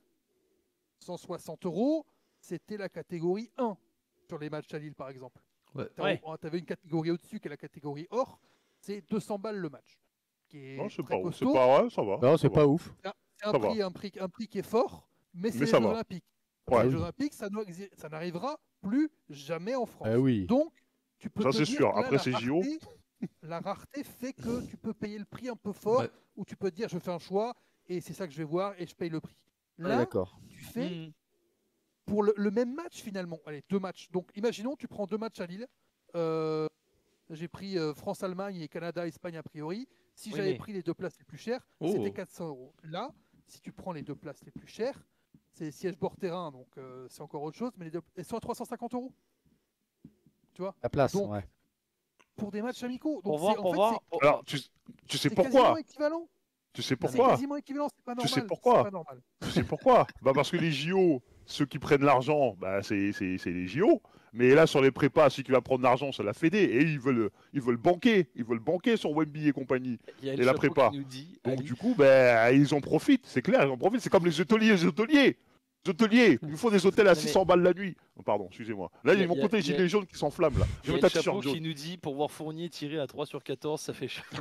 cent soixante euros, c'était la catégorie un sur les matchs à Lille, par exemple. Ouais. Tu Ouais. avais une catégorie au-dessus qui est la catégorie or. C'est deux cents balles le match. Qui est Non, c'est très pas, c'est costaud. pas, ouais, ça va. Non, ça c'est va. pas ouf. C'est un Ça prix, un, prix, un prix qui est fort, mais c'est Mais les ça Jeux va. Olympiques. Ouais. Les Jeux Olympiques, ça, doit exi- ça n'arrivera plus jamais en France. Ah oui. Donc, tu peux Ça, te c'est dire sûr. que là, Après la ces J O. rareté- la rareté fait que tu peux payer le prix un peu fort, Ouais. ou tu peux te dire je fais un choix et c'est ça que je vais voir et je paye le prix. Ah, Là, d'accord. tu fais Hmm. pour le, le même match finalement. Allez, deux matchs. Donc, imaginons, tu prends deux matchs à Lille. Euh, J'ai pris euh, France-Allemagne et Canada-Espagne a priori. Si Oui, j'avais mais- pris les deux places les plus chères, Oh. c'était quatre cents euros. Là, si tu prends les deux places les plus chères, c'est siège bord terrain, donc euh, c'est encore autre chose, mais les deux, elles sont à trois cent cinquante euros. tu vois. La place, Donc, ouais. Pour des matchs amicaux. Donc Pour c'est- voir, en pour fait, voir. c'est- pour- Alors, tu, tu sais c'est pourquoi quasiment équivalent. Tu sais C'est pourquoi quasiment équivalent, c'est pas Tu normal. sais pourquoi C'est pas normal. Tu sais pourquoi Bah parce que les J O, ceux qui prennent l'argent, bah c'est c'est- c'est les J O. Mais là, sur les prépas, celui qui va prendre l'argent, c'est la Fédé. Et ils veulent, ils veulent banquer. Ils veulent banquer sur Wemby et compagnie. Il y a Et le la chapeau prépa. qui nous dit, Donc Ali, du coup, ben, ils en profitent. C'est clair, ils en profitent. C'est comme les hôteliers. Les hôteliers Les hôteliers, il faut des hôtels à Non, mais- six cents balles la nuit. Oh, pardon, excusez-moi. Là, Il y a- ils vont il y a- côté il y a- gilet jaune qui s'enflamme là. il Je y a mets le ta chapeau t-shirt jaune. qui nous dit pour voir Fournier tirer à trois sur quatorze, ça fait chaud.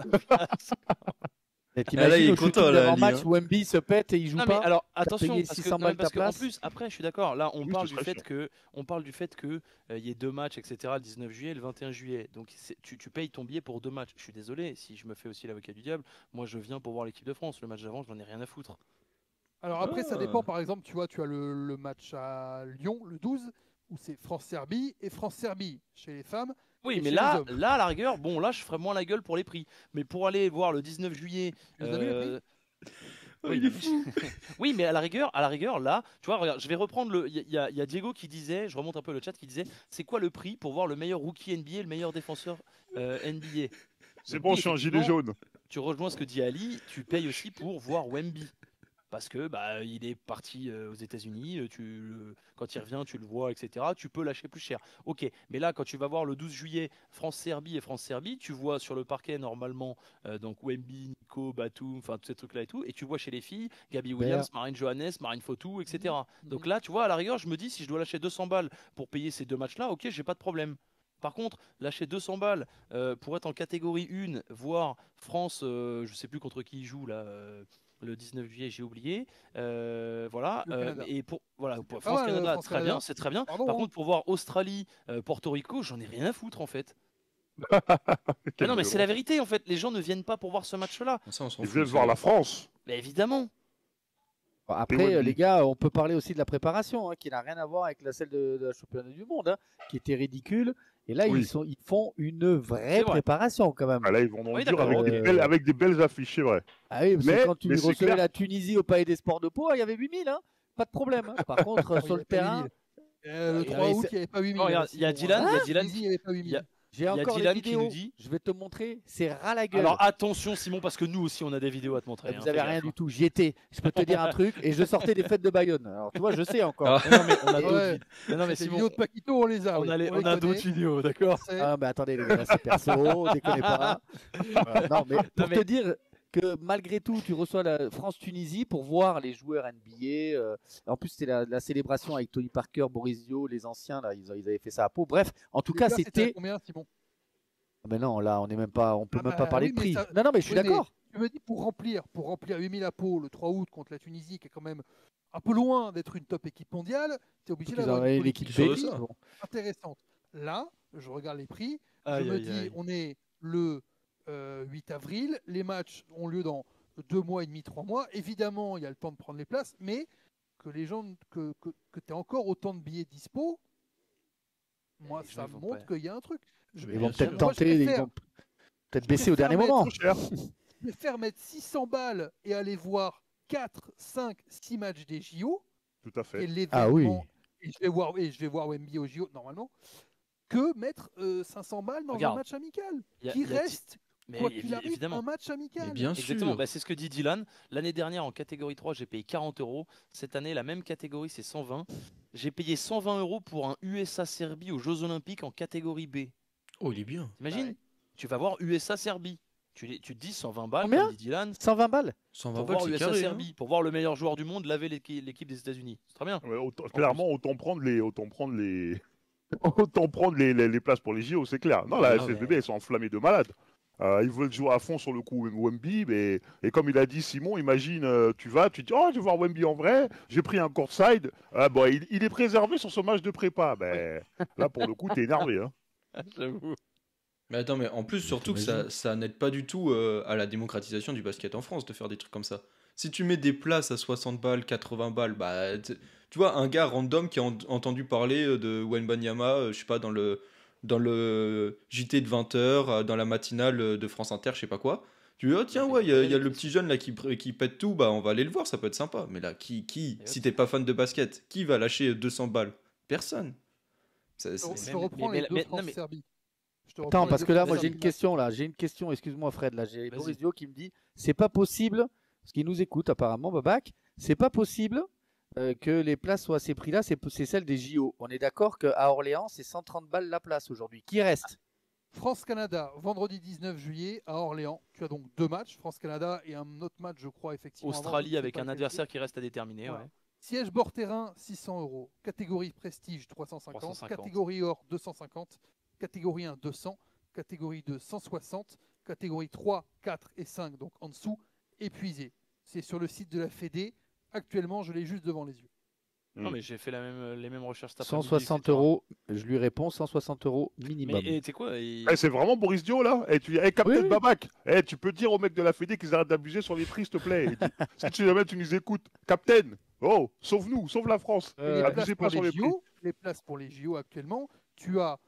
Et Ah, là, il t'imagines est au content, shooting là, d'avant-match, Ali, hein. Wemby se pète et il joue Non mais pas. alors attention payé parce que, six cents non, mais balles parce ta que en place. plus après je suis d'accord là on Oui, parle ce du serait fait cher. que on parle du fait que euh, il y ait deux matchs etc le dix-neuf juillet et le vingt et un juillet donc c'est- tu, tu payes ton billet pour deux matchs. Je suis désolé si je me fais aussi l'avocat du diable, moi je viens pour voir l'équipe de France, le match d'avant j'en ai rien à foutre. Alors après, ça Ah. dépend. Par exemple, tu vois, tu as le, le match à Lyon, le douze, où c'est France-Serbie et France-Serbie chez les femmes. Oui Et mais chez là les hommes. là à la rigueur bon là je ferais moins la gueule pour les prix mais pour aller voir le dix-neuf juillet Tu les as vus, les prix euh, Oh, oui, il est mais- fou. oui, mais à la rigueur, à la rigueur, là, tu vois, regarde, je vais reprendre le. Il y, a- il y a Diego qui disait, je remonte un peu le chat, qui disait, c'est quoi le prix pour voir le meilleur rookie N B A, et le meilleur défenseur euh, N B A. C'est Donc bon, oui, je suis un gilet effectivement, jaune. Tu rejoins ce que dit Ali, tu payes aussi pour voir Wemby. Parce que bah, il est parti euh, aux États-Unis, euh, tu, le- quand il revient, tu le vois, et cetera. Tu peux lâcher plus cher. Ok, mais là, quand tu vas voir le douze juillet France-Serbie et France-Serbie, tu vois sur le parquet normalement euh, donc Wemby, Nico, Batum, enfin tous ces trucs-là et tout, et tu vois chez les filles Gabi Williams, Marine Johannes, Marine Fotou, et cetera. Donc là, tu vois, à la rigueur, je me dis si je dois lâcher deux cents balles pour payer ces deux matchs-là, ok, j'ai pas de problème. Par contre, lâcher deux cents balles euh, pour être en catégorie un, voir France, euh, je sais plus contre qui il joue là. euh, le dix-neuf juillet, j'ai oublié. Euh, voilà. Le euh, Canada. et pour voilà, pour pas mal, France-Canada, euh, très France-Canada. bien, c'est très bien. Pardon, Par hein. contre, pour voir Australie, euh, Porto Rico, j'en ai rien à foutre en fait. Quelle Mais non, mais c'est la violence. vérité en fait. Les gens ne viennent pas pour voir ce match-là. Ça, on s'en Ils fout, veulent ça. voir la France. Mais évidemment. Bon, Et après, Wemby. euh, les gars, on peut parler aussi de la préparation, hein, qui n'a rien à voir avec la celle de, de la championnat du monde, hein, qui était ridicule. Et là, Oui. ils, sont, ils font une vraie C'est vrai. préparation quand même. Ah, là, ils vont dans Oui, le dur d'accord, avec, ok. des belles, avec des belles affiches, c'est vrai. Ah oui, parce Mais- que quand tu mais c'est recevais clair. la Tunisie au Palais des Sports de Pau, il y avait huit mille, hein, pas de problème. hein. Par contre, Oui, sur il y le avait pas terrain, huit mille. Euh, le il y trois avait- août, il n'y avait pas huit mille. Non, regarde, il y a sinon, Dylan, hein. il y a Dylan Tunisie, qui- il n'y avait pas huit il y mille. a- j'ai Il y a encore Dylan les qui vidéos. nous dit- Je vais te montrer, c'est ras la gueule. Alors attention Simon, parce que nous aussi on a des vidéos à te montrer. vous hein, avez fais rien gaffe, du hein. tout. J'y étais. Je peux te dire un truc. Et je sortais des fêtes de Bayonne. Alors tu vois, je sais encore. Ah. Mais non, mais on a Ouais. d'autres vidéos. Mais non, mais Ces Simon, vidéos de Paquito, on les a. on oui. a, les- On on les a connaît. d'autres vidéos, d'accord. C'est- Ah, mais attendez, les gars, c'est perso, déconnez pas. Euh, non, mais pour mais- te dire que malgré tout, tu reçois la France-Tunisie pour voir les joueurs N B A. euh, en plus, c'était la, la célébration avec Tony Parker, Boris Dio, les anciens, là, ils, ils avaient fait ça à Pau. Bref, en tout Les cas, gars, c'était à c'était. combien, Simon? Mais non, là, on n'est même pas, on peut Ah même bah pas parler oui, de mais prix. ça- Non, non, mais je suis Oui, mais d'accord. Je me dis pour remplir, pour remplir huit mille à Pau le trois août contre la Tunisie, qui est quand même un peu loin d'être une top équipe mondiale, tu es obligé Ils d'avoir auraient une l'équipe politique sur B. de de ça. Bon. intéressante. Là, je regarde les prix, Aïe, je me aïe, dis, aïe. on est le euh, huit avril, les matchs ont lieu dans deux mois et demi, trois mois. Évidemment, il y a le temps de prendre les places, mais que les gens, que, que, que tu as encore autant de billets dispo, moi, Les gens, ça ils vont montre pas- qu'il y a un truc. Je- Ils Ils Bien vont sûr. peut-être moi, je tenter, ils préfère- vont peut-être je baisser au préfère dernier mettre- moment. Trop cher. Je vais faire mettre six cents balles et aller voir quatre, cinq, six matchs des J O, Tout à qui est fait. Ah oui. l'événement, et je vais voir et je vais voir Wemby au J O normalement, que mettre euh, cinq cents balles dans Regarde. un match amical, Il y a- qui il y a- reste Mais quoi évi- qu'il arrive évidemment. un match amical. Mais bien Exactement, sûr. bah, c'est ce que dit Dylan. L'année dernière en catégorie trois, j'ai payé quarante euros. Cette année, la même catégorie, c'est cent vingt. J'ai payé cent vingt euros pour un U S A Serbie aux Jeux Olympiques en catégorie B. Oh, il est bien. T'imagines? Bah ouais. Tu vas voir U S A Serbie. Tu, les- tu te dis cent vingt balles, Combien comme dit Dylan, cent vingt balles. cent vingt pour balles, voir c'est U S A carré. hein. Serbie, pour voir le meilleur joueur du monde laver l'équi- l'équipe des États-Unis. C'est très bien. Ouais, autant- clairement, autant prendre les, autant prendre les, autant prendre les, les, les places pour les J O, c'est clair. Non, la Ah, F F B B, ils sont enflammés de malades. Euh, ils veulent jouer à fond sur le coup Wemby, mais et comme il a dit Simon, imagine, euh, tu vas, tu dis, oh, je vais voir Wemby en vrai, j'ai pris un courtside, ah, bon, il, il est préservé sur ce match de prépa. Ben, là, pour le coup, t'es énervé. Hein. J'avoue. Mais attends, mais en plus, surtout que ça, ça n'aide pas du tout euh, à la démocratisation du basket en France de faire des trucs comme ça. Si tu mets des places à soixante balles, quatre-vingts balles, bah, t- tu vois, un gars random qui a en- entendu parler euh, de Wembanyama, euh, je sais pas, dans le, dans le J T de vingt heures, dans la matinale euh, de France Inter, je sais pas quoi. Tu dis, oh tiens, ouais, il y, a- il y a le petit jeune là qui, pr- qui pète tout, bah on va aller le voir, ça peut être sympa. Mais là, qui, qui Et si hop. t'es pas fan de basket, qui va lâcher deux cents balles? Personne. C'est- Je te- c'est- je te mais- reprends mais- les mais- deux mais- non, mais- France-Serbie. Je te reprends Attends, les parce deux que là, moi France-Serbie. j'ai une question là, j'ai une question, excuse-moi Fred, là j'ai Vas-y. Boris Dio qui me dit, c'est pas possible, parce qu'il nous écoute apparemment, Babac, c'est pas possible euh, que les places soient à ces prix-là, c'est c'est celle des J O. On est d'accord qu'à Orléans, c'est cent trente balles la place aujourd'hui. Qui reste? France-Canada, vendredi dix-neuf juillet à Orléans. Tu as donc deux matchs, France-Canada et un autre match, je crois, effectivement. avant, je Australie ne sais avec pas un lequel adversaire qui reste à déterminer. Voilà. Ouais. Siège bord terrain, six cents euros. Catégorie prestige, trois cent cinquante. trois cent cinquante. Catégorie or, deux cent cinquante. Catégorie un, deux cents. Catégorie deux, cent soixante. Catégorie trois, quatre et cinq, donc en dessous, épuisé. C'est sur le site de la Fédé. Actuellement, je l'ai juste devant les yeux. Non, Mm. mais j'ai fait la même, les mêmes recherches cet cent après-midi, soixante et cetera. euros, je lui réponds cent soixante euros minimum. Mais et tu sais quoi il- Eh, c'est vraiment Boris Dio là. Eh, tu dis, eh, Captain Oui, oui. Babac, eh, tu peux dire aux mecs de la Fédé qu'ils arrêtent d'abuser sur les prix, s'il te plaît. Il dit, si tu jamais tu nous écoutes, Captain, oh, sauve-nous, sauve la France. Euh, les, Abusez places pas pour sur les, les prix. J O, les places pour les J O actuellement, tu as,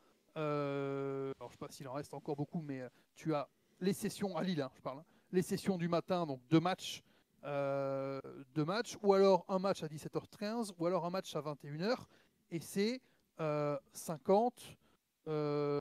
euh, alors je ne sais pas s'il en reste encore beaucoup, mais euh, tu as les sessions à Lille, hein, je parle, hein, les sessions du matin, donc deux matchs, euh, deux matchs, ou alors un match à dix-sept heures quinze, ou alors un match à vingt et une heures, et c'est euh, cinquante, euh,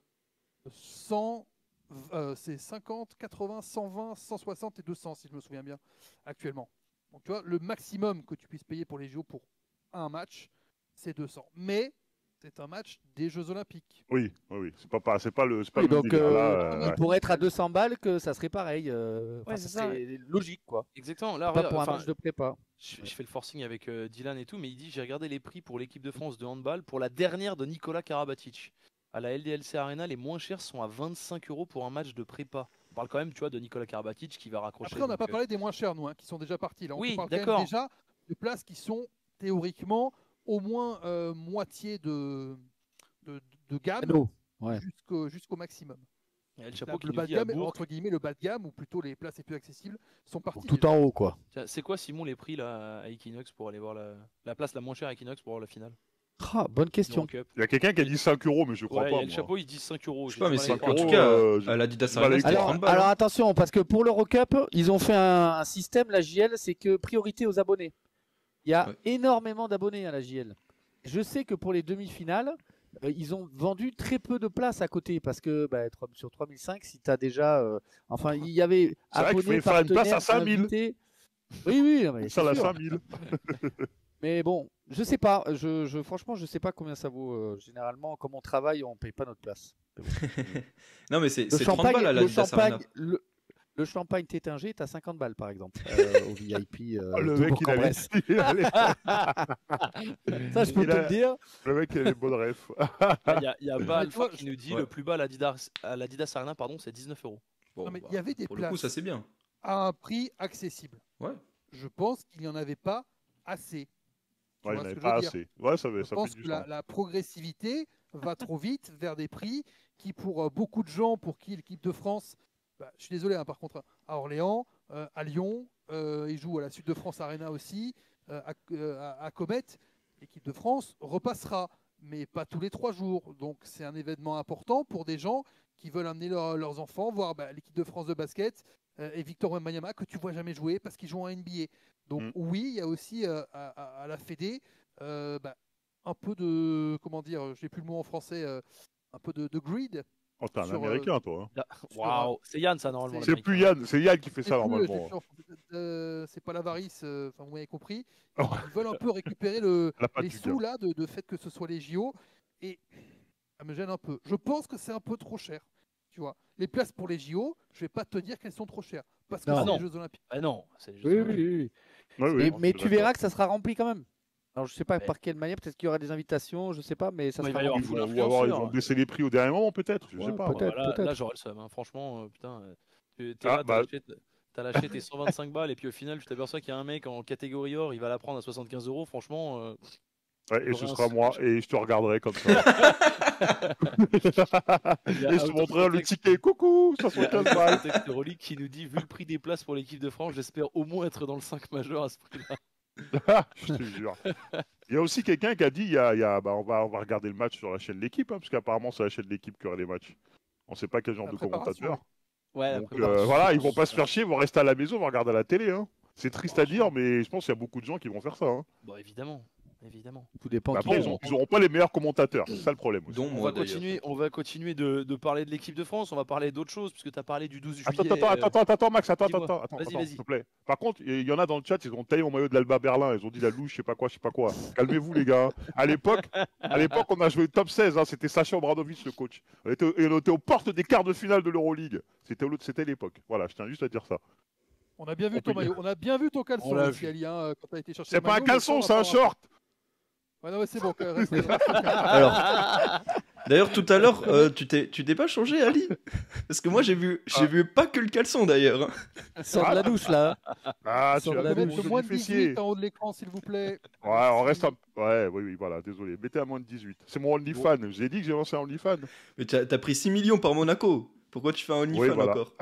cent, euh, c'est cinquante, quatre-vingts, cent vingt, cent soixante et deux cents, si je me souviens bien, actuellement. Donc tu vois, le maximum que tu puisses payer pour les J O pour un match, c'est deux cents. Mais c'est un match des Jeux Olympiques. Oui, oui, oui. C'est pas, pas, c'est pas le, c'est pas Oui, le même donc délire, euh, là, euh, ouais. il pourrait être à deux cents balles que ça serait pareil. euh, enfin, Ouais, ça c'est ça. serait logique quoi. Exactement. Là, Pas regarde, pour un enfin, match de prépa. je, je fais le forcing avec euh, Dylan et tout, mais il dit j'ai regardé les prix pour l'équipe de France de handball pour la dernière de Nicolas Karabatic. À la L D L C Arena, les moins chers sont à vingt-cinq euros pour un match de prépa. On parle quand même, tu vois, de Nicolas Karabatic qui va raccrocher. Après, on n'a donc, pas euh, parlé des moins chers, nous, hein, qui sont déjà partis. Là, on Oui, te parle quand même d'accord. déjà de places qui sont théoriquement au moins euh, moitié de, de, de gamme Cadeau. Ouais. jusqu'au jusqu'au maximum. il y a le Là, chapeau qui le nous bas de dit à gamme, Bourg. entre guillemets, le bas de gamme, ou plutôt les places les plus accessibles, sont partis. Tout déjà. en haut quoi. Tiens, c'est quoi, Simon, les prix là, à Equinox pour aller voir la, la place la moins chère à Equinox pour voir la finale Ah, bonne du question. Cup. Il y a quelqu'un qui a dit cinq euros, mais je crois Ouais, il y pas. a le moi. chapeau, il dit cinq euros. Je sais J'ai pas, du mais mal à c'est y en croire. tout euros, cas euh, je- à l'Adidas je vais Arena, aller c'était Alors, trente balles. alors hein. attention, parce que pour l'Eurocup, ils ont fait un, un système, la J L, c'est que priorité aux abonnés. Il y a Ouais. énormément d'abonnés à la J L. Je sais que pour les demi-finales, euh, ils ont vendu très peu de places à côté parce que bah, trois- sur trois mille cinq, si tu as déjà. euh, enfin, il y avait C'est vrai qu'il abonnés, faut faire une place à partenaires, cinq mille. invités. Oui, oui, non, mais Ça, c'est la sûr. cinq mille. Mais bon, je sais pas. Je, je, franchement, je sais pas combien ça vaut. euh, généralement, comme on travaille, on paye pas notre place. Non, mais c'est Le c'est trente champagne, balles à le l'Adidas Arena. champagne, le, le champagne Tétinger est à cinquante balles, par exemple, euh, au V I P. euh, Oh, le de mec, il avait, Bourg-en-Bresse. il avait- Ça, je peux il te a- le dire. le mec, il a les bonnes refs. Ah, Il y a, il y a Mais Ba tu vois, Alpha qui nous dit Ouais. le plus bas à l'Adidas, à l'Adidas Arena, pardon, c'est dix-neuf euros. Bon, Non, mais bah, il y avait des pour le coup, places ça c'est bien. à un prix accessible. Ouais. Je pense qu'il n'y en avait pas assez. Tu Ouais, il vois n'y ce avait que je pas veux dire assez. Ouais, ça, Je ça pense fait que du la, sens. la progressivité va trop vite vers des prix qui, pour euh, beaucoup de gens, pour qui l'équipe de France, bah, je suis désolé, hein, par contre, hein, à Orléans, euh, à Lyon, euh, ils jouent à la Sud de France Arena aussi, euh, à, euh, à- à Comet, l'équipe de France repassera, mais pas tous les trois jours. Donc c'est un événement important pour des gens qui veulent amener leur- leurs enfants voir bah, l'équipe de France de basket euh, et Victor Wembanyama que tu vois jamais jouer parce qu'ils jouent en N B A. Donc Mm. oui, il y a aussi euh, à, à- à la Fédé euh, bah, un peu de, comment dire, j'ai plus le mot en français, euh, un peu de, de greed. Oh, t'es un sur, euh, américain, toi. hein. Là- Sur, Waouh, c'est Yann ça normalement. c'est- C'est l'Américain. plus Yann, c'est Yann qui fait C'est ça plus, euh, je l'ai normalement. plus en français. Euh, c'est pas l'avarice, euh, enfin vous m'avez compris. Oh. Ils veulent un peu récupérer le, La patte les du sous gars. là de, de fait que ce soit les J O et ça me gêne un peu. Je pense que c'est un peu trop cher. Tu vois, les places pour les J O, je vais pas te dire qu'elles sont trop chères parce que Non. c'est Ah non. les Jeux Olympiques. Ah non, c'est les Jeux Oui, oui, Olympiques. oui. oui. Ouais, oui, Mais, je mais suis tu d'accord. verras que ça sera rempli quand même. Alors je sais pas Ouais. par quelle manière, peut-être qu'il y aura des invitations, je sais pas, mais ça Ouais, il sera va y avoir rempli. Ils full vont, ou alors ils influenceurs. vont baisser les prix au dernier moment, peut-être. Je sais Ouais, pas. moi. peut-être. Bah, là, peut-être. là, j'aurais le seum, hein. Franchement, euh, putain. euh, tu- T'es Ah, là, t'as bah. lâché, t'as lâché tes cent vingt-cinq balles et puis au final, tu t'aperçois qu'il y a un mec en catégorie or, il va la prendre à soixante-quinze euros. Franchement, euh, Ouais, et J'aurais ce un sera seum, moi, je- et je te regarderai comme ça. il y a Et je te Out of montrerai le Context- ticket. Coucou, il y a soixante-quinze Out of balles. Context Euroleague qui nous dit vu le prix des places pour l'équipe de France, j'espère au moins être dans le cinq majeur à ce prix-là. Je te jure. Il y a aussi quelqu'un qui a dit il y a, il y a- bah, on, va, on va regarder le match sur la chaîne de l'équipe, hein, parce qu'apparemment c'est la chaîne de l'équipe qui aura les matchs. On sait pas quel genre La de préparation, commentateur. Ouais, Donc après, euh, par- voilà, ils vont pas se faire chier, ils vont rester à la maison, ils vont regarder à la télé. Hein. C'est triste à dire, mais je pense qu'il y a beaucoup de gens qui vont faire ça. Hein. Bon, évidemment. évidemment. Tout dépend Mais qui après, est. ils, ont- ils auront pas les meilleurs commentateurs, c'est ça le problème aussi. Dont On moi va d'ailleurs. continuer, on va continuer de, de parler de l'équipe de France, on va parler d'autres choses, puisque tu as parlé du douze juillet. Attends, attends, euh, attends, attends, attends, Max, attends, dis-moi. attends, attends, Vas-y, attends, vas-y. s'il te plaît. Par contre, il y en a dans le chat, ils ont taillé mon maillot de l'Alba Berlin, ils ont dit la louche, je sais pas quoi, je sais pas quoi. Calmez-vous les gars. À l'époque, à l'époque, on a joué top seize, hein, c'était Sacha Obradovic le coach. On était, et on était aux portes des quarts de finale de l'Euroleague. C'était au- c'était l'époque. Voilà, je tiens juste à dire ça. On a bien vu On ton peut maillot, on a bien vu ton On caleçon l'a aussi, vu. Ali, hein, quand t'as été chercher C'est le pas un maillot, mais ça, caleçon, on c'est va un pas- short. Ouais, non, ouais, c'est bon. que- reste- reste calme. Alors, d'ailleurs, tout à l'heure, euh, tu t'es tu t'es pas changé, Ali? Parce que moi, j'ai vu, j'ai Ah. vu pas que le caleçon d'ailleurs. Sors de la douche là. Ah, Sur tu On as la peut vu mettre mon le moins joli de fessier. dix-huit en haut de l'écran, s'il vous plaît. Ouais, on Merci. reste un... Ouais, oui, oui, voilà, désolé. Mettez à moins de dix-huit. C'est mon OnlyFans. J'ai dit que j'ai lancé un OnlyFans. Mais t'as as pris six millions par Monaco. Pourquoi tu fais un OnlyFans Oui, voilà. encore?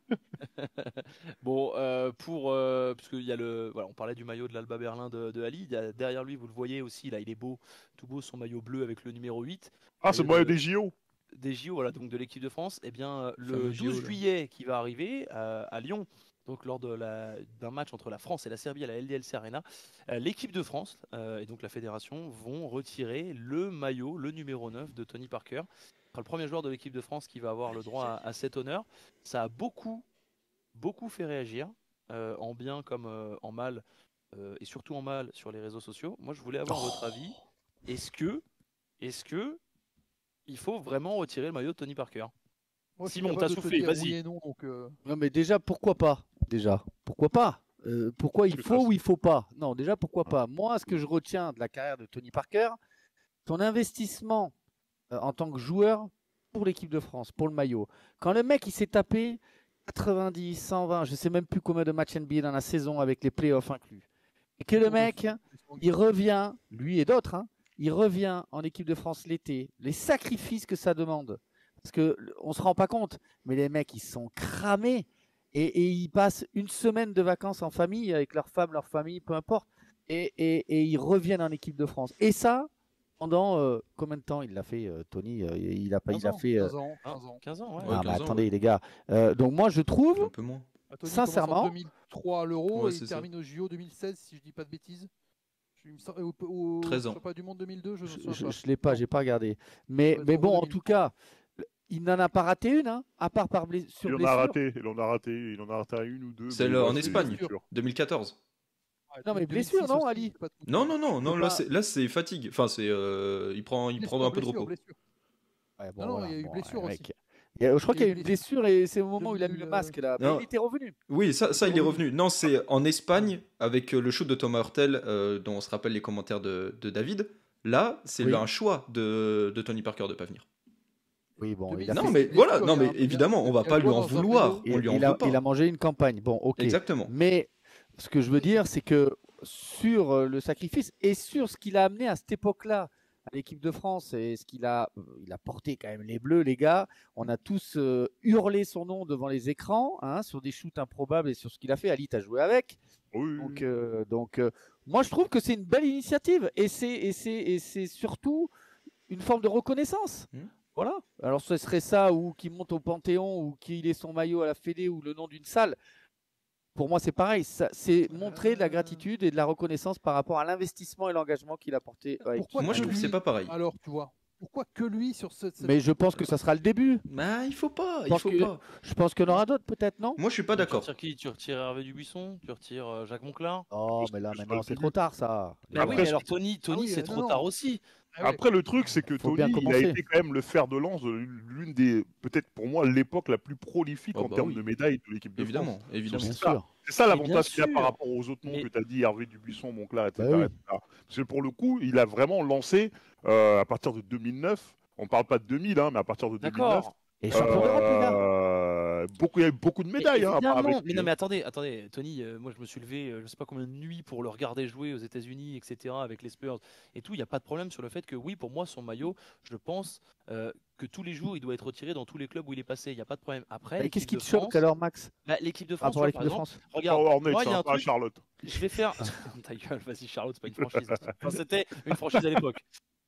Bon, euh, pour euh, parce qu'il y a le, voilà, on parlait du maillot de l'Alba Berlin de, de Ali. Il y a- derrière lui, vous le voyez aussi, là, il est beau, tout beau, son maillot bleu avec le numéro huit. Ah, c'est le Maillot moyen de- des J O. Des J O, voilà, donc de l'équipe de France. Et bien, euh, le Fameux J O, douze là. juillet qui va arriver euh, à Lyon, donc lors de la- d'un match entre la France et la Serbie à la L D L C Arena, euh, l'équipe de France euh, et donc la fédération vont retirer le maillot, le numéro neuf de Tony Parker. Ce sera le premier joueur de l'équipe de France qui va avoir le droit à, à cet honneur. Ça a beaucoup, beaucoup fait réagir, euh, en bien comme euh, en mal, euh, et surtout en mal sur les réseaux sociaux. Moi, je voulais avoir votre avis. Est-ce que, est-ce que il faut vraiment retirer le maillot de Tony Parker? Moi, je suis Simon, capable t'as de te soufflé, dire vas-y. oui et non, donc, euh, Non mais déjà pourquoi pas? Déjà pourquoi pas? Euh, pourquoi il Parce que faut ça, ou il faut pas? Non déjà pourquoi Ah. pas? Moi ce que je retiens de la carrière de Tony Parker, son investissement euh, en tant que joueur pour l'équipe de France, pour le maillot. Quand le mec il s'est tapé quatre-vingt-dix, cent vingt, je sais même plus combien de matchs N B A dans la saison avec les playoffs inclus, et que le Tour de mec France, il revient, lui et d'autres, hein, il revient en équipe de France l'été, les sacrifices que ça demande, parce que l- on se rend pas compte, mais les mecs ils sont cramés et, et ils passent une semaine de vacances en famille avec leur femme, leur famille, peu importe, et, et- et ils reviennent en équipe de France. Et ça pendant euh, combien de temps il l'a fait, euh, Tony? Euh, Il a pas, il quinze a ans, fait. euh, quinze ans, Hein, quinze ans. quinze ans, ouais. Ouais, ah, mais quinze ans, attendez ouais. les gars, Euh, donc moi je trouve. Un peu moins. Ah, Tony commence Sincèrement. en deux mille trois à l'Euro Ouais, et il c'est ça. termine au J O deux mille seize, si je dis pas de bêtises. Je, il me semble- au, au treize ans. Championnat du Monde deux mille deux, je ne Je, me souviens je, pas. je l'ai pas, Non. j'ai pas regardé. Mais, doit être mais en bon, en deux mille. tout cas, il n'en a pas raté une, hein, à part par bless- sur Il en blessure. a raté, il en a raté, il en a raté une ou deux. C'est mais le- là, en c'est- Espagne. c'est sûr. deux mille quatorze. Ouais, Non, mais deux mille six blessure, non, aussi, Ali c'est pas tout. Non, non, non, non. peut Là, pas- c'est là, c'est fatigue. Enfin, c'est euh, il prend, il Blessure, prend un peu de blessure, repos. blessure. Ouais, bon, Non, non, voilà, il y a eu bon, blessure ouais, aussi. mec. Il y a- je crois Il y qu'il y a a eu eu une blessure. blessure et c'est au moment où il a eu le deux mille, masque là. Mais Non. il était revenu. Oui, ça, ça, il est revenu. revenu. Non, c'est en Espagne avec euh, le shoot de Thomas Hurtel, euh, dont on se rappelle les commentaires de, de David. Là, c'est Oui. un choix de, de Tony Parker de pas venir. Oui, bon, deux il a mille Non, six, fait- mais blessure, voilà. il y Non, a mais un- il y a- évidemment, on va il y a pas un lui joueur en dans un vouloir. maillot. il, On lui en il a, veut pas. il a mangé une campagne. Bon, ok. Exactement. Mais ce que je veux dire, c'est que sur euh, le sacrifice et sur ce qu'il a amené à cette époque-là à l'équipe de France et ce qu'il a, euh, il a porté quand même les Bleus, les gars. On a tous euh, hurlé son nom devant les écrans, hein, sur des shoots improbables et sur ce qu'il a fait. Ali, t'as joué avec. Oui, Donc, euh, donc euh, moi, je trouve que c'est une belle initiative et c'est et c'est et c'est surtout une forme de reconnaissance. Hmm. Voilà. Alors, ce serait ça ou qu'il monte au Panthéon ou qu'il ait son maillot à la Fédé ou le nom d'une salle. Pour moi, c'est pareil. Ça, c'est montrer de la gratitude et de la reconnaissance par rapport à l'investissement et l'engagement qu'il a porté. avec- Pourquoi Moi, je que trouve que c'est lui pas pareil. Alors, tu vois, pourquoi que lui sur ce. cette- Mais je pense que ça sera le début. Bah, il faut pas. Il pense faut que- pas. Je pense qu'il y en aura d'autres, peut-être, non? Moi, je suis pas Tu d'accord. retires qui? Tu retires Hervé Dubuisson? Tu retires euh, Jacques Monclar? Oh, Je- mais là, je maintenant, pense c'est que- trop tard, ça. Bah oui, Après, mais alors Tony, Tony oui, c'est euh, trop non, non. tard aussi. Ah ouais. Après, le truc, c'est que Faut Tony, bien il a commencer. été quand même le fer de lance de l'une des, peut-être pour moi, l'époque la plus prolifique Oh, en bah termes oui. de médailles de l'équipe de France. Évidemment, évidemment. Bien C'est ça. sûr. C'est ça Mais l'avantage bien qu'il a par sûr. rapport aux autres noms Mais- que tu as dit, Hervé Dubuisson, Monclar, et cetera, Bah oui. et cetera. Parce que pour le coup, il a vraiment lancé euh, à partir de deux mille neuf. On parle pas de deux mille, hein, mais à partir de deux mille neuf. D'accord. Et champion d'Europe, les gars. Euh, beaucoup, il y a eu beaucoup de médailles. Mais hein, évidemment, avec- mais non, mais attendez, attendez, Tony, euh, moi je me suis levé, euh, je sais pas combien de nuits pour le regarder jouer aux États-Unis, et cetera, avec les Spurs et tout. Il n'y a pas de problème sur le fait que, oui, pour moi, son maillot, je pense euh, que tous les jours, il doit être retiré dans tous les clubs où il est passé. Il n'y a pas de problème. Après, Et qu'est-ce l'équipe qui de te choque France- alors, Max? bah, l'équipe de Par France, rapport à tu vois, l'équipe par de exemple, France? regarde, Oh, Hornets, moi, il y a hein, un pas truc, Charlotte. je vais faire. Ta gueule, vas-y, Charlotte, c'est pas une franchise. Enfin, c'était une franchise à l'époque.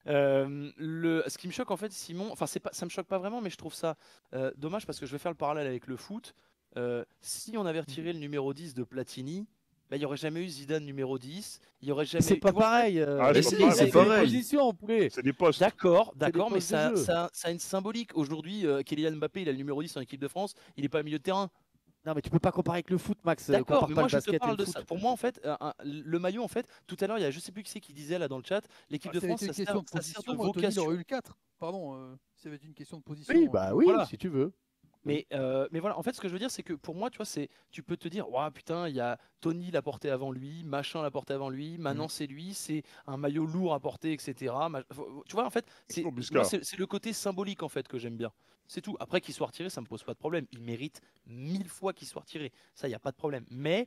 Euh, le, ce qui me choque en fait, Simon, enfin c'est pas, ça me choque pas vraiment, mais je trouve ça euh, dommage parce que je vais faire le parallèle avec le foot. Euh, si on avait retiré le numéro dix de Platini, bah, il n'y aurait jamais eu Zidane numéro dix. Il y aurait jamais. C'est eu- pas tu vois, pareil. euh, Ah, Mais c'est si, pas- c'est des pareil. positions, poulet. C'est des postes. D'accord, des d'accord, mais postes de ça, jeu. ça, ça a une symbolique. Aujourd'hui, euh, Kylian Mbappé, il a le numéro dix en équipe de France. Il n'est pas milieu de terrain. Non, mais tu peux pas comparer avec le foot, Max. euh, D'accord, Compare mais pas moi le je te basket et parle le de foot. ça. Pour moi, en fait, un- un- le maillot, en fait, tout à l'heure, il y a je sais plus qui c'est qui disait là dans le chat, l'équipe Ah, de ça avait France, été ça une sert, question de ça sert position. de euh, Tony, il vocation. aurait eu le quatre. Pardon, euh, ça avait été une question de position. Oui, euh, bah oui, Voilà. si tu veux. Mais, euh, mais voilà, en fait, ce que je veux dire, c'est que pour moi, tu vois, c'est, tu peux te dire, ouah, putain, il y a Tony l'a porté avant lui, machin l'a porté avant lui, maintenant Mhm. c'est lui, c'est un maillot lourd à porter, et cetera. Ma- Tu vois, en fait, c'est, toujours moi, Biscard. c'est c'est le côté symbolique en fait que j'aime bien. C'est tout. Après qu'il soit retiré, ça me pose pas de problème. Il mérite mille fois qu'il soit retiré. Ça, il y a pas de problème. Mais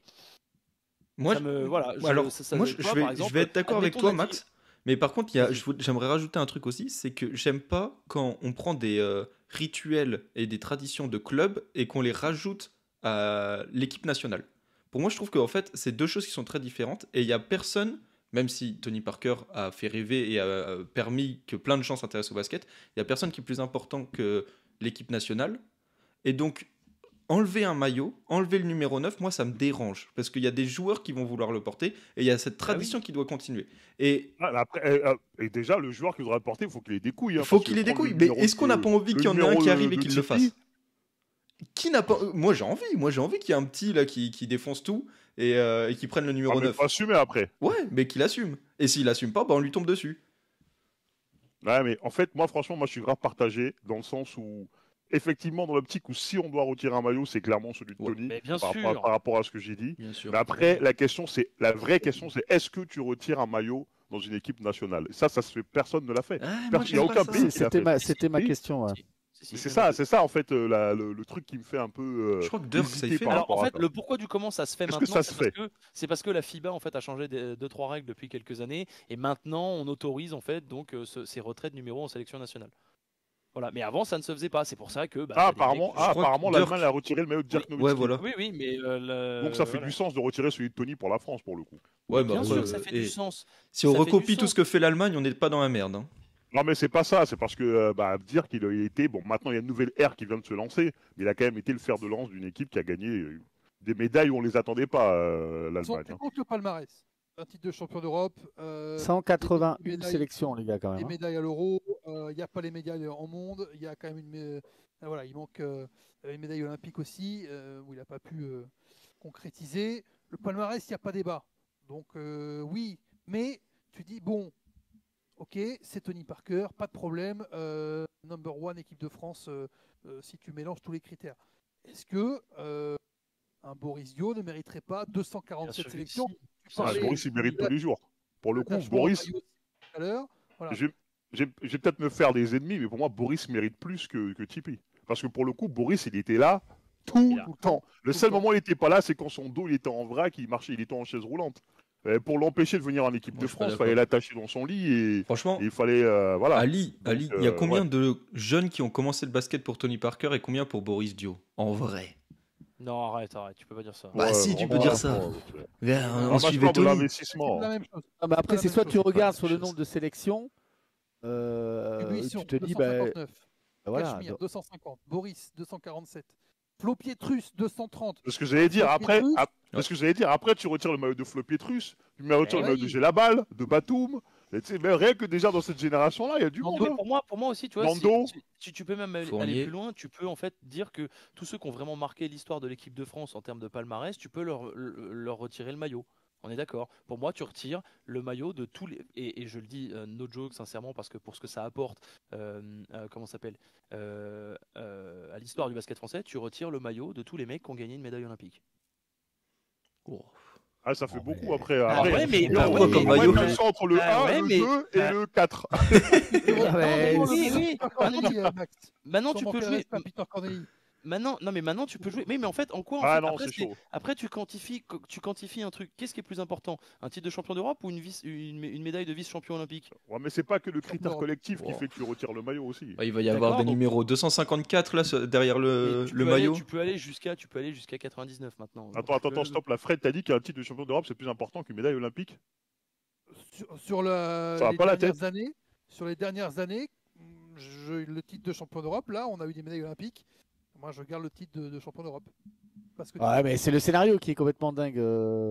Moi, ça je- me, voilà, je- alors, ça- ça- moi, tu je, vois, je vais, par je exemple, vais être d'accord avec admettons, toi, on a dit- Max. Mais par contre, il y a- Vas-y. je vou- j'aimerais rajouter un truc aussi, c'est que j'aime pas quand on prend des euh, rituels et des traditions de club et qu'on les rajoute à l'équipe nationale. Pour moi, je trouve qu'en fait, c'est deux choses qui sont très différentes et il y a personne, même si Tony Parker a fait rêver et a euh, permis que plein de gens s'intéressent au basket, il y a personne qui est plus important que l'équipe nationale. Et donc, enlever un maillot, enlever le numéro neuf, moi ça me dérange parce qu'il y a des joueurs qui vont vouloir le porter et il y a cette Ah tradition qui doit continuer. Et Ah, mais après, euh, euh, et déjà, le joueur qui voudra le porter, il faut qu'il ait des couilles. il hein, faut parce qu'il que ait des prendre le couilles. Mais numéro est-ce qu'on n'a de- pas envie le qu'il y en ait un numéro qui de- arrive et de qu'il le Tipeee, fasse? Qui n'a pas. Moi j'ai envie, moi j'ai envie qu'il y ait un petit là qui, qui défonce tout et, euh, et qui prenne le Ah, numéro mais neuf. faut assumer après. Ouais, mais qu'il assume. Et s'il assume pas, bah on lui tombe dessus. Ouais, mais en fait, moi, franchement, moi, je suis grave partagé dans le sens où, effectivement, dans l'optique où si on doit retirer un maillot, c'est clairement celui de Ouais, Tony mais bien par, sûr. rapport à, par rapport à ce que j'ai dit. Bien sûr. Mais après, la question, c'est la vraie question, c'est est-ce que tu retires un maillot dans une équipe nationale? Ça, ça se fait. Personne ne l'a fait. Ah, moi, Personne- Il n'y a j'aime pas aucun ça. pays qui l'a C'était fait. ma, Si, c'était ma oui. question. ouais. Si, si, si, Mais c'est je ça, me- c'est ça en fait euh, la- le, le truc qui me fait un peu. euh, Je crois que Dirk, ça y hésiter fait, par non Alors en rapport à fait, ça. le pourquoi du comment ça se fait Est-ce que maintenant, ça c'est se parce fait que c'est parce que la FIBA en fait a changé des- deux trois règles depuis quelques années et maintenant on autorise en fait donc euh, ce- ces retraits de numéros en sélection nationale. Voilà, mais avant ça ne se faisait pas. C'est pour ça que bah, Ah, t'as des apparemment, mecs- ah, Je crois que apparemment Dirk- l'Allemagne a retiré le maillot de Dirk Nowitzki. Ouais, voilà. Oui, oui, mais euh, le- Donc ça fait voilà. du sens de retirer celui de Tony pour la France pour le coup. Ouais, Bien bah, sûr ouais, que ça euh, fait et du sens. si on Ça fait du recopie tout sens. ce que fait l'Allemagne, on n'est pas dans la merde. hein. Non mais c'est pas ça, c'est parce que euh, bah, dire qu'il a été bon. Maintenant il y a une nouvelle ère qui vient de se lancer, mais il a quand même été le fer de lance d'une équipe qui a gagné euh, des médailles où on les attendait pas euh, Ils ont l'Allemagne. hein. compte le palmarès. Un titre de champion d'Europe. euh, cent quatre-vingt-un des médailles- sélections, les gars, quand des même. hein. médailles à l'euro. Il n'y a pas les médailles en monde. Il y a quand même une. mé- euh, voilà, il manque euh, une médaille olympique aussi, euh, où il n'a pas pu euh, concrétiser. Le palmarès, il n'y a pas débat. Donc, euh, oui, mais tu dis, bon, ok, c'est Tony Parker, pas de problème. euh, number one équipe de France, euh, euh, si tu mélanges tous les critères. Est-ce que euh, un Boris Dio ne mériterait pas deux cent Bien quarante-sept sûr que sélections si. Tu Ah, parlais Boris il mérite tous les jours. Pour le coup, d'attachement au Boris, maillot tout à l'heure. Voilà. je, je- je vais peut-être me faire des ennemis, mais pour moi Boris mérite plus que, que Tipeee. Parce que pour le coup, Boris il était là tout Il est là. le temps. Le Tout seul le temps. moment où il n'était pas là, c'est quand son dos il était en vrac, il marchait, il était en chaise roulante. Euh, pour l'empêcher de venir en équipe Moi, de je suis pas France, il d'accord. fallait l'attacher dans son lit et, Franchement, et il fallait euh, voilà. Ali, Donc, Ali, il y a euh, combien ouais. de jeunes qui ont commencé le basket pour Tony Parker et combien pour Boris Dio? En vrai. Non, arrête, arrête, tu peux pas dire ça. Bah si, tu peux dire ça. vraiment, Gars, En on matière suivait de Tony. l'investissement. C'est la même chose. Ah, mais après, la c'est même soit chose, tu c'est pas la regardes même sur le chose. nombre de sélections, euh, Attribution, tu te dis, bah, deux cent cinquante-neuf. voilà. Cachemire, donc- deux cent cinquante. Boris, deux cent quarante-sept. Flo Pietrus, deux cent trente. Parce que j'allais dire Flo après, Pietrus. ap- parce que j'allais dire après, tu retires le maillot de Flo Pietrus, tu me retires Eh le maillot oui. de Gelabal, de Batum. Et tu sais, mais rien que déjà dans cette génération-là, il y a du Non, monde. mais hein. pour moi, pour moi aussi, tu vois, si- Nando. si- si tu peux même aller, Fournier. aller plus loin, tu peux en fait dire que tous ceux qui ont vraiment marqué l'histoire de l'équipe de France en termes de palmarès, tu peux leur, le- leur retirer le maillot. On est d'accord. Pour moi, tu retires le maillot de tous les. Et, et je le dis, euh, no joke, sincèrement, parce que pour ce que ça apporte, euh, euh, comment ça s'appelle, euh, euh, à l'histoire du basket français, tu retires le maillot de tous les mecs qui ont gagné une médaille olympique. Oh. Ah, ça fait Oh, beaucoup mais- après. Ah après ouais, mais- et bah on- ouais, on mais- va maillot. mettre ça entre le Ah un, ouais, le mais- deux et bah- le quatre. mais- Non, non, oui, non, oui. Peter Corneli, euh, Max. Maintenant, Sans tu peux manquer de jouer. respect à Peter Corneli. Maintenant, non, mais maintenant, tu peux jouer. Mais, mais en fait, en quoi en Ah fait, non, après, c'est c'est- chaud. après, tu quantifies, tu quantifies un truc. Qu'est-ce qui est plus important? Un titre de champion d'Europe ou une, vice- une, une médaille de vice-champion olympique? Ouais, mais c'est pas que le critère Champion. collectif qui Wow. fait que tu retires le maillot aussi. Bah, il va y avoir D'accord, des donc- numéros deux cent cinquante-quatre là sur- derrière le, Mais tu le peux aller- maillot. tu peux aller jusqu'à, tu peux aller jusqu'à quatre-vingt-dix-neuf maintenant. Attends, Donc, attends, euh, attends, stop. La Fred t'a dit qu'un titre de champion d'Europe c'est plus important qu'une médaille olympique. Sur, sur le- Ça va les pas la dernières années, sur les dernières années, je- le titre de champion d'Europe, là, on a eu des médailles olympiques. Moi, je garde le titre de, de champion d'Europe. Parce que Ouais, mais c'est le scénario qui est complètement dingue. euh,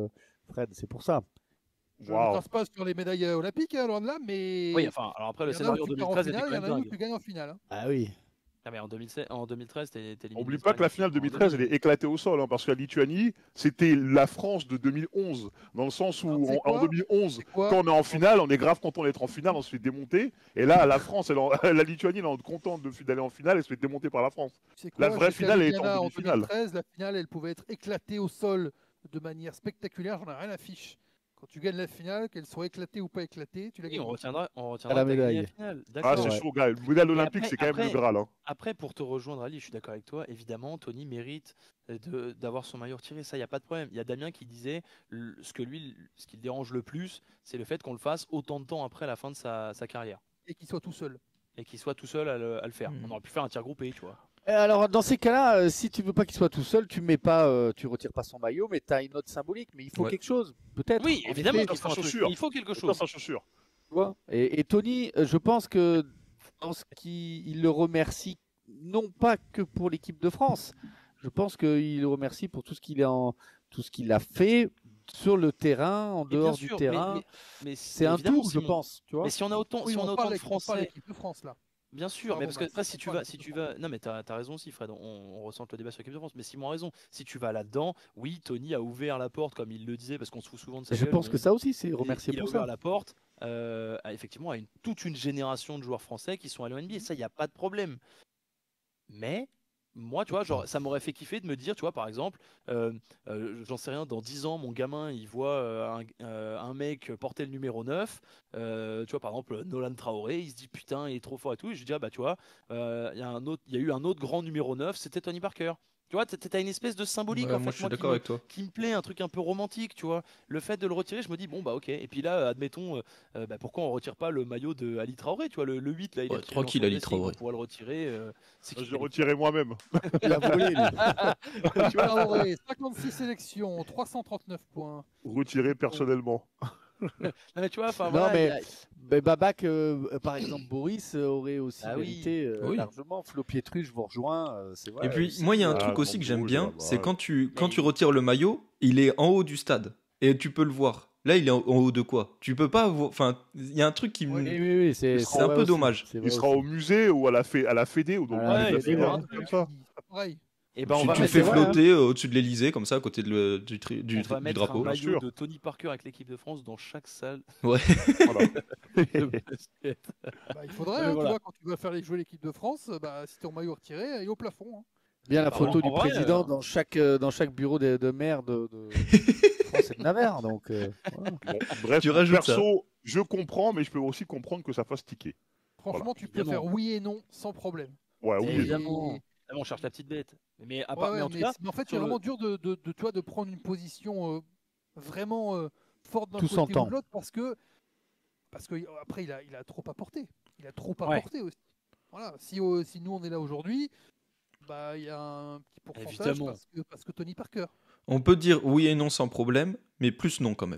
Fred, c'est pour ça. Je Waouh. ne passe pas sur les médailles euh, olympiques, hein, loin de là, mais Oui, enfin, alors après, le il y en a où scénario en tu pars en deux mille treize était finale, quand il y même en a où dingue. tu gagnes en finale. hein. Ah oui. Ah, mais en deux mille seize, en deux mille treize, t'es t'es éliminé Oublie pas que la finale en deux mille treize, elle est éclatée au sol, hein, parce que la Lituanie, c'était la France de deux mille onze, dans le sens où Alors, c'est en, en quoi deux mille onze, C'est quoi quand on est en finale, on est grave content d'être en finale, on se fait démonter. Et là, la France, elle en- la Lituanie, elle est contente de- d'aller en finale, elle se fait démonter par la France. C'est La quoi vraie J'étais à finale est Ljubljana en en demi-finale. deux mille treize, la finale, elle pouvait être éclatée au sol de manière spectaculaire, j'en ai rien à fiche. Quand tu gagnes la finale, qu'elle soit éclatée ou pas éclatée, tu la Oui, gagnes. on retiendra, on À retiendra la que t'as gagné médaille. finale. Ah, D'accord. c'est Ouais. chaud, gars. Le médaille Mais olympique, après- c'est quand même après- le Graal. Hein. Après, pour te rejoindre, Ali, je suis d'accord avec toi. Évidemment, Tony mérite euh, de- d'avoir son maillot retiré. Ça, il n'y a pas de problème. Il y a Damien qui disait le- ce que lui, ce qui le dérange le plus, c'est le fait qu'on le fasse autant de temps après la fin de sa, sa carrière Et qu'il soit tout seul. et qu'il soit tout seul à le, à le faire. Hmm. On aurait pu faire un tir groupé, tu vois. Et alors, dans ces cas-là, euh, si tu veux pas qu'il soit tout seul, tu mets pas, euh, tu retires pas son maillot, mais tu as une note symbolique. Mais il faut Ouais. quelque chose, peut-être. Oui, en évidemment effet, qu'il faut un sa truc. chaussure. Il faut quelque C'est chose. sa chaussure. tu vois. Et, et Tony, euh, je pense que dans ce qui, il le remercie non pas que pour l'équipe de France. Je pense qu'il le remercie pour tout ce qu'il a, en- tout ce qu'il a fait sur le terrain, en Et bien dehors sûr, du mais- terrain. mais- mais C'est un évidemment, tout, je Simon. pense. Tu vois. Mais si on a autant, Oui, si on on a parle autant de avec- on parle Français. l'équipe de France là. Bien sûr, Ah mais bon, parce que bah, après, si si on tu parle vas, si d'équipe tu de vas, non mais t'as as raison aussi, Fred. On, on ressent le débat sur l'équipe de France, mais Simon a raison. Si tu vas là-dedans, oui, Tony a ouvert la porte comme il le disait, parce qu'on se fout souvent de sa Je gueule, pense mais que ça aussi, c'est il- remercié il a pour ouvert ça. la porte, euh, à, effectivement, à une, toute une génération de joueurs français qui sont allés en N B A. Ça, il n'y a pas de problème. Mais moi, tu vois, genre, ça m'aurait fait kiffer de me dire, tu vois, par exemple, euh, euh, j'en sais rien, dans dix ans, mon gamin, il voit euh, un, euh, un mec porter le numéro neuf, euh, tu vois, par exemple, Nolan Traoré, il se dit, putain, il est trop fort et tout, et je lui dis, ah bah, tu vois, euh, il y a un autre, il y a eu un autre grand numéro neuf, c'était Tony Parker. Tu vois, t'as t'as une espèce de symbolique, Ouais, en moi, fait, je suis moi, qui d'accord me, avec toi. qui me plaît, un truc un peu romantique, tu vois. Le fait de le retirer, je me dis, bon, bah, ok. Et puis là, admettons, euh, euh, bah, pourquoi on retire pas le maillot de Ali Traoré, tu vois, le, le huit, là, il Ouais, est retiré tranquille, dans son Ali dressing, Traoré. on pourrait le retirer. euh, c'est qui Je l'ai retiré moi-même. Il a volé, lui. tu vois, Traoré, cinquante-six sélections, trois cent trente-neuf points. Retiré personnellement. Non, mais tu vois, enfin Non, voilà. mais- il y a- Mais Babac, euh, euh, par exemple, Boris euh, aurait aussi Ah oui. mérité euh, Oui. largement. Flo Pietru, je vous rejoins. euh, c'est vrai. Et puis, aussi. moi, il y a un Ah, truc aussi Grand que j'aime Bourg, bien, là-bas, c'est ouais. quand tu, quand Mais tu il- retires le maillot, il est en haut du stade. Et tu peux le voir. Là, il est en, en haut de quoi? Tu peux pas voir. Enfin, il y a un truc qui me. Oui, oui, oui, c'est C'est c'est un vrai peu aussi, dommage. c'est vrai Il sera aussi. au musée ou à la, fé- à la Fédé ou dans À le la musée de la Fédé, Fédé, ouais. un truc comme ça. C'est pas pareil. Et ben on tu va tu le mettre, fais c'est vrai, flotter euh, au-dessus de l'Elysée, comme ça, à côté de le- du, tri- du, on tri- va du mettre drapeau. un bien maillot sûr. de Tony Parker avec l'équipe de France dans chaque salle Ouais. Voilà. de basket. Bah, il faudrait, Mais hein, voilà. tu vois, quand tu vas faire les jouer l'équipe de France, bah, si ton maillot retiré, il est au plafond. hein. Bien la Bah, photo en- du en vrai, président euh, dans chaque euh, dans chaque bureau de, de maire de, de France et de Navarre. Donc euh, voilà. Bon, bref, Tu rajoutes perso, je comprends, mais je peux aussi comprendre que ça fasse tiquer. Franchement, tu peux évidemment. faire oui et non sans problème. Ouais, oui. Évidemment. Et- Ah, on cherche la petite bête. Mais, à Ouais, part- ouais, mais en tout mais, cas, c'est- mais en fait, c'est sur le- vraiment dur de, de, de, tu vois, de prendre une position euh, vraiment euh, forte d'un Tout côté ou s'entend. de l'autre parce que, parce que euh, après, il a, il a trop apporté. Il a trop Ouais. apporté aussi. Voilà. Si, euh, si nous, on est là aujourd'hui, bah, il y a un petit pourcentage Évidemment. parce que, parce que Tony Parker. On peut dire oui et non sans problème, mais plus non quand même.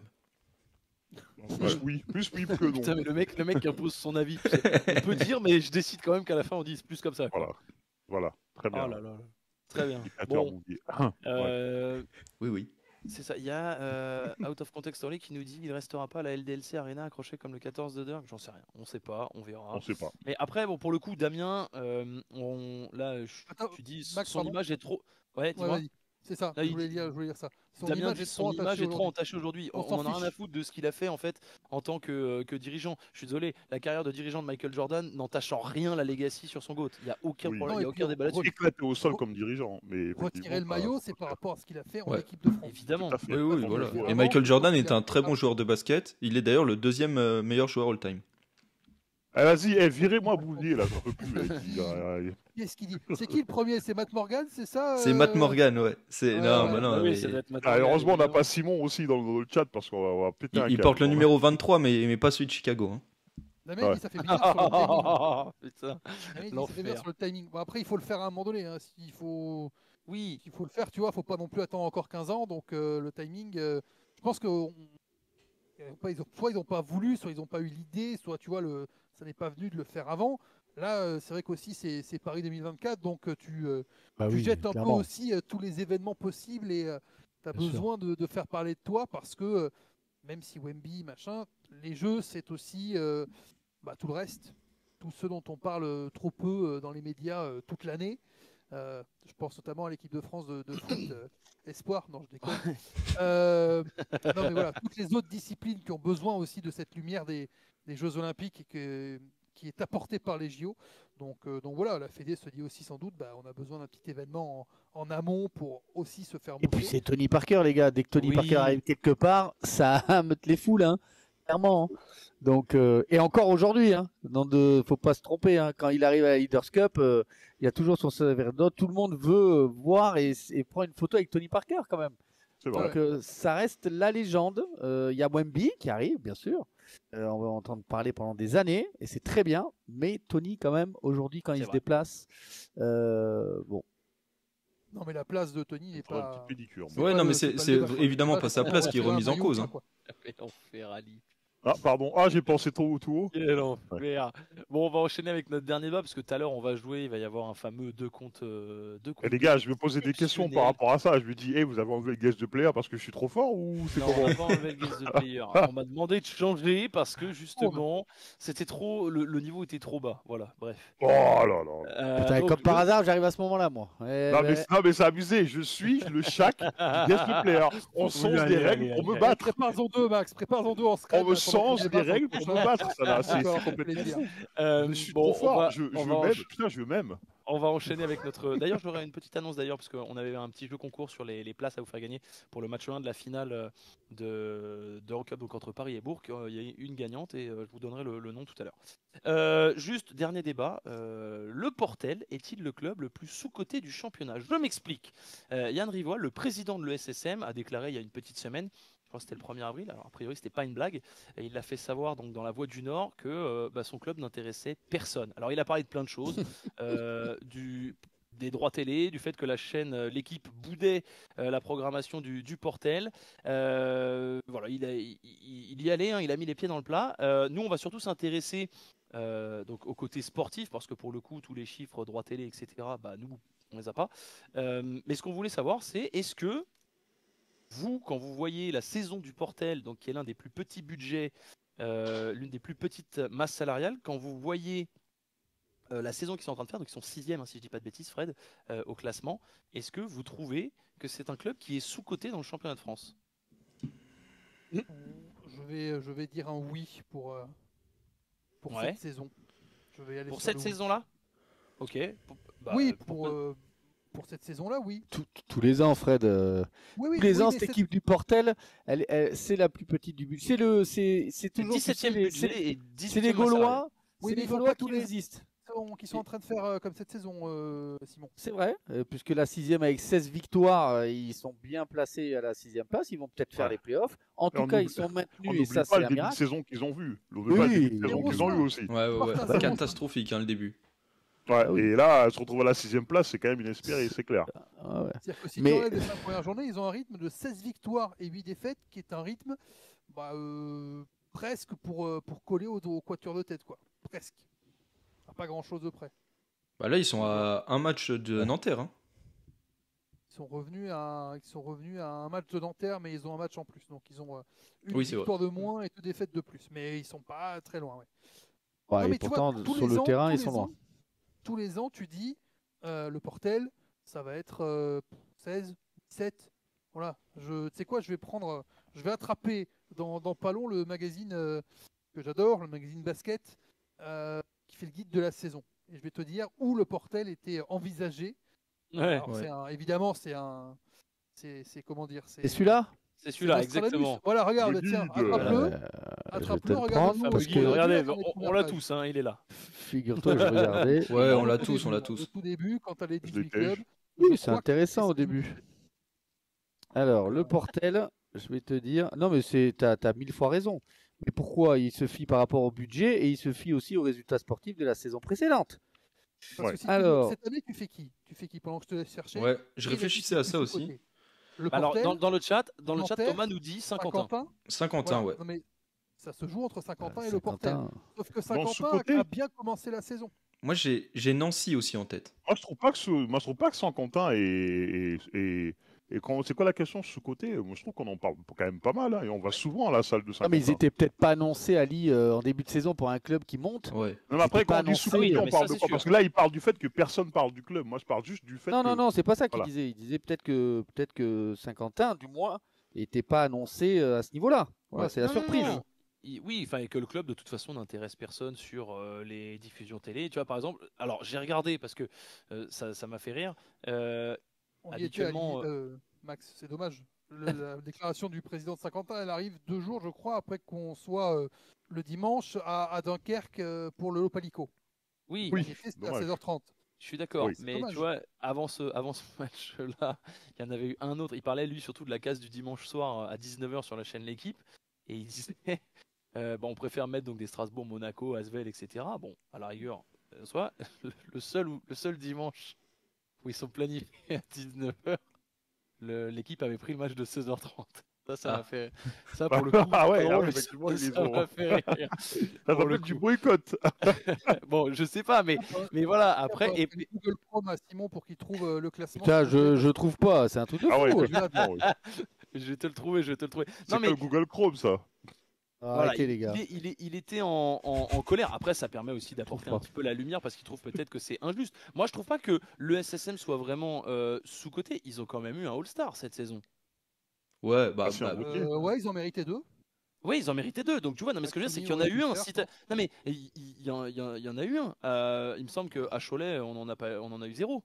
Plus oui, plus oui que non. Putain, mais le mec, le mec qui impose son avis. tu sais. On peut dire, mais je décide quand même qu'à la fin on dise plus comme ça. quoi. Voilà. Voilà, très bien. Oh là là. là. Très bien. Dictateur Bon, Bouvier. euh, Oui, oui. c'est ça. Il y a euh, Out of Context Story qui nous dit il restera pas à la L D L C Arena accroché comme le quatorze de Dirk. J'en sais rien. On sait pas. On verra. On sait pas. Mais après, bon, pour le coup, Damien, euh, on, là, je- Attends, tu dis Max, son pardon. image est trop. Ouais, Ouais, dis-moi. vas-y. C'est ça. Là, je, il voulais dit- dire, je voulais dire ça. Son Damien image dit est son trop image entachée est trop aujourd'hui. entachée aujourd'hui. On On, s'en on en a rien à fiche. foutre de ce qu'il a fait en fait en tant que, que dirigeant. Je suis désolé, la carrière de dirigeant de Michael Jordan n'entache en rien la legacy sur son GOAT. Il n'y a aucun Oui. problème, Non, il n'y a et puis aucun débat là-dessus. Éclaté au sol Re- comme dirigeant. Mais Retirer effectivement, le ça- maillot, c'est par rapport à ce qu'il a fait en Ouais. équipe de France. Évidemment. Tout à fait. Oui, oui, Tout à voilà. fait. Et Vraiment, Michael je Jordan pense est qu'il a- un très bon joueur de basket. Il est d'ailleurs le deuxième euh, meilleur joueur all-time. Eh, vas-y, eh, virez-moi Bouvier là, j'en peux plus. là, il dit, ah, ah, Qu'est-ce qu'il dit? C'est qui le premier? C'est Matt Morgan, c'est ça C'est euh Matt Morgan, ouais. C'est ouais, non, ouais. bah non, Bah oui, mais- ça doit être ah, Matt et heureusement, on n'a Morgan, pas Simon aussi dans, dans le chat parce qu'on va, on va péter il, un il câble, porte le quoi. numéro vingt-trois, mais, mais pas celui de Chicago. hein. La mec, Ouais. ça fait bizarre sur le timing. évidemment. Putain. La mec, ça fait L'enfer. bizarre sur le timing. Bon, après, il faut le faire à un moment donné. Hein. S'il faut... Oui, S'il faut le faire, tu vois, faut pas non plus attendre encore quinze ans. Donc, euh, le timing, euh, je pense que on- ils ont pas- ils ont- soit ils n'ont pas voulu, soit ils n'ont pas eu l'idée, soit tu vois, le... ça n'est pas venu de le faire avant. Là, euh, c'est vrai qu'aussi, c'est c'est Paris deux mille vingt-quatre. Donc, euh, tu, euh, Bah tu oui, jettes un clairement. peu aussi euh, tous les événements possibles et, euh, tu as Bien besoin de, de faire parler de toi parce que euh, même si Wemby, machin, les jeux, c'est aussi euh, bah, tout le reste. Tout ce dont on parle euh, trop peu euh, dans les médias euh, toute l'année. Euh, je pense notamment à l'équipe de France de, de foot. euh, Espoir, non, je déconne. Euh, non, mais voilà, toutes les autres disciplines qui ont besoin aussi de cette lumière des, des Jeux Olympiques et que, qui est apportée par les J O. Donc, euh, donc voilà, la Fédé se dit aussi sans doute, bah, on a besoin d'un petit événement en, en amont pour aussi se faire Et montrer. puis c'est Tony Parker, les gars. Dès que Tony Oui. Parker arrive quelque part, ça meute les foules, hein, clairement. hein. Donc, euh, et encore aujourd'hui, hein, dans de, faut pas se tromper. Hein, quand il arrive à la Leaders Cup, euh, il y a toujours son sacerdoce. Tout le monde veut euh, voir et, et prendre une photo avec Tony Parker quand même. C'est vrai. Donc euh, ça reste la légende. Euh, Il y a Wemby qui arrive, bien sûr. Euh, on va entendre parler pendant des années et c'est très bien. Mais Tony, quand même, aujourd'hui, quand C'est il se vrai. déplace, euh, bon. Non, mais la place de Tony n'est Faudrait une pas. petite pédicure. c'est Ouais, pas non, le- mais c'est c'est pas le c'est débat, quoi. évidemment Là, pas c'est sa pour place qui est faire un remise en maillot cause. ou hein. pas, quoi. Quel enfer, Ali. Ah, pardon. Ah, j'ai pensé trop tout haut. Quel enfer. Bon, on va enchaîner avec notre dernier débat parce que tout à l'heure on va jouer, il va y avoir un fameux deux contre euh, deux Et contre les gars, je vais poser des questions par exceptionnel. rapport à ça. Je lui dis, hey, vous avez enlevé le guest de player parce que je suis trop fort ou c'est Non, on comment va pas enlever le guest de player. On m'a demandé de changer parce que justement, c'était trop, le, le niveau était trop bas. Voilà, bref. Oh là là. Euh, Putain, et donc, comme par le- hasard, j'arrive à ce moment-là, moi. Eh Non, ben, mais, c'est- non, mais c'est abusé. Je suis le Shaq du guest de player. On change allez, des allez, règles allez, pour me allez. battre. Prépare-en deux, Max. Prépare-en deux en scred. On me là, pendant qu'on change des débat sur le règles pour prochain. me battre. Ça, là, c'est D'accord, c'est complètement plaisir. fou. euh, Je suis bon, trop fort. on va, je je on veux va même. encha- Putain, je veux même. on va enchaîner avec notre. D'ailleurs, j'aurais une petite annonce d'ailleurs parce qu'on avait un petit jeu concours sur les, les places à vous faire gagner pour le match un de la finale euh, de d'Eurocup donc entre Paris et Bourg. Euh, Il y a une gagnante et euh, je vous donnerai le, le nom tout à l'heure. Euh, juste dernier débat. euh, le Portel est-il le club le plus sous-coté du championnat? Je m'explique. Euh, Yann Rivoal, le président de l'E S S M, a déclaré il y a une petite semaine. Je crois que c'était le premier avril, alors a priori c'était pas une blague, et il l'a fait savoir donc dans la Voix du Nord que euh, bah, son club n'intéressait personne. Alors il a parlé de plein de choses, euh, du, des droits télé, du fait que la chaîne, euh, l'équipe boudait euh, la programmation du, du Portel. Euh, voilà, il, a- il, il y allait, hein, il a mis les pieds dans le plat. Euh, nous on va surtout s'intéresser euh, donc au côté sportif, parce que pour le coup tous les chiffres, droits télé, et cetera, bah, nous on les a pas. Euh, mais ce qu'on voulait savoir c'est est-ce que vous, quand vous voyez la saison du Portel, donc qui est l'un des plus petits budgets, euh, l'une des plus petites masses salariales, quand vous voyez euh, la saison qu'ils sont en train de faire, donc ils sont sixième, hein, si je dis pas de bêtises, Fred, euh, au classement, est-ce que vous trouvez que c'est un club qui est sous-coté dans le championnat de France? Je vais, je vais dire un oui pour, euh, pour Ouais. cette saison. Je vais aller Pour sur cette le oui. saison-là? Ok. Pour- bah, Oui, pour- pour, euh, pour cette saison-là, oui. tout- tous les ans, Fred. euh, Oui, oui, tous les oui, ans, mais cette cette- équipe du Portel, elle, elle- c'est la plus petite du budget. C'est le, c'est, c'est c'est toujours tu sais, dix-septième les- budget c'est- et c'est dix-huitième les masse salariale. Gaulois, Oui, c'est mais les ils font Gaulois pas qui tous les- résistent. sont- qui sont en train de faire euh, comme cette saison, euh, Simon. C'est vrai, euh, puisque la sixième avec seize victoires, euh, ils sont bien placés à la sixième place. Ils vont peut-être faire Ouais. les playoffs. En Et tout on cas, oublie- ils sont On maintenus et n'oublie ça, pas c'est le un début de miracle. saison qu'ils ont vu. On n'oublie pas Oui, le début de saison zéro qu'ils ont eu cinq. aussi. Ouais, ouais, ouais. Martin, ça Catastrophique, hein, le début. Ouais, Ah oui. Et là, se retrouver à la sixième place, c'est quand même inespéré, c'est clair. Ah ouais. C'est-à-dire que si Mais- tu enlèves les cinq premières journées, ils ont un rythme de seize victoires et huit défaites, qui est un rythme bah, euh, presque pour, euh, pour coller au, au quatuor de tête, quoi. Presque. À pas grand-chose de près. Bah là, ils sont à un match de Nanterre. hein. Ils sont revenus à, ils sont revenus à un match de Nanterre, mais ils ont un match en plus. Donc ils ont euh, une Oui, c'est victoire de moins et deux défaites de plus. Mais ils sont pas très loin. Ouais. Ouais, Non, mais et tu pourtant, vois, tous sur les le ans- terrain, tous ils sont les loin. ans- Tous les ans, tu dis euh, le Portel, ça va être euh, seize, dix-sept. Voilà. Je, tu sais quoi, je vais prendre, euh, je vais attraper dans, dans pas long le magazine euh, que j'adore, le magazine basket, euh, qui fait le guide de la saison. Et je vais te dire où le Portel était envisagé. Ouais, Alors, Ouais. c'est un- évidemment, c'est un, c'est, c'est comment dire, c'est Et celui-là c'est celui-là, Nostradamus. exactement. Voilà, regarde, Le tiens, guide. attrape-le, Euh, Je vais te attrape-le, le regarde prendre le parce guide. que, Regardez, Dans les on, on premières l'a pages. tous, hein, il est là. figure-toi, je regardais. Ouais, on Au l'a tout tous, on l'a début, tous. Au tout début, quand tu as les Je dix-huit déteste. clubs. Oui, je c'est crois que intéressant au c'est- début. Alors, le Portel, je vais te dire. Non, mais c'est, t'as, t'as mille fois raison. Mais pourquoi il se fie par rapport au budget et il se fie aussi aux résultats sportifs de la saison précédente? Parce Ouais. que si tu Alors- dis, cette année, tu fais qui Tu fais qui pendant que je te laisse chercher Ouais, je Qui est réfléchissais le à ça plus aussi. sous-coté Le Alors, Portel, dans, dans le chat, dans le chat, Nanterre, Thomas nous dit Saint-Quentin. Saint-Quentin. Saint-Quentin, Voilà. ouais. Non, mais ça se joue entre Saint-Quentin Euh, et le Portel. Saint-Quentin. Sauf que Dans Saint-Quentin sous-coté a, a bien commencé la saison. Moi, j'ai j'ai Nancy aussi en tête. Moi, je trouve pas que ce, moi, je trouve pas que Saint-Quentin est, est, est, Et quand c'est quoi la question de ce côté? Moi, je trouve qu'on en parle quand même pas mal, hein, et on va souvent à la salle de Non, Saint-Quentin. mais ils étaient peut-être pas annoncés, Ali, euh, en début de saison pour un club qui monte. Ouais. Non, mais après, C'était quand pas on dit annoncé. sous-côté, Oui, on mais parle ça, de c'est quoi? sûr. Parce que là, il parle du fait que personne parle du club. Moi, je parle juste du fait Non, que. non, non, c'est pas ça qu'il voilà. disait. Il disait peut-être que peut-être que Saint-Quentin, du moins, n'était pas annoncé euh, à ce niveau-là. Voilà, Ouais. c'est la Non, non, surprise. non. Il- Oui, enfin, et que le club de toute façon n'intéresse personne sur euh, les diffusions télé. Tu vois, par exemple, alors j'ai regardé parce que euh, ça ça m'a fait rire. Euh, On y était, Ali, habituellement, euh, euh, Max, c'est dommage. Le- la déclaration du président de Saint-Quentin, elle arrive deux jours, je crois, après qu'on soit euh, le dimanche à, à Dunkerque euh, pour le Lopalico. oui, On Oui, y était, c'était à dommage. seize heures trente. je suis d'accord, Oui. C'est mais dommage. tu vois, avant ce, avant ce match-là, il y en avait eu un autre. Il parlait, lui, surtout de la case du dimanche soir à dix-neuf heures sur la chaîne L'équipe. Et il disait, euh, bon, on préfère mettre donc des Strasbourg, Monaco, Asvel, et cetera. Bon, à la rigueur, euh, soit le, le seul, où- le seul dimanche où ils sont planifiés à dix-neuf heures, le- l'équipe avait pris le match de seize heures trente. Ça, ça Ah. m'a fait. Ça, pour le coup, Ah ouais, c'est pas ah drôle, ouais, mais effectivement, ça, ils les ça ont. m'a fait rire. Ça Pour le s'appelle du coup. boycott. Bon, je sais pas, mais, mais voilà, après. Après, Et, et... Google Chrome à Simon pour qu'il trouve euh, le classement. Putain, s'il te plaît, je, parce je que- trouve pas. C'est un truc de Ah fou. ouais, ouais. effectivement, oui. je vais te le trouver, je vais te le trouver. C'est Non, mais que le Google Chrome, ça. voilà, Arrêtez, il, les gars. il est- il est- il était en, en- en colère. Après, ça permet aussi d'apporter trouve un pas. petit peu la lumière parce qu'il trouve peut-être que c'est injuste. Moi, je trouve pas que le S S M soit vraiment euh, sous-coté. Ils ont quand même eu un All-Star cette saison. Ouais, bah, Ah, c'est un bah, Ok. Euh, ouais, ils en méritaient deux. Oui, ils en méritaient deux. Donc, tu vois, non, mais ce que je veux dire, c'est qu'il y en a Maxime, eu ouais, un. Schiffer, Si t'as- non, mais il, il- il y, en- il y en- il y en a eu un. Euh, il me semble qu'à Cholet, on en a, pas, on en a eu zéro.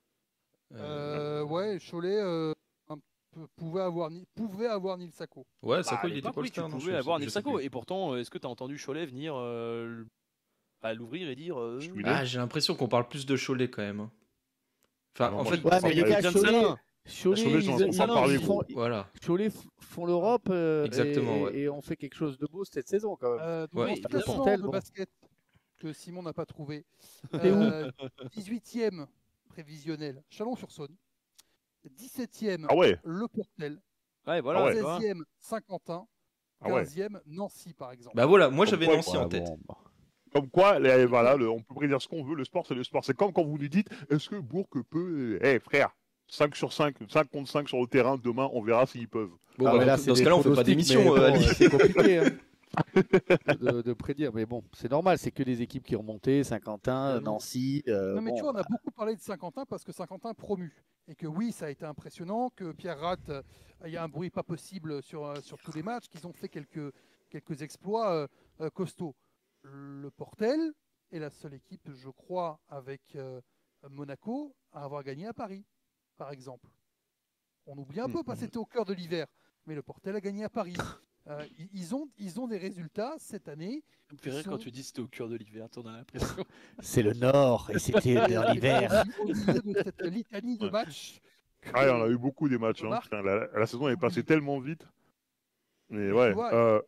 Euh, ouais, Cholet euh, un peu- pouvait avoir, Ni- pouvait avoir Nil Sako. ouais, Bah, Sako, à il était l'époque, pas oui, le star, tu non, pouvais je- avoir je Nil sais Sako. plus. Et pourtant, euh, est-ce que tu as entendu Cholet venir euh, à l'ouvrir et dire euh, Je suis Ah, j'ai l'impression qu'on parle plus de Cholet quand même. hein. Enfin, Ah non, en moi, fait, je- Ouais, mais les Avec gars, John Cholet, Salin. Cholet, Cholet, j'en ils, entends ils- parler, ils font, voilà. Cholet f- font l'Europe euh, et- Exactement, et, ouais. et on fait quelque chose de beau cette saison quand même. Euh, donc, Ouais, dans ce évidemment. classement Portel, de bon. basket que Simon n'a pas trouvé. T'es où Euh, dix-huitième prévisionnel, Chalon-sur-Saône. dix-septième, Ah ouais, Le Portel. Ouais, voilà. ouais. tu vois. seizième, Saint-Quentin. ah ouais. quinzième, Nancy, par exemple. Bah voilà, moi Comme j'avais quoi, Nancy quoi, en tête. bon, bon. Comme quoi, les- voilà, le- on peut prédire ce qu'on veut, le sport c'est le sport. C'est comme quand vous nous dites, est-ce que Bourg peut... Eh frère, cinq sur cinq, cinq contre cinq sur le terrain, demain on verra s'ils peuvent. Bon, Ah, bah, mais là, dans c'est dans ce des cas-là, on fait pas pronostics, d'émission, mais euh, bon, Ali. c'est compliqué hein, de, de prédire. Mais bon, c'est normal, c'est que des équipes qui ont monté, Saint-Quentin, Évidemment. Nancy. euh, Non, mais bon, tu vois, on a beaucoup parlé de Saint-Quentin parce que Saint-Quentin promu. Et que oui, ça a été impressionnant, que Pierre Ratt, euh, il y a un bruit pas possible sur, euh, sur tous les matchs, qu'ils ont fait quelques, quelques exploits euh, euh, costauds. Le Portel est la seule équipe, je crois, avec euh, Monaco, à avoir gagné à Paris, par exemple. On oublie un peu parce que c'était au cœur de l'hiver, mais le Portel a gagné à Paris. Euh, ils- ils, ont, ils ont des résultats cette année. Ça me fait rire Ils quand sont- tu dis c'était au cœur de l'hiver, t'en as l'impression. c'est le Nord et c'était dans l'hiver. Au milieu de cette litanie de matchs. que- Ah, on a eu beaucoup des matchs. Hein. Remarque. Putain, la, la saison est passée Oui. tellement vite. Mais Mais ouais, tu vois, euh,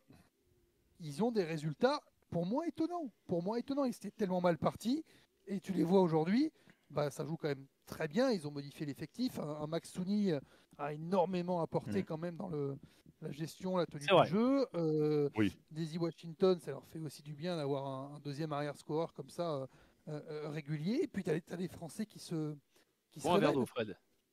Ils ont des résultats, pour moi, étonnants. Pour moi, étonnants. Ils étaient tellement mal partis. Et tu les vois aujourd'hui, bah, ça joue quand même très bien. Ils ont modifié l'effectif. Un, un Max Souni a énormément apporté Mm. quand même dans le, la gestion, la tenue C'est vrai. du jeu. Euh, Oui. Daisy Washington, ça leur fait aussi du bien d'avoir un, un deuxième arrière-scoreur comme ça, euh, euh, euh, régulier. Et puis, tu as, des Français qui se. Qui se Bon, un verre révèlent. d'eau, Fred.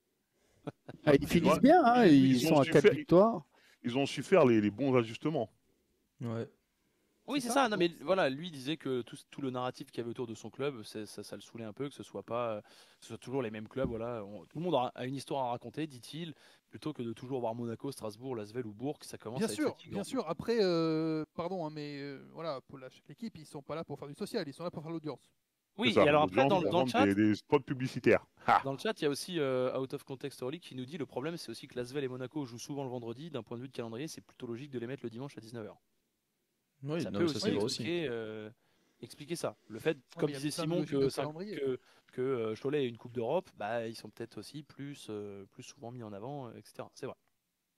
Ah, ils Tu finissent vois, bien, hein, ils- ils, ils sont ont à su quatre faire- victoires. ils ont su faire les, les bons ajustements. Ouais. Oui, C'est c'est ça, ça. Non, mais donc- voilà, lui disait que tout, tout le narratif qu'il y avait autour de son club, c'est- ça, ça le saoulait un peu, que ce soit pas, euh, que ce soit toujours les mêmes clubs. Voilà, On- tout le monde a, a une histoire à raconter, dit-il, plutôt que de toujours voir Monaco, Strasbourg, Lasvel ou Bourg, ça commence Bien à être sûr, fatigant. bien sûr. Après, euh, pardon, hein, mais euh, voilà, pour la- l'équipe, ils sont pas là pour faire du social, ils sont là pour faire l'audience. Oui, C'est ça, et alors après, l'audience, dans, le- pour dans le vendre chat, Des, des spots publicitaires. Ah. dans le chat, il y a aussi euh, Out of Context Early qui nous dit le problème, c'est aussi que Lasvel et Monaco jouent souvent le vendredi. D'un point de vue de calendrier, c'est plutôt logique de les mettre le dimanche à dix-neuf heures. Oui, ça non, peut ça aussi c'est vrai aussi. expliquer, euh, expliquer ça. Le fait, mais comme il y a disait plein de Simon, logiques que, de ça- calendrier. que, que euh, Cholet ait une Coupe d'Europe, bah, ils sont peut-être aussi plus, euh, plus souvent mis en avant, euh, et cetera. C'est vrai.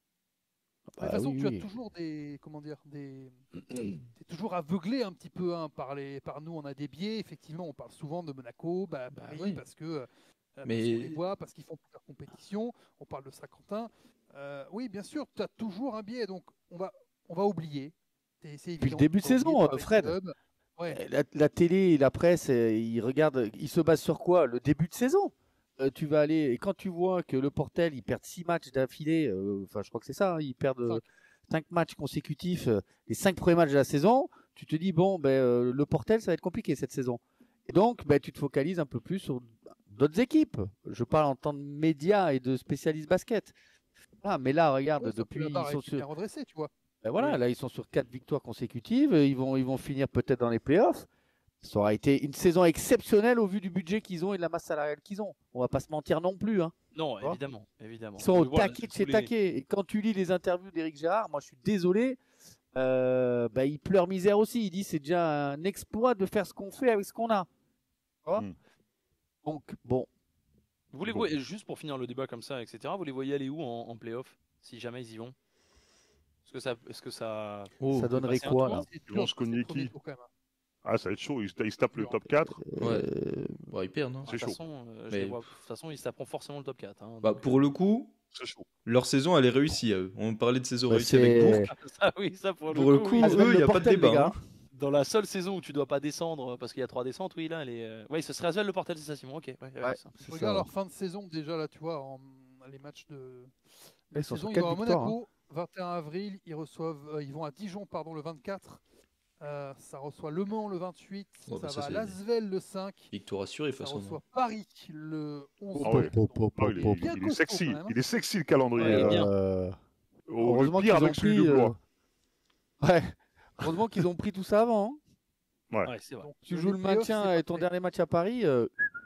De toute Bah façon, oui, tu oui. as toujours des, comment dire, des, t'es toujours aveuglé un petit peu hein, par les, par nous. On a des biais. Effectivement, on parle souvent de Monaco, bah, Bah Paris, oui. parce que, euh, parce Mais- qu'on les voit, parce qu'ils font plusieurs compétitions. On parle de Saint-Quentin. Euh, oui, bien sûr, tu as toujours un biais. Donc, on va, on va oublier. C'est, c'est Depuis le évident, début de on va oublier saison, parler de Fred. clubs. Ouais. La, la télé et la presse, euh, ils regardent, ils se basent sur quoi? Le début de saison. euh, tu vas aller, et quand tu vois que le Portel, ils perdent six matchs d'affilée, euh, enfin, je crois que c'est ça, hein, ils perdent euh, Cinq. cinq matchs consécutifs, euh, les cinq premiers matchs de la saison, tu te dis, bon, ben, euh, le Portel, ça va être compliqué cette saison. Et donc, ben, tu te focalises un peu plus sur d'autres équipes. Je parle en tant de médias et de spécialistes basket. Voilà, mais là, regarde, Ouais, sauf que depuis, la ils barre sont est bien sur, redressée, tu vois. ben voilà, Oui. là, ils sont sur quatre victoires consécutives, ils vont, ils vont finir peut-être dans les playoffs. Ça aura été une saison exceptionnelle au vu du budget qu'ils ont et de la masse salariale qu'ils ont. On va pas se mentir non plus, hein. Non, Tu vois évidemment, évidemment. Ils sont au Mais voilà, taquet de tous chez les- taquet. Et quand tu lis les interviews d'Éric Gérard, moi je suis désolé, euh, bah, il pleure misère aussi. Il dit c'est déjà un exploit de faire ce qu'on fait avec ce qu'on a. Tu vois Mm. Donc, bon, Vous les Bon. voyez, juste pour finir le débat comme ça, et cetera, vous les voyez aller où en, en playoff, si jamais ils y vont? Est-ce que ça, est-ce que ça, Oh, ça donnerait passer un quoi tour là C'est Ils vont dur, se cogner c'est le premier qui tour, quand même, hein. Ah, ça va être chaud. Ils, se- ils se tapent le Dur. top quatre. Ouais. Euh, Bon, ils perdent. Hein. de C'est toute chaud. façon, euh, je Mais- les vois- de toute façon, ils se taperont forcément le top quatre. hein, Bah, donc, pour le coup, C'est chaud. leur saison, elle est réussie à eux. On parlait de saison bah, réussie avec c'est- Bourg. euh, ça, oui, ça pour, Pour le coup, oui. Asvel, eux, le y a pas de Portel, débat, les gars. hein. Dans la seule saison où tu dois pas descendre parce qu'il y a trois descentes, oui, là, elle est. euh, Ouais, ce serait Asvel le Portel, c'est ça, Simon. Ok. Ouais, ouais, Ouais. c'est ça. C'est Je regarde ça, leur ouais. fin de saison déjà là, tu vois, en, les matchs de Ils sont saison. sur Ils quatre vont à victoires, hein. Monaco, vingt et un avril. Ils reçoivent, euh, ils vont à Dijon, pardon, le vingt-quatre. Euh, ça reçoit Le Mans le vingt-huit. Oh, ça bah, ça, va à c'est- Lasvel le cinq. Victoire assurée, de toute Ça façon. reçoit Paris le onze. Ah ouais. Donc, Pop, Ah, pop, il, est, pop, bien il est costaud, sexy. quand même, hein. Il est sexy le calendrier. Ouais, il est euh, bien. Euh, au- Heureusement le pire qu'ils ont avec celui pris. de Blois. euh, Ouais. Heureusement qu'ils ont pris tout ça avant, hein. Ouais, c'est vrai. donc, Tu les joues le playoffs, maintien c'est et pas ton fait. dernier match à Paris, euh,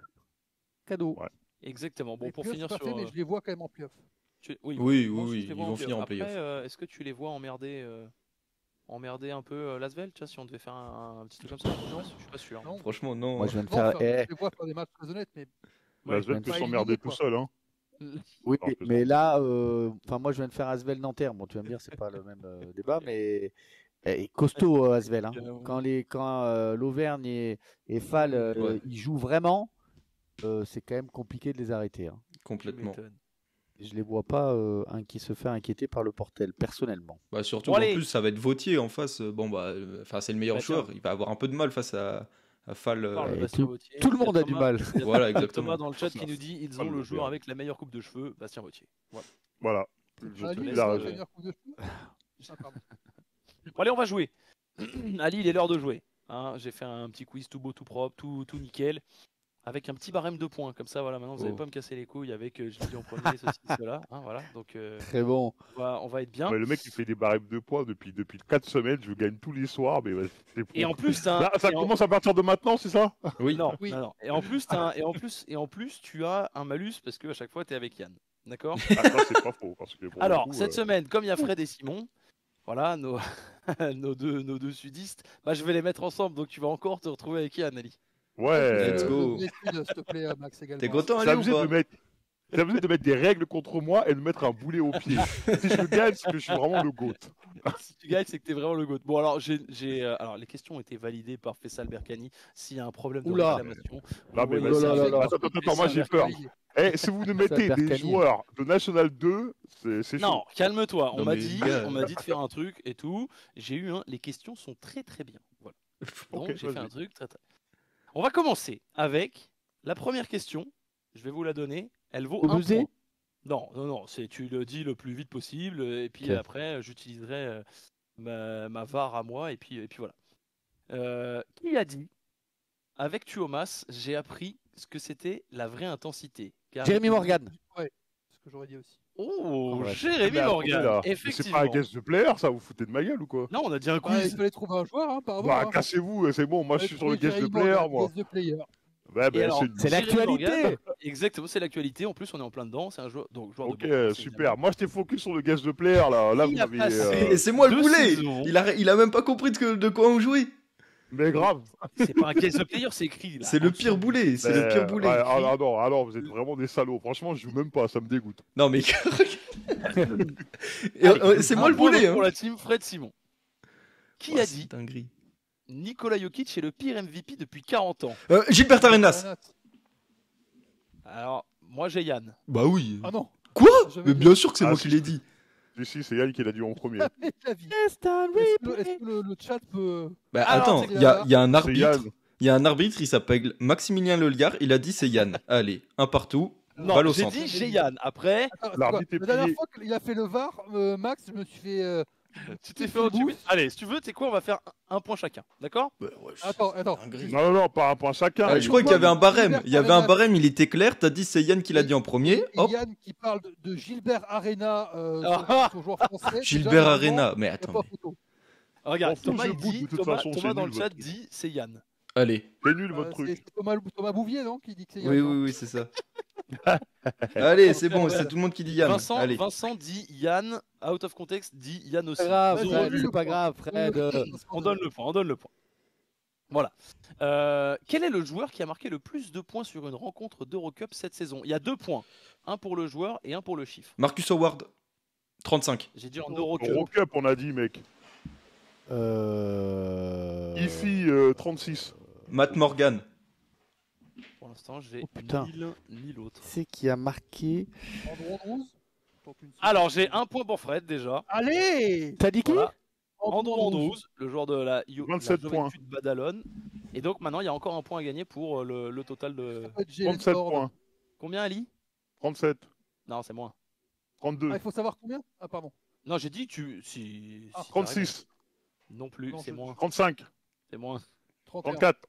cadeau. Ouais. Exactement. Bon, Les pour playoffs, finir c'est pas sur. fait, mais euh, je les vois quand même en playoff. tu- Oui, Oui, moi oui, aussi, oui, je les ils vois vont en finir en Après, playoff. euh, est-ce que tu les vois emmerder, euh, emmerder un peu euh, Lasvel, tu vois, si on devait faire un, un petit truc comme ça? Je Non. suis pas sûr. Non. Franchement, non. Moi, je viens de Non, faire. enfin, eh, je les vois faire des matchs très honnêtes, mais Ouais, Lasvel je peut viens de s'emmerder éliminer, tout quoi. seul. Hein. Oui, Alors que mais ça- là, euh, enfin moi je viens de faire Asvel Nanterre. Bon, tu vas me dire, c'est pas le même euh, débat, mais eh, costaud euh, Asvel. Hein. Euh, Quand les, quand euh, l'Auvergne et, et Fall, euh, Ouais. ils jouent vraiment, euh, c'est quand même compliqué de les arrêter. Hein. tu Complètement. m'étonnes. Je les vois pas euh, un qui se fait inquiéter par le Portel, personnellement. Bah, surtout Bon, qu'en allez. plus, ça va être Vautier en face. euh, Bon, bah, euh, enfin, c'est le meilleur Bah, tiens. joueur. Il va avoir un peu de mal face à, à Fall. euh, Parle, et Bastien tout- Vautier. tout le Il y a monde a du Thomas- mal. il y a Voilà, Thomas exactement. dans le chat qui nous dit ils Ah, ont le le joueur bien. avec la meilleure coupe de cheveux, Bastien Vautier. Voilà. Voilà. c'est Je pas te Lille, dis c'est la pas raison. la meilleure coupe de cheveux. Ah, pardon. Bon, allez, on va jouer. Ali, il est l'heure de jouer. Hein, j'ai fait un petit quiz tout beau, tout propre, tout, tout nickel. Avec un petit barème de points. Comme ça, voilà, maintenant, vous n'allez Oh. pas me casser les couilles avec euh, je l'ai dit en premier, ceci, cela. Hein, voilà. Donc, euh, Très bon. on, va, on va être bien. Ouais, le mec il fait des barèmes de points depuis depuis quatre semaines. Je gagne tous les soirs, mais ouais, c'est Et pour- en plus, t'as un- Là, ça et en- commence à partir de maintenant, c'est ça? Oui. Non, Oui. non, non. Et en plus, t'as un- et en plus, et en plus, tu as un malus parce que à chaque fois, tu es avec Yann. D'accord. Ah, ça, c'est pas faux. Parce que pour le Alors, coup, cette euh, semaine, comme il y a Fred et Simon, voilà, nos, nos, deux, nos deux sudistes, bah, je vais les mettre ensemble. Donc, tu vas encore te retrouver avec Yann, Ali. Ouais. Let's Le- go. le Brésil, s'il te plaît, euh, Max, également. T'es content, C'est Ali, ou abusé pas de mettre. C'est abusé de mettre des règles contre moi et de mettre un boulet au pied. Si je gagne, c'est que je suis vraiment le GOAT. Si tu gagnes, c'est que tu es vraiment le GOAT. Bon, alors, j'ai, j'ai, euh, alors, les questions ont été validées par Faisal Berkani. S'il y a un problème de Oula. réclamation, Non, mais envoyez vas-y, Oh là là là. attends, attends, attends, moi j'ai peur. Eh, si vous nous mettez des Berkani. joueurs de National deux, c'est c'est chaud. Non, calme-toi. On Non, m'a mais dit, gars. on m'a dit de faire un truc et tout. J'ai eu un. Les questions sont très très bien. Voilà. Donc Ok, j'ai fait vas-y. un truc très très. On va commencer avec la première question. Je vais vous la donner. Elle vaut Au un musée point. Non, non, non. C'est tu le dis le plus vite possible et puis Ok. après j'utiliserai euh, ma, ma V A R à moi et puis et puis voilà. Euh, qui a dit avec Tuomas, j'ai appris ce que c'était la vraie intensité. Car- Jérémy Morgan. C'est ce que j'aurais dit aussi. Oh, Ouais. Jérémy Mais attendez, Morgan. là, mais c'est Effectivement. pas un guest de player, ça, vous foutez de ma gueule ou quoi? Non, on a dit un Ouais, quiz. il fallait trouver un joueur, hein, pardon. Bah, hein. cassez-vous, c'est bon, moi je Fallait suis sur le trouver guest de Jerry player, Morgan, moi. guest de player. Ouais, Et ben, alors, c'est C'est Jérémy l'actualité. Morgan, exactement, c'est l'actualité. En plus, on est en plein dedans. C'est un joueur, donc joueur Ok, de Bordeaux, c'est super. Moi, j'étais focus sur le guest de player, là. Là, Il vous a avez. passé- euh, Et c'est moi le Deux boulet. saisons. Il a, il a même pas compris de, que- de quoi on jouait. Mais grave. C'est pas un case of player, c'est écrit. là. C'est le pire boulet. C'est le Mais, pire boulet. ouais, ah, ah, non, alors, vous êtes vraiment des salauds. Franchement, je joue même pas, ça me dégoûte. Non, mais. Et, euh, c'est moi Un le point boulet. Pour Hein. la team Fred Simon. Qui Oh, a c'est dit dinguerie. Nikola Jokic est le pire M V P depuis quarante ans? Euh, Gilbert Arenas. Renat. Alors, moi j'ai Yann. Bah oui. Ah non, Quoi? J'avais Mais dit- bien sûr que c'est Ah, moi si. qui l'ai dit. Ici, c'est Yann qui l'a dit en premier. jamais de la vie. Est un Est-ce que, le- replay. est-ce que le, le chat peut. Bah Alors, attends, c'est il y a, là. il y a un C'est arbitre. Yann. Il y a un arbitre, il s'appelle Maximilien Leliard. Il a dit c'est Yann. Allez, un partout. Non, Balle au j'ai centre. dit j'ai Yann. Après, Attends, c'est L'arbitre quoi est La dernière plié. fois qu'il a fait le V A R, euh, Max, je me suis fait. euh, tu t'es il fait fait entuber. boost. Allez, si tu veux, tu sais quoi, on va faire un, un point chacun. D'accord? Attends, attends. Non, non, non, par rapport à chacun. Euh, il je est- crois qu'il y avait un barème. Gilbert Il y avait un Arenas. barème, il était clair. T'as dit c'est Yann qui l'a dit en premier. Et, et Hop, Yann qui parle de, de Gilbert Arena, euh, Ah. son, son joueur français. Gilbert déjà, Arena. Mais il y a attends. pas mais- photo. Regarde, M'en fous, Thomas, je il boude, dit, de toute Thomas, façon, Thomas c'est dans nul, le chat votre truc. dit c'est Yann. Allez. C'est nul Euh, votre c'est truc. c'est Thomas, Thomas Bouvier, non, qui dit que c'est Yann. Oui, non oui, oui, c'est ça. Allez, c'est bon, Ouais. c'est tout le monde qui dit Yann. Vincent, Allez. Vincent dit Yann, out of context dit Yann aussi. C'est grave, Vas-y, Zéro Fred, nul. le c'est pas point. grave, Fred. euh, On donne le point, on donne le point. Voilà. Euh, quel est le joueur qui a marqué le plus de points sur une rencontre d'Eurocup cette saison? Il y a deux points. Un pour le joueur et un pour le chiffre. Marcus Howard, trente-cinq. J'ai dit en Eurocup. Eurocup, on a dit, mec. Euh... Ifi, euh, trente-six. Matt Morgan. Pour l'instant, j'ai Oh, putain. ni l'un ni l'autre. C'est qui a marqué. Andrew Andrews Tente une Alors, seconde. j'ai un point pour Fred déjà. Allez T'as dit qui Voilà. Andrew Andrew Andrews, le joueur de la, Yo- la vingt-sept Juventud Badalone. Et donc maintenant, il y a encore un point à gagner pour euh, le, le total de. Ça peut être Jalen trente-sept Ford. points. Combien, Ali? trente-sept. Non, c'est moins. trente-deux. Ah, il faut savoir combien Ah, pardon. Non, j'ai dit tu. Si, Ah, si trente-six. t'arrives. Non plus, Non, c'est je- moins. trente-cinq. C'est moins. trente et un. trente-quatre.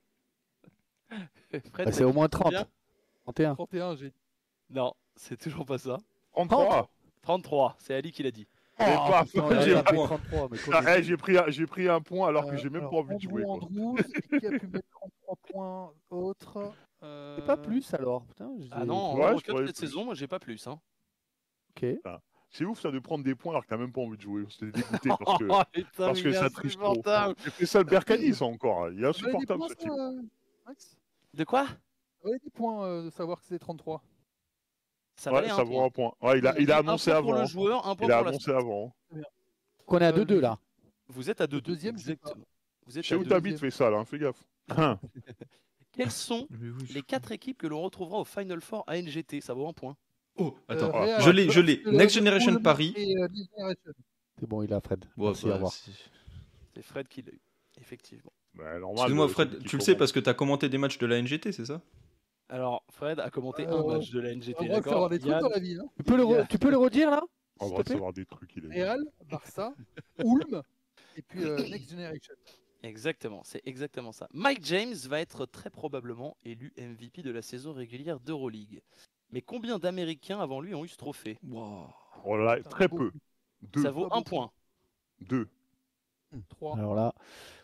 Fred, Bah, C'est au moins trente. combien trente et un. trente et un, j'ai. Non, c'est toujours pas ça. trente-trois. trente-trois, c'est Ali qui l'a dit. Et paf, putain, j'ai- il a pris point. trente-trois, mais Ah, quoi, eh, j'ai pris, un- j'ai pris un point alors que Euh, j'ai même alors, pas envie de jouer. Andrew Quoi. Andrews, et qui a pu mettre trente-trois points autres euh, C'est pas plus alors. Putain, j'ai- Ah non, en Ouais, je Eurocup croyais cette plus. saison, moi j'ai pas plus. Hein. Ok. C'est ouf ça de prendre des points alors que t'as même pas envie de jouer. J'étais dégoûté parce que, Oh putain, parce mais que il est ça triche trop. insupportable. J'ai fait ça le Berkani ça encore. Il est Ça valait des insupportable points, ce ça, type. euh, Max De quoi? Ça valait des points euh, de savoir que c'était trente-trois. Ça Ouais, valait ça un vaut point. un point. Ouais, il a, il a annoncé un point pour avant. le joueur, un point Il a pour la annoncé stat. avant. Qu'on est à Euh, deux deux là. Vous êtes à deux Le deuxième, je sais pas. exactement. Vous êtes Chez à où deux. t'habites, fais ça là, hein, fais gaffe. Quelles sont les quatre équipes que l'on retrouvera au Final Four A N G T? Ça vaut un point. Oh, attends. Euh, Real, Je l'ai, je l'ai. Barcelone, Next Generation Ulm Paris. et, euh, Next Generation. C'est bon, il a Fred. Ouais, Merci, bah, au revoir. c'est- C'est Fred qui l'a eu, effectivement. Bah, normal, Excuse-moi, euh, Fred, celui qui tu le sais commande. parce que t'as commenté des matchs de la N G T, c'est ça? Alors, Fred a commenté Euh, un match de la N G On T, va savoir d'accord? des trucs Yann, dans la vie. Hein. Tu peux, le re- tu peux le redire là On s'il va te plaît savoir des trucs. Il est... Real, Barça, Ulm et puis euh, Next Generation. Exactement, c'est exactement ça. Mike James va être très probablement élu M V P de la saison régulière d'Euroleague. Mais combien d'Américains avant lui ont eu ce trophée? Oh là, Putain, très beaucoup. peu. Deux. Ça vaut Pas un beaucoup. point. Deux. trois. Alors là,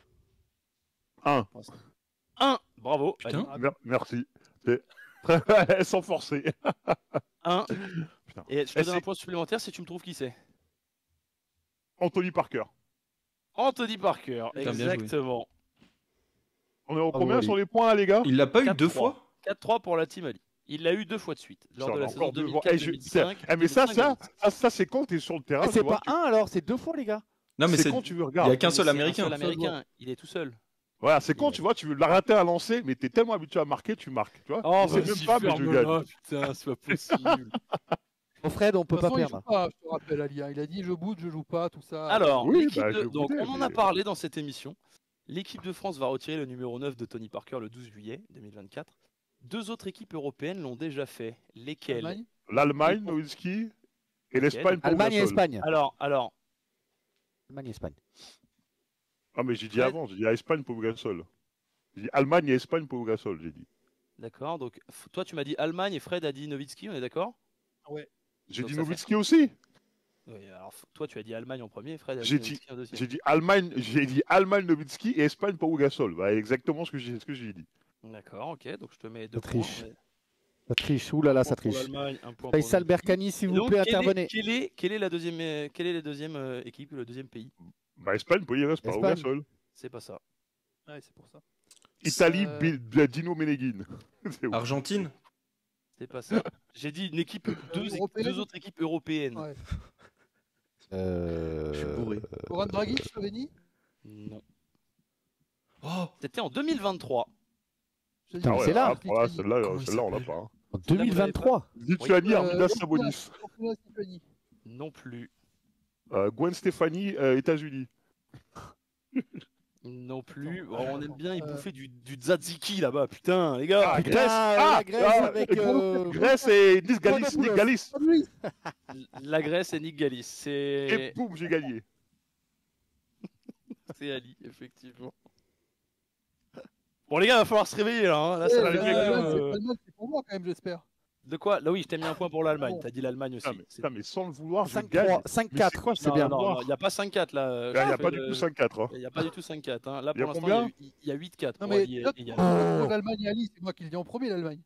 Un. Un, bravo. Putain. Ali. Mer- merci. C'est- Sans forcer. Un. Putain. Et je te Eh, donne un c'est- point supplémentaire si tu me trouves qui c'est. Anthony Parker. Anthony Parker, Putain, bien joué. exactement. On est au Bravo, combien Ali. sur les points, là, les gars Il l'a pas eu quatre deux trois. fois? quatre trois pour la team Ali. Il l'a eu deux fois de suite. Lors Ça, de on la a saison encore deux fois. Eh, je- deux mille quatre deux mille cinq. Eh, mais ça, ça, deux mille cinq. ça, ça, c'est quand t'es sur le terrain. Eh, tu c'est vois, pas tu- un alors, c'est deux fois les gars. Non, mais c'est c'est. quand tu veux Il y regarder. a qu'un seul C'est américain. seul américain, il est tout seul. Voilà, c'est quand Il- tu vois, tu veux l'arrêter à lancer, mais t'es tellement habitué à marquer, tu marques. Tu vois Oh, c'est même pas, mais je gagne. putain, c'est pas possible. Bon, Fred, on De peut toute pas façon, il perdre. joue pas, je te rappelle, Ali. hein. Il a dit je boude, je joue pas, tout ça. Alors, Oui, l'équipe bah, de- je donc voulais, on en mais- a parlé dans cette émission. L'équipe de France va retirer le numéro neuf de Tony Parker le douze juillet deux mille vingt-quatre. Deux autres équipes européennes l'ont déjà fait. Lesquelles? Allemagne. L'Allemagne, Nowitzki, et l'Espagne pour Allemagne et Gasol. Espagne. Alors, alors, Allemagne et Espagne. Ah, mais j'ai dit Fred. avant, j'ai dit à Espagne pour Gasol. J'ai dit Allemagne et Espagne pour Gasol, j'ai dit. d'accord. Donc, f- toi, tu m'as dit Allemagne et Fred a dit Nowitzki, on est d'accord? J'ai Donc dit ça fait- Nowitzki aussi. Oui, alors f- toi, tu as dit Allemagne en premier, Fred a dit J'ai dit- Nowitzki en deuxième. J'ai dit Allemagne, j'ai dit Allemagne, Nowitzki et Espagne pour Gasol. Bah, exactement ce que j'ai, ce que j'ai dit. D'accord, ok. Donc, je te mets deux Ça points. triche. On est- Ça triche. Ouh là là, un ça point pour triche. l'Allemagne, un point pour Faisal Nowitzki. Berkani, s'il Et vous donc, plaît, quelle est- intervenez. Quelle est, quelle est la deuxième, euh, quelle est la deuxième euh, équipe, le deuxième pays? Bah, Espagne pour Ires, pas Espagne. Gasol. C'est pas ça. Ouais, c'est pour ça. Italie, Euh, Bi- de Dino Meneghin. C'est ouf. Argentine? C'est pas ça. J'ai dit une équipe, deux, équ- Européenne. deux autres équipes européennes. Ouais. Euh, Je suis bourré. Goran Dragic, Slovénie. Non. Oh! C'était en deux mille vingt-trois. Je te dis, Putain, Ah ouais, c'est là. ah, voilà, celle-là, Comment il celle-là, on l'a s'appelle pas. hein. En deux mille vingt-trois. Lituanie, Euh, Arvidas Sabonis. championnat de Lituanie. Non plus. Euh, Gwen Stefani, euh, États-Unis. Non plus. Attends, Oh, on aime bien y euh, bouffer du, du tzatziki là-bas, putain, les gars. Ah, Putain, Grèce. euh, Ah, la Grèce ah, avec. et euh, Grèce et Nice Galis, Nick Galis. Ah oui. La Grèce et Nick Galis. Et C'est boum, j'ai gagné. c'est Ali, effectivement. Bon, les gars, il va falloir se réveiller là. hein. Là, Eh, ça va va les être, mecs, l'Allemagne, euh, c'est l'Allemagne, c'est pour moi quand même, j'espère. De quoi? Là, oui, je t'ai mis un point pour l'Allemagne. Bon. T'as dit l'Allemagne aussi. Putain, mais, C'est- putain, mais sans le vouloir, je cinq gagne. trois, Mais cinq c'est quatre. quoi, c'est Non, bien non, voir. non, il n'y a pas cinq quatre là. Il Je n'y a fais pas du le- tout cinq quatre. Hein. Il n'y a pas du tout cinq quatre. hein. Là, Il y a pour l'instant, il y a combien eu- il y a huit quatre Non, pour mais Ali et- là, et Yann. pour l'Allemagne et Ali, c'est moi qui le dis en premier, l'Allemagne.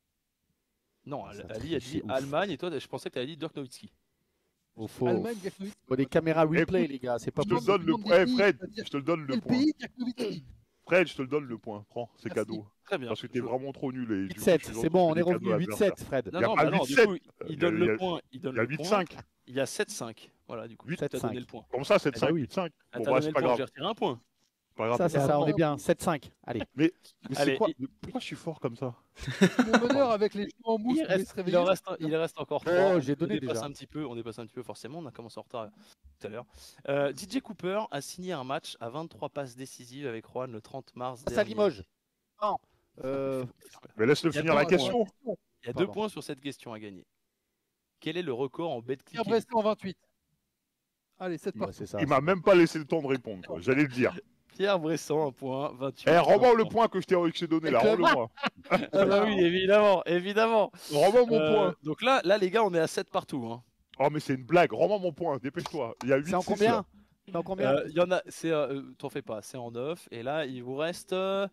Non, Ça Ali a triche, dit c'est ouf. Allemagne et toi, je pensais que tu avais dit Dirk Nowitzki. Oh, faut, Allemagne, Jaknovic. faut des caméras replay, Écoute, les gars. C'est pas Je te possible. donne le nombre point. des Eh, pays, Fred, c'est-à-dire je te le donne le Quel point. pays Jaknovic? Fred, je te le donne le point. Prends, c'est Merci. cadeau. Très bien. Parce que t'es Je- vraiment trop nul. Et du huit coup, sept, je suis c'est gentil, bon, je on fais est des revenu cadeaux à huit l'adversaire. sept, Fred. Non, Y a non, pas bah non, huit du sept. coup, il Il y a- donne il y a- le point. Il donne Il y a le huit point. cinq. Il y a sept cinq. Voilà, du coup, huit tu as donné cinq. le point. Comme ça, sept Eh cinq, ben, huit cinq. Ah, Bon, t'as bah, donné c'est le pas point, j'ai grave. retiré un point. C'est pas grave. Ça, c'est ça, on est bien. sept cinq. Allez. Mais, mais c'est Allez, quoi il- Pourquoi je suis fort comme ça? Mon meneur avec les cheveux en mousse, Il, vous voulez reste, se il, réveiller en reste, il reste encore Oh, trois. j'ai donné on dépasse déjà. un petit peu, on dépasse un petit peu forcément. On a commencé en retard euh, tout à l'heure. Euh, D J Cooper a signé un match à vingt-trois passes décisives avec Rouen le trente mars Ça, dernier. Limoges. Non. Euh, Mais laisse-le Il y a finir deux la points. question. Il y a deux Pardon. points sur cette question à gagner. Quel est le record en bet Pierre click Bresson en vingt-huit. Allez, sept ouais, partout. c'est ça. Il m'a même pas laissé le temps de répondre. quoi. J'allais le dire. Pierre Bresson, un point. vingt-huit. Eh, rends-moi le points. point que je t'ai que je t'ai donné là. Et Club. Rends-le-moi. Ah bah oui, évidemment, évidemment. Rends-moi mon Euh, point. Donc là, là, les gars, on est à sept partout. Hein. Oh, mais c'est une blague. Rends-moi mon point. Dépêche-toi. Il y a huit C'est en six, combien là. C'est en combien Euh, Il y en a, c'est, euh, t'en fais pas, c'est en neuf. Et là, il vous reste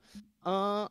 un,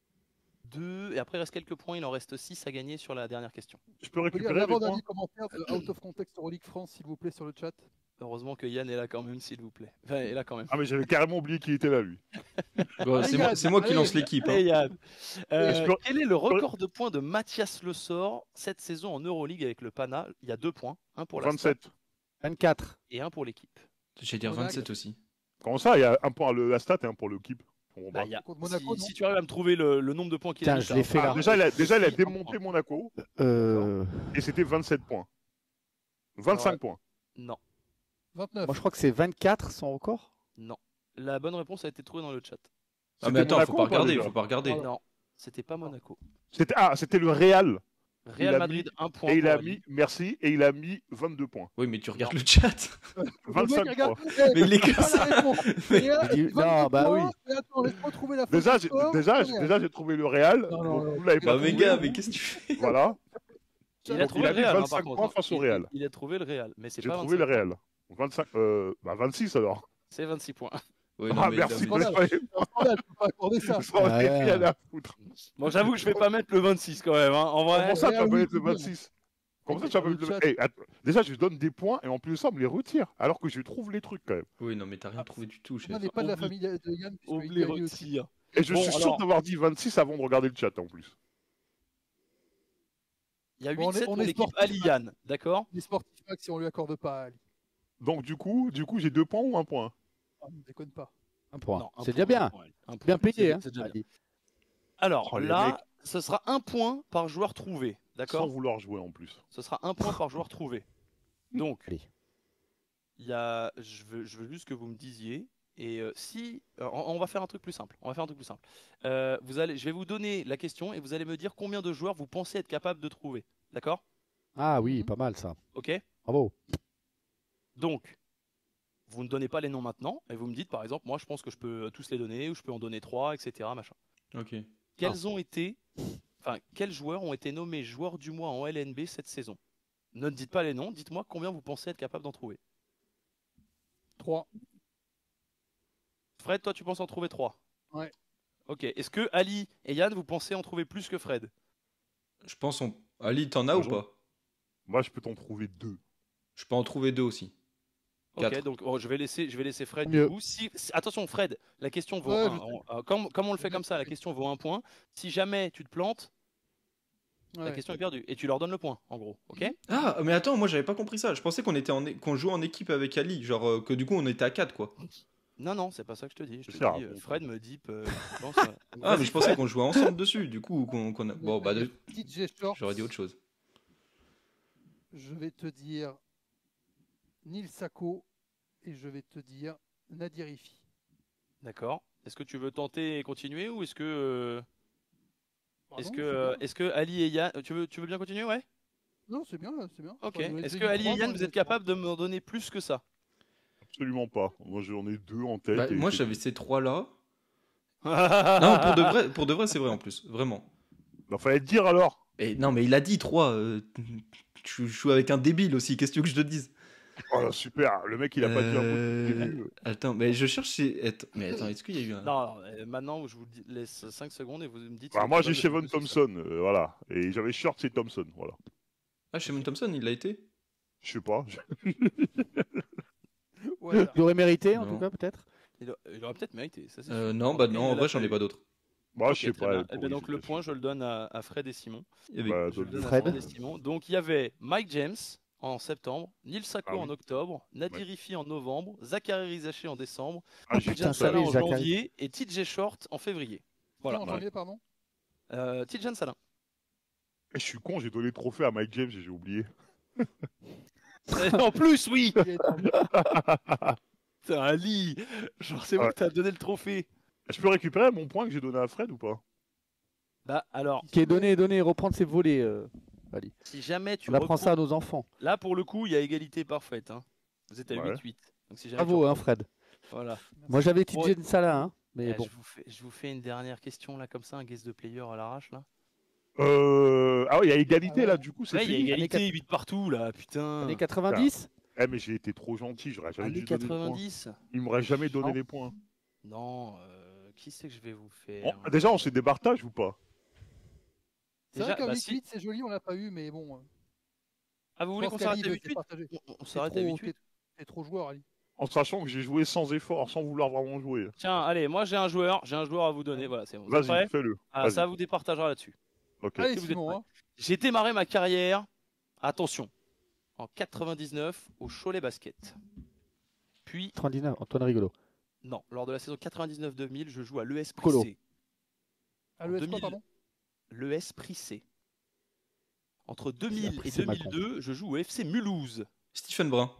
deux, et après, il reste quelques points. Il en reste six à gagner sur la dernière question. Je peux On peut lire récupérer les points l'avant-dernier commentaire de Out of Context Euroleague France, s'il vous plaît, sur le chat. Heureusement que Yann est là quand même, s'il vous plaît. Enfin, est là quand même. Ah, mais j'avais carrément oublié qu'il était là, lui. Bon, c'est moi, c'est moi qui Allez, lance l'équipe. hein. Et Yann, euh, je peux- quel est le record de points de Mathias Le Sort cette saison en Euroleague avec le Pana? Il y a deux points, un pour la stat vingt-sept. vingt-quatre. et un pour l'équipe. J'allais dire Monaco. vingt-sept aussi. Comment ça? Il y a un point à le- la stat et un pour le keep. Je comprends Bah, pas. il y a- Contre Monaco, si, non si tu arrives à me trouver le, le nombre de points qu'il a Tiens, mis, je t'as l'ai un fait point. là. Déjà, il a, déjà, il a Si, un démonté point. Monaco Euh, et c'était vingt-sept points. vingt-cinq Alors, points. Non, vingt-neuf. Moi, je crois que c'est vingt-quatre son record. non. La bonne réponse a été trouvée dans le chat. Ah, C'était mais attends, Monaco faut pas ou pas, regarder, déjà faut pas regarder. Non, c'était pas Monaco. C'était ah, c'était le Real. Real a Madrid, un point. Et il pour a Ali. mis, merci, et il a mis vingt-deux points. Oui, mais tu regardes Non. le chat. vingt-cinq Le mec, regarde, points. eh, Mais il est que pas la ça. réponse. Mais- Et là, Il dit- vingt-deux non, bah points, oui. et attends, laisse-moi trouver la Déjà, faute j'ai- du score. déjà, Regarde. déjà j'ai trouvé le Real. Non, non, donc non. vous l'avez pas Bah, mais trouvé. gars, mais qu'est-ce que tu fais? Voilà. Il a Donc, trouvé il a le mis Real, hein, vingt-cinq par contre. points face au Il- Real. Il, il a trouvé le Real, mais c'est J'ai pas trouvé le vingt-cinq Real. vingt-cinq, euh, bah vingt-six alors. C'est vingt-six points. Ouais, Ah, mais- merci, non, mais- voilà. désolé. C'est un scandale, je peux pas accorder ça. J'en ai Ouais. rien à foutre. Bon, j'avoue que je vais pas mettre le vingt-six quand même. Hein. En vrai, Comment ça, tu vas oui, pas mettre le c'est bien. vingt-six? Comment ça, Oui, tu vas dans pas le mettre le chat. Eh, attends, déjà, je donne des points et en plus de ça, on me les retire. Alors que je trouve les trucs quand même. Oui, non, mais t'as rien trouvé du tout, chef. On n'est pas de la Oublie- famille de de Yann, on puisqu'il les gagne aussi. retire. Et je Bon, suis sûr alors- d'avoir dit vingt-six avant de regarder le chat en plus. Il y a Bon, on est- huit sept on pour est l'équipe sportif. Ali-Yann, d'accord? Les sportifs max, si on lui accorde pas, Ali. Donc du coup, du coup, j'ai deux points ou un point? Ah, ne déconne pas. Un point. Non, un C'est point, déjà bien. un point, Ali. Un point. Bien payé, C'est- hein. c'est déjà bien. Ali. Alors Oh, les là, mecs. ce sera un point par joueur trouvé, Sans d'accord? vouloir jouer en plus. Ce sera un point par joueur trouvé. Donc, Allez. il y a, je veux, je veux juste que vous me disiez. Et euh, si, euh, on, on va faire un truc plus simple. On va faire un truc plus simple. Euh, vous allez, je vais vous donner la question et vous allez me dire combien de joueurs vous pensez être capable de trouver, d'accord? Ah oui, pas mal ça. Ok? Bravo. Donc, vous ne donnez pas les noms maintenant et vous me dites par exemple, moi je pense que je peux tous les donner ou je peux en donner trois, et cetera. Machin. Ok. Quels ont été, enfin, quels joueurs ont été nommés joueurs du mois en L N B cette saison? Ne dites pas les noms, dites-moi combien vous pensez être capable d'en trouver. trois. Fred, toi tu penses en trouver trois? Ouais. Ok. Est-ce que Ali et Yann, vous pensez en trouver plus que Fred? Je pense on... Ali, t'en as ou Bonjour. pas? Moi, je peux t'en trouver deux. Je peux en trouver deux aussi. Ok, Quatre. donc oh, je vais laisser, je vais laisser Fred Mieux. du coup. Si, si- attention Fred, la question vaut Ouais, un. je sais. On- euh, comme, comme on le fait comme ça, la question vaut un point. Si jamais tu te plantes, la Ouais. question est perdue et tu leur donnes le point, en gros. Ok? Ah, mais attends, moi j'avais pas compris ça. Je pensais qu'on était en é- qu'on jouait en équipe avec Ali, genre euh, que du coup on était à quatre quoi. Non, non, c'est pas ça que je te dis. Je te C'est ça, dis, euh, bon. Fred me dit. euh, je pense, euh, Ah, mais vas-y, je pensais Fred. qu'on jouait ensemble dessus, du coup qu'on qu'on a... Bon bah de- Petite gesture. j'aurais dit autre chose. Je vais te dire Nil Sako et je vais te dire Nadir Ifi. D'accord. Est-ce que tu veux tenter et continuer ou est-ce que euh, Pardon, est-ce que c'est euh, bien. est-ce que Ali et Yann, tu veux tu veux bien continuer, ouais? Non, c'est bien, c'est bien. Ok. Enfin, j'en ai Est-ce déjà que dit Ali et trois, Yann, j'en ai vous déjà êtes dit trois. capables de me donner plus que ça? Absolument pas. Moi, j'en ai deux en tête. Bah, et moi, c'est j'avais tout. ces trois-là. Non, pour de vrai, pour de vrai, c'est vrai en plus, vraiment. Bah, fallait te dire alors. Et non, mais il a dit trois. euh, Je je suis avec un débile aussi. Qu'est-ce que tu veux que je te dise? Oh, super. Le mec, il a pas dit un mot depuis le Euh, début. Attends, mais je cherche. si- Attends, mais attends, est-ce qu'il y a eu un. Non, non, euh, maintenant je vous dis- laisse cinq secondes et vous me dites si Bah, vous êtes moi, j'ai capable de Chevon trouver sur ça. Thompson, euh, voilà. Et j'avais Short, c'est Thompson, voilà. Ah, Shimon Thompson, il l'a été? Je sais pas. je- Voilà. Il aurait mérité, en Non. tout cas, peut-être. Il, a- il aurait peut-être mérité, ça c'est Euh, sûr. non, En bah tout cas, non, il en ne vrai, l'a j'en pas ai eu. pas d'autres. Moi, Ok, je sais très pas. bien. elle Eh bien, pourrit, donc c'est le pas point, sûr. je le donne à, à Fred et Simon. Il y avait- Bah, Je le donne-le. donne à Fred. Fred et Simon. Donc il y avait Mike James en septembre, Neil Sako Ah oui. en octobre, Nadir Rifi en novembre, Zachary Rizaché en décembre, Ah, j'ai putain, Tidjane tout ça. ça Salin va, en Zachary. janvier et T J Short en février. Voilà. Qui en janvier, pardon. Euh, Tidjane Salin. Eh, je suis con, j'ai donné le trophée à Mike James et j'ai oublié. En plus, oui. Il est en- C'est un lit. Genre, c'est moi Ouais. que t'as donné le trophée. Je peux récupérer mon point que j'ai donné à Fred ou pas? Bah alors, Qui est donné, donné, reprendre ses volets. euh, Ali. si jamais tu On apprend reprends- ça à nos enfants. Là, pour le coup, il y a égalité parfaite. Hein. Vous êtes à Ouais. huit huit. Donc si jamais tu Bravo, hein, reprends- Fred. Voilà. Moi, j'avais Bon, T J Salah, hein, mais Eh, bon. je, vous fais, je vous fais une dernière question là, comme ça, un guess de player à l'arrache là. Euh... Ah oui, il y a égalité Ah ouais. là, du coup, c'est Ouais, il y a fini. égalité, huit partout là, putain. Années quatre-vingt-dix. Eh, mais j'ai été trop gentil, j'aurais jamais Années dû donner le point. quatre-vingt-dix. Il m'aurait jamais donné Non. les points. Non, euh, qui c'est que je vais vous Bon, faire déjà, on s'est départage ou pas? C'est vrai Déjà, qu'un bah, huit si- huit, c'est joli, on l'a pas eu, mais bon. euh, Ah, vous je voulez pense qu'on s'arrête qu'Ali à veut huit huit? départager. On, on T'es s'arrête à trop- huit huit. t'es- T'es trop joueur, Ali. En sachant que j'ai joué sans effort, sans vouloir vraiment jouer. Tiens, allez, moi j'ai un joueur, j'ai un joueur à vous donner. Voilà, c'est bon. Vous êtes prêts? Vas-y, fais-le. Ah, Vas-y. ça vous départagera là-dessus. Ok. Allez, Si vous êtes Simon, prêts. hein. J'ai démarré ma carrière, attention, en quatre-vingt-dix-neuf au Cholet Basket. Puis, quatre-vingt-dix-neuf, Antoine Rigolo. non, lors de la saison quatre-vingt-dix-neuf deux mille, je joue à l'E S Colo. Prissé. À l'E S deux quoi, mille. pardon? L'E S Prissé. Entre deux C'est mille après, et c'est Macron. deux mille deux, je joue au F C Mulhouse. Stephen Brun.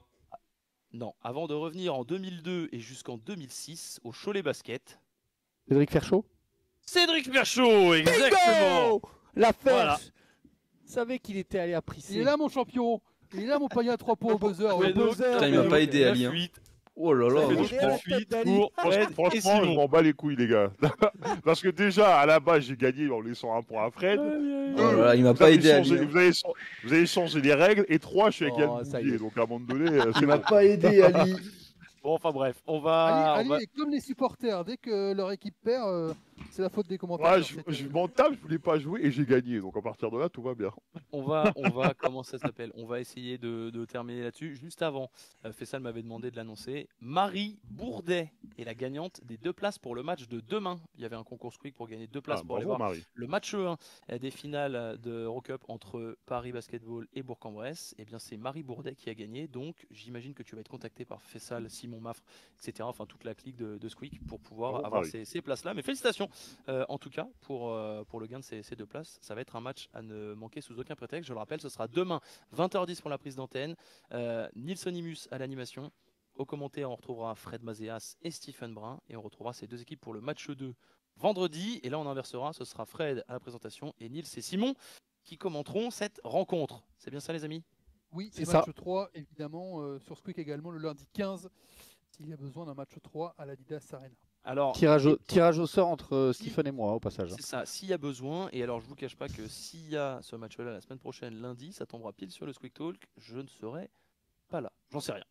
Non, avant de revenir en deux mille deux et jusqu'en deux mille six au Cholet Basket. Cédric Ferchaud. Cédric Perchaud, exactement. Bingo La Voilà. Ferche. Je savais qu'il était allé à Prissé. Il est là, mon champion. Il est là, mon panier à trois points au buzzer. Ouais, ouais. donc, buzzer, Putain, il m'a donc, pas aidé, neuf Ali, hein. huit. Oh là Ça là. fait il donc est à la neuf huit tête d'Ali. pour Franchement, Fred et franchement, je Simon. m'en bats les couilles, les gars. Parce que déjà, à la base, j'ai gagné en laissant un point à Fred. Oh là là, il m'a Vous pas avez aidé, changé- Ali. hein. Vous avez, vous avez changé les règles. Et trois, je suis avec Oh, Yann ça y Bouvier. est. Donc, à un moment donné, euh, c'est Il m'a bon. pas aidé, Ali. Bon, enfin bref, on va. Ali, on va- Ali est comme les supporters. Dès que leur équipe perd, euh, c'est la faute des commentaires. Ouais, je, je m'en tape, je voulais pas jouer et j'ai gagné. Donc, à partir de là, tout va bien. On va, on va, comment ça s'appelle? On va essayer de, de terminer là-dessus. Juste avant, euh, Faisal m'avait demandé de l'annoncer. Marie Bourdet est la gagnante des deux places pour le match de demain. Il y avait un concours Quick pour gagner deux places Ah, pour aller bravo, voir Marie. le match un des finales de Eurocup entre Paris Basketball et Bourg-en-Bresse. Et bien, c'est Marie Bourdet qui a gagné. Donc, j'imagine que tu vas être contacté par Faisal, Simon Maffre, et cetera. Enfin, toute la clique de, de Squeak pour pouvoir Bravo, avoir Marie. ces, ces places-là. Mais félicitations, euh, en tout cas, pour, euh, pour le gain de ces, ces deux places. Ça va être un match à ne manquer sous aucun prétexte. Je le rappelle, ce sera demain, vingt heures dix pour la prise d'antenne. Euh, Nilson Imus à l'animation. Au commentaire, on retrouvera Fred Mazéas et Stephen Brun. Et on retrouvera ces deux équipes pour le match deux vendredi. Et là, on inversera. Ce sera Fred à la présentation et Nils et Simon qui commenteront cette rencontre. C'est bien ça, les amis? Oui, C'est et ça. match trois, évidemment, euh, sur Squeak également, le lundi quinze, s'il y a besoin d'un match trois à l'Adidas Arena. Alors, Tirage au, tirage au sort entre euh, Stephen et moi, au passage. c'est ça, s'il y a besoin. Et alors, je vous cache pas que s'il y a ce match-là la semaine prochaine, lundi, ça tombera pile sur le Squeak Talk. Je ne serai pas là. J'en sais rien.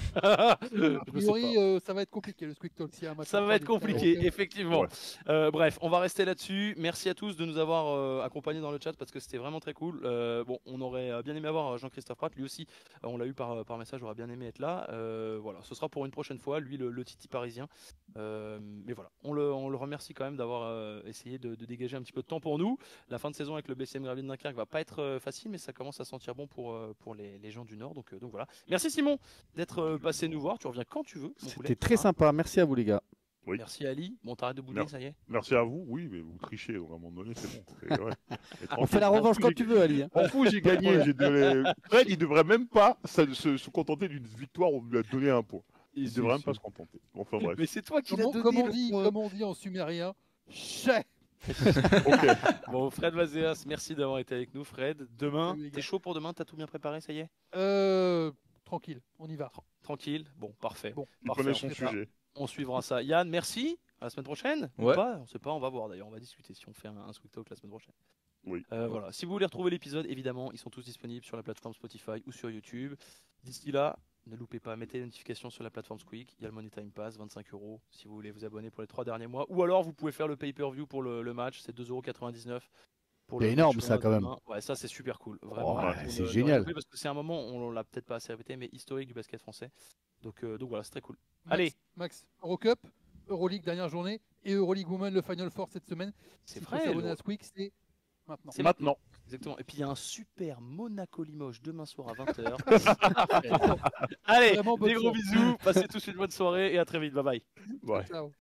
A Je ne sais priori, pas. euh, ça va être compliqué le Squeak Talk s'il y a un match. Ça à va être trois, compliqué, donc, euh, effectivement. Ouais. Euh, bref, on va rester là-dessus. Merci à tous de nous avoir euh, accompagnés dans le chat parce que c'était vraiment très cool. Euh, bon, on aurait euh, bien aimé avoir Jean-Christophe Pratt, lui aussi. euh, on l'a eu par, par message, j'aurais bien aimé être là. Euh, voilà, ce sera pour une prochaine fois. Lui, le, le Titi parisien. Euh, mais voilà, on le, on le remercie quand même d'avoir euh, essayé de, de dégager un petit peu de temps pour nous. La fin de saison avec le B C M Gravelines Dunkerque va pas être euh, facile, mais ça commence à sentir bon pour, euh, pour les, les gens du Nord. Donc, euh, donc voilà. Merci Simon d'être euh, passé nous voir. Tu reviens quand tu veux. mon poulet. C'était très Hein. sympa. Merci à vous, les gars. Oui. Merci Ali. Bon, t'arrêtes de bouder, Merci. ça y est. Merci à vous. Oui, mais vous trichez. Donc, à un moment donné, c'est bon. Et ouais. Et On fait la tranquille. revanche M'en quand fous, tu veux, Ali. hein. j'ai- M'en fous, j'ai gagné. J'ai donné... Fred, il devrait même pas se, se- se contenter d'une victoire. On lui a donné un point. Il devrait même pas se contenter. Bon, enfin bref. Mais c'est toi qui l'as Comme, donné. comme on le dit, point. comme on dit en sumérien, chais. Ok. Bon, Fred Vazéas, merci d'avoir été avec nous, Fred. Demain, Salut, les gars. t'es chaud pour demain? T'as tout bien préparé, ça y est? Euh, tranquille, on y va. Tranquille. Bon, parfait. Bon. Il Parfait, connaît on son fait ça. sujet. On suivra ça. Yann, merci. À la semaine prochaine. Ou Ouais. pas, on sait pas, on va voir d'ailleurs. On va discuter si on fait un, un Sweet Talk la semaine prochaine. Oui. Euh, voilà. Si vous voulez retrouver l'épisode, évidemment, ils sont tous disponibles sur la plateforme Spotify ou sur YouTube. D'ici là, ne loupez pas, mettez les notifications sur la plateforme Squeak. Il y a le Money Time Pass, vingt-cinq euros si vous voulez vous abonner pour les trois derniers mois. Ou alors, vous pouvez faire le pay-per-view pour le, le match, c'est deux euros quatre-vingt-dix-neuf. Pour le C'est énorme, match ça, quand même. demain. Ouais, ça c'est super cool. Vraiment. Ouais, Pour c'est le- le génial. retrouver, parce que c'est un moment, on l'a peut-être pas assez répété, mais historique du basket français. Donc, euh, donc voilà, c'est très cool. Max, Allez, Max, Eurocup, Euroleague dernière journée et Euroleague Women le Final Four cette semaine. c'est S'il faut vrai. s'abonner le- à Squeak, c'est maintenant. C'est Maintenant. Exactement. Et puis il y a un super Monaco-Limoges demain soir à vingt heures. Allez, Vraiment bonne des gros soirée. bisous, passez tous une bonne soirée et à très vite. Bye bye. Ouais. Ciao.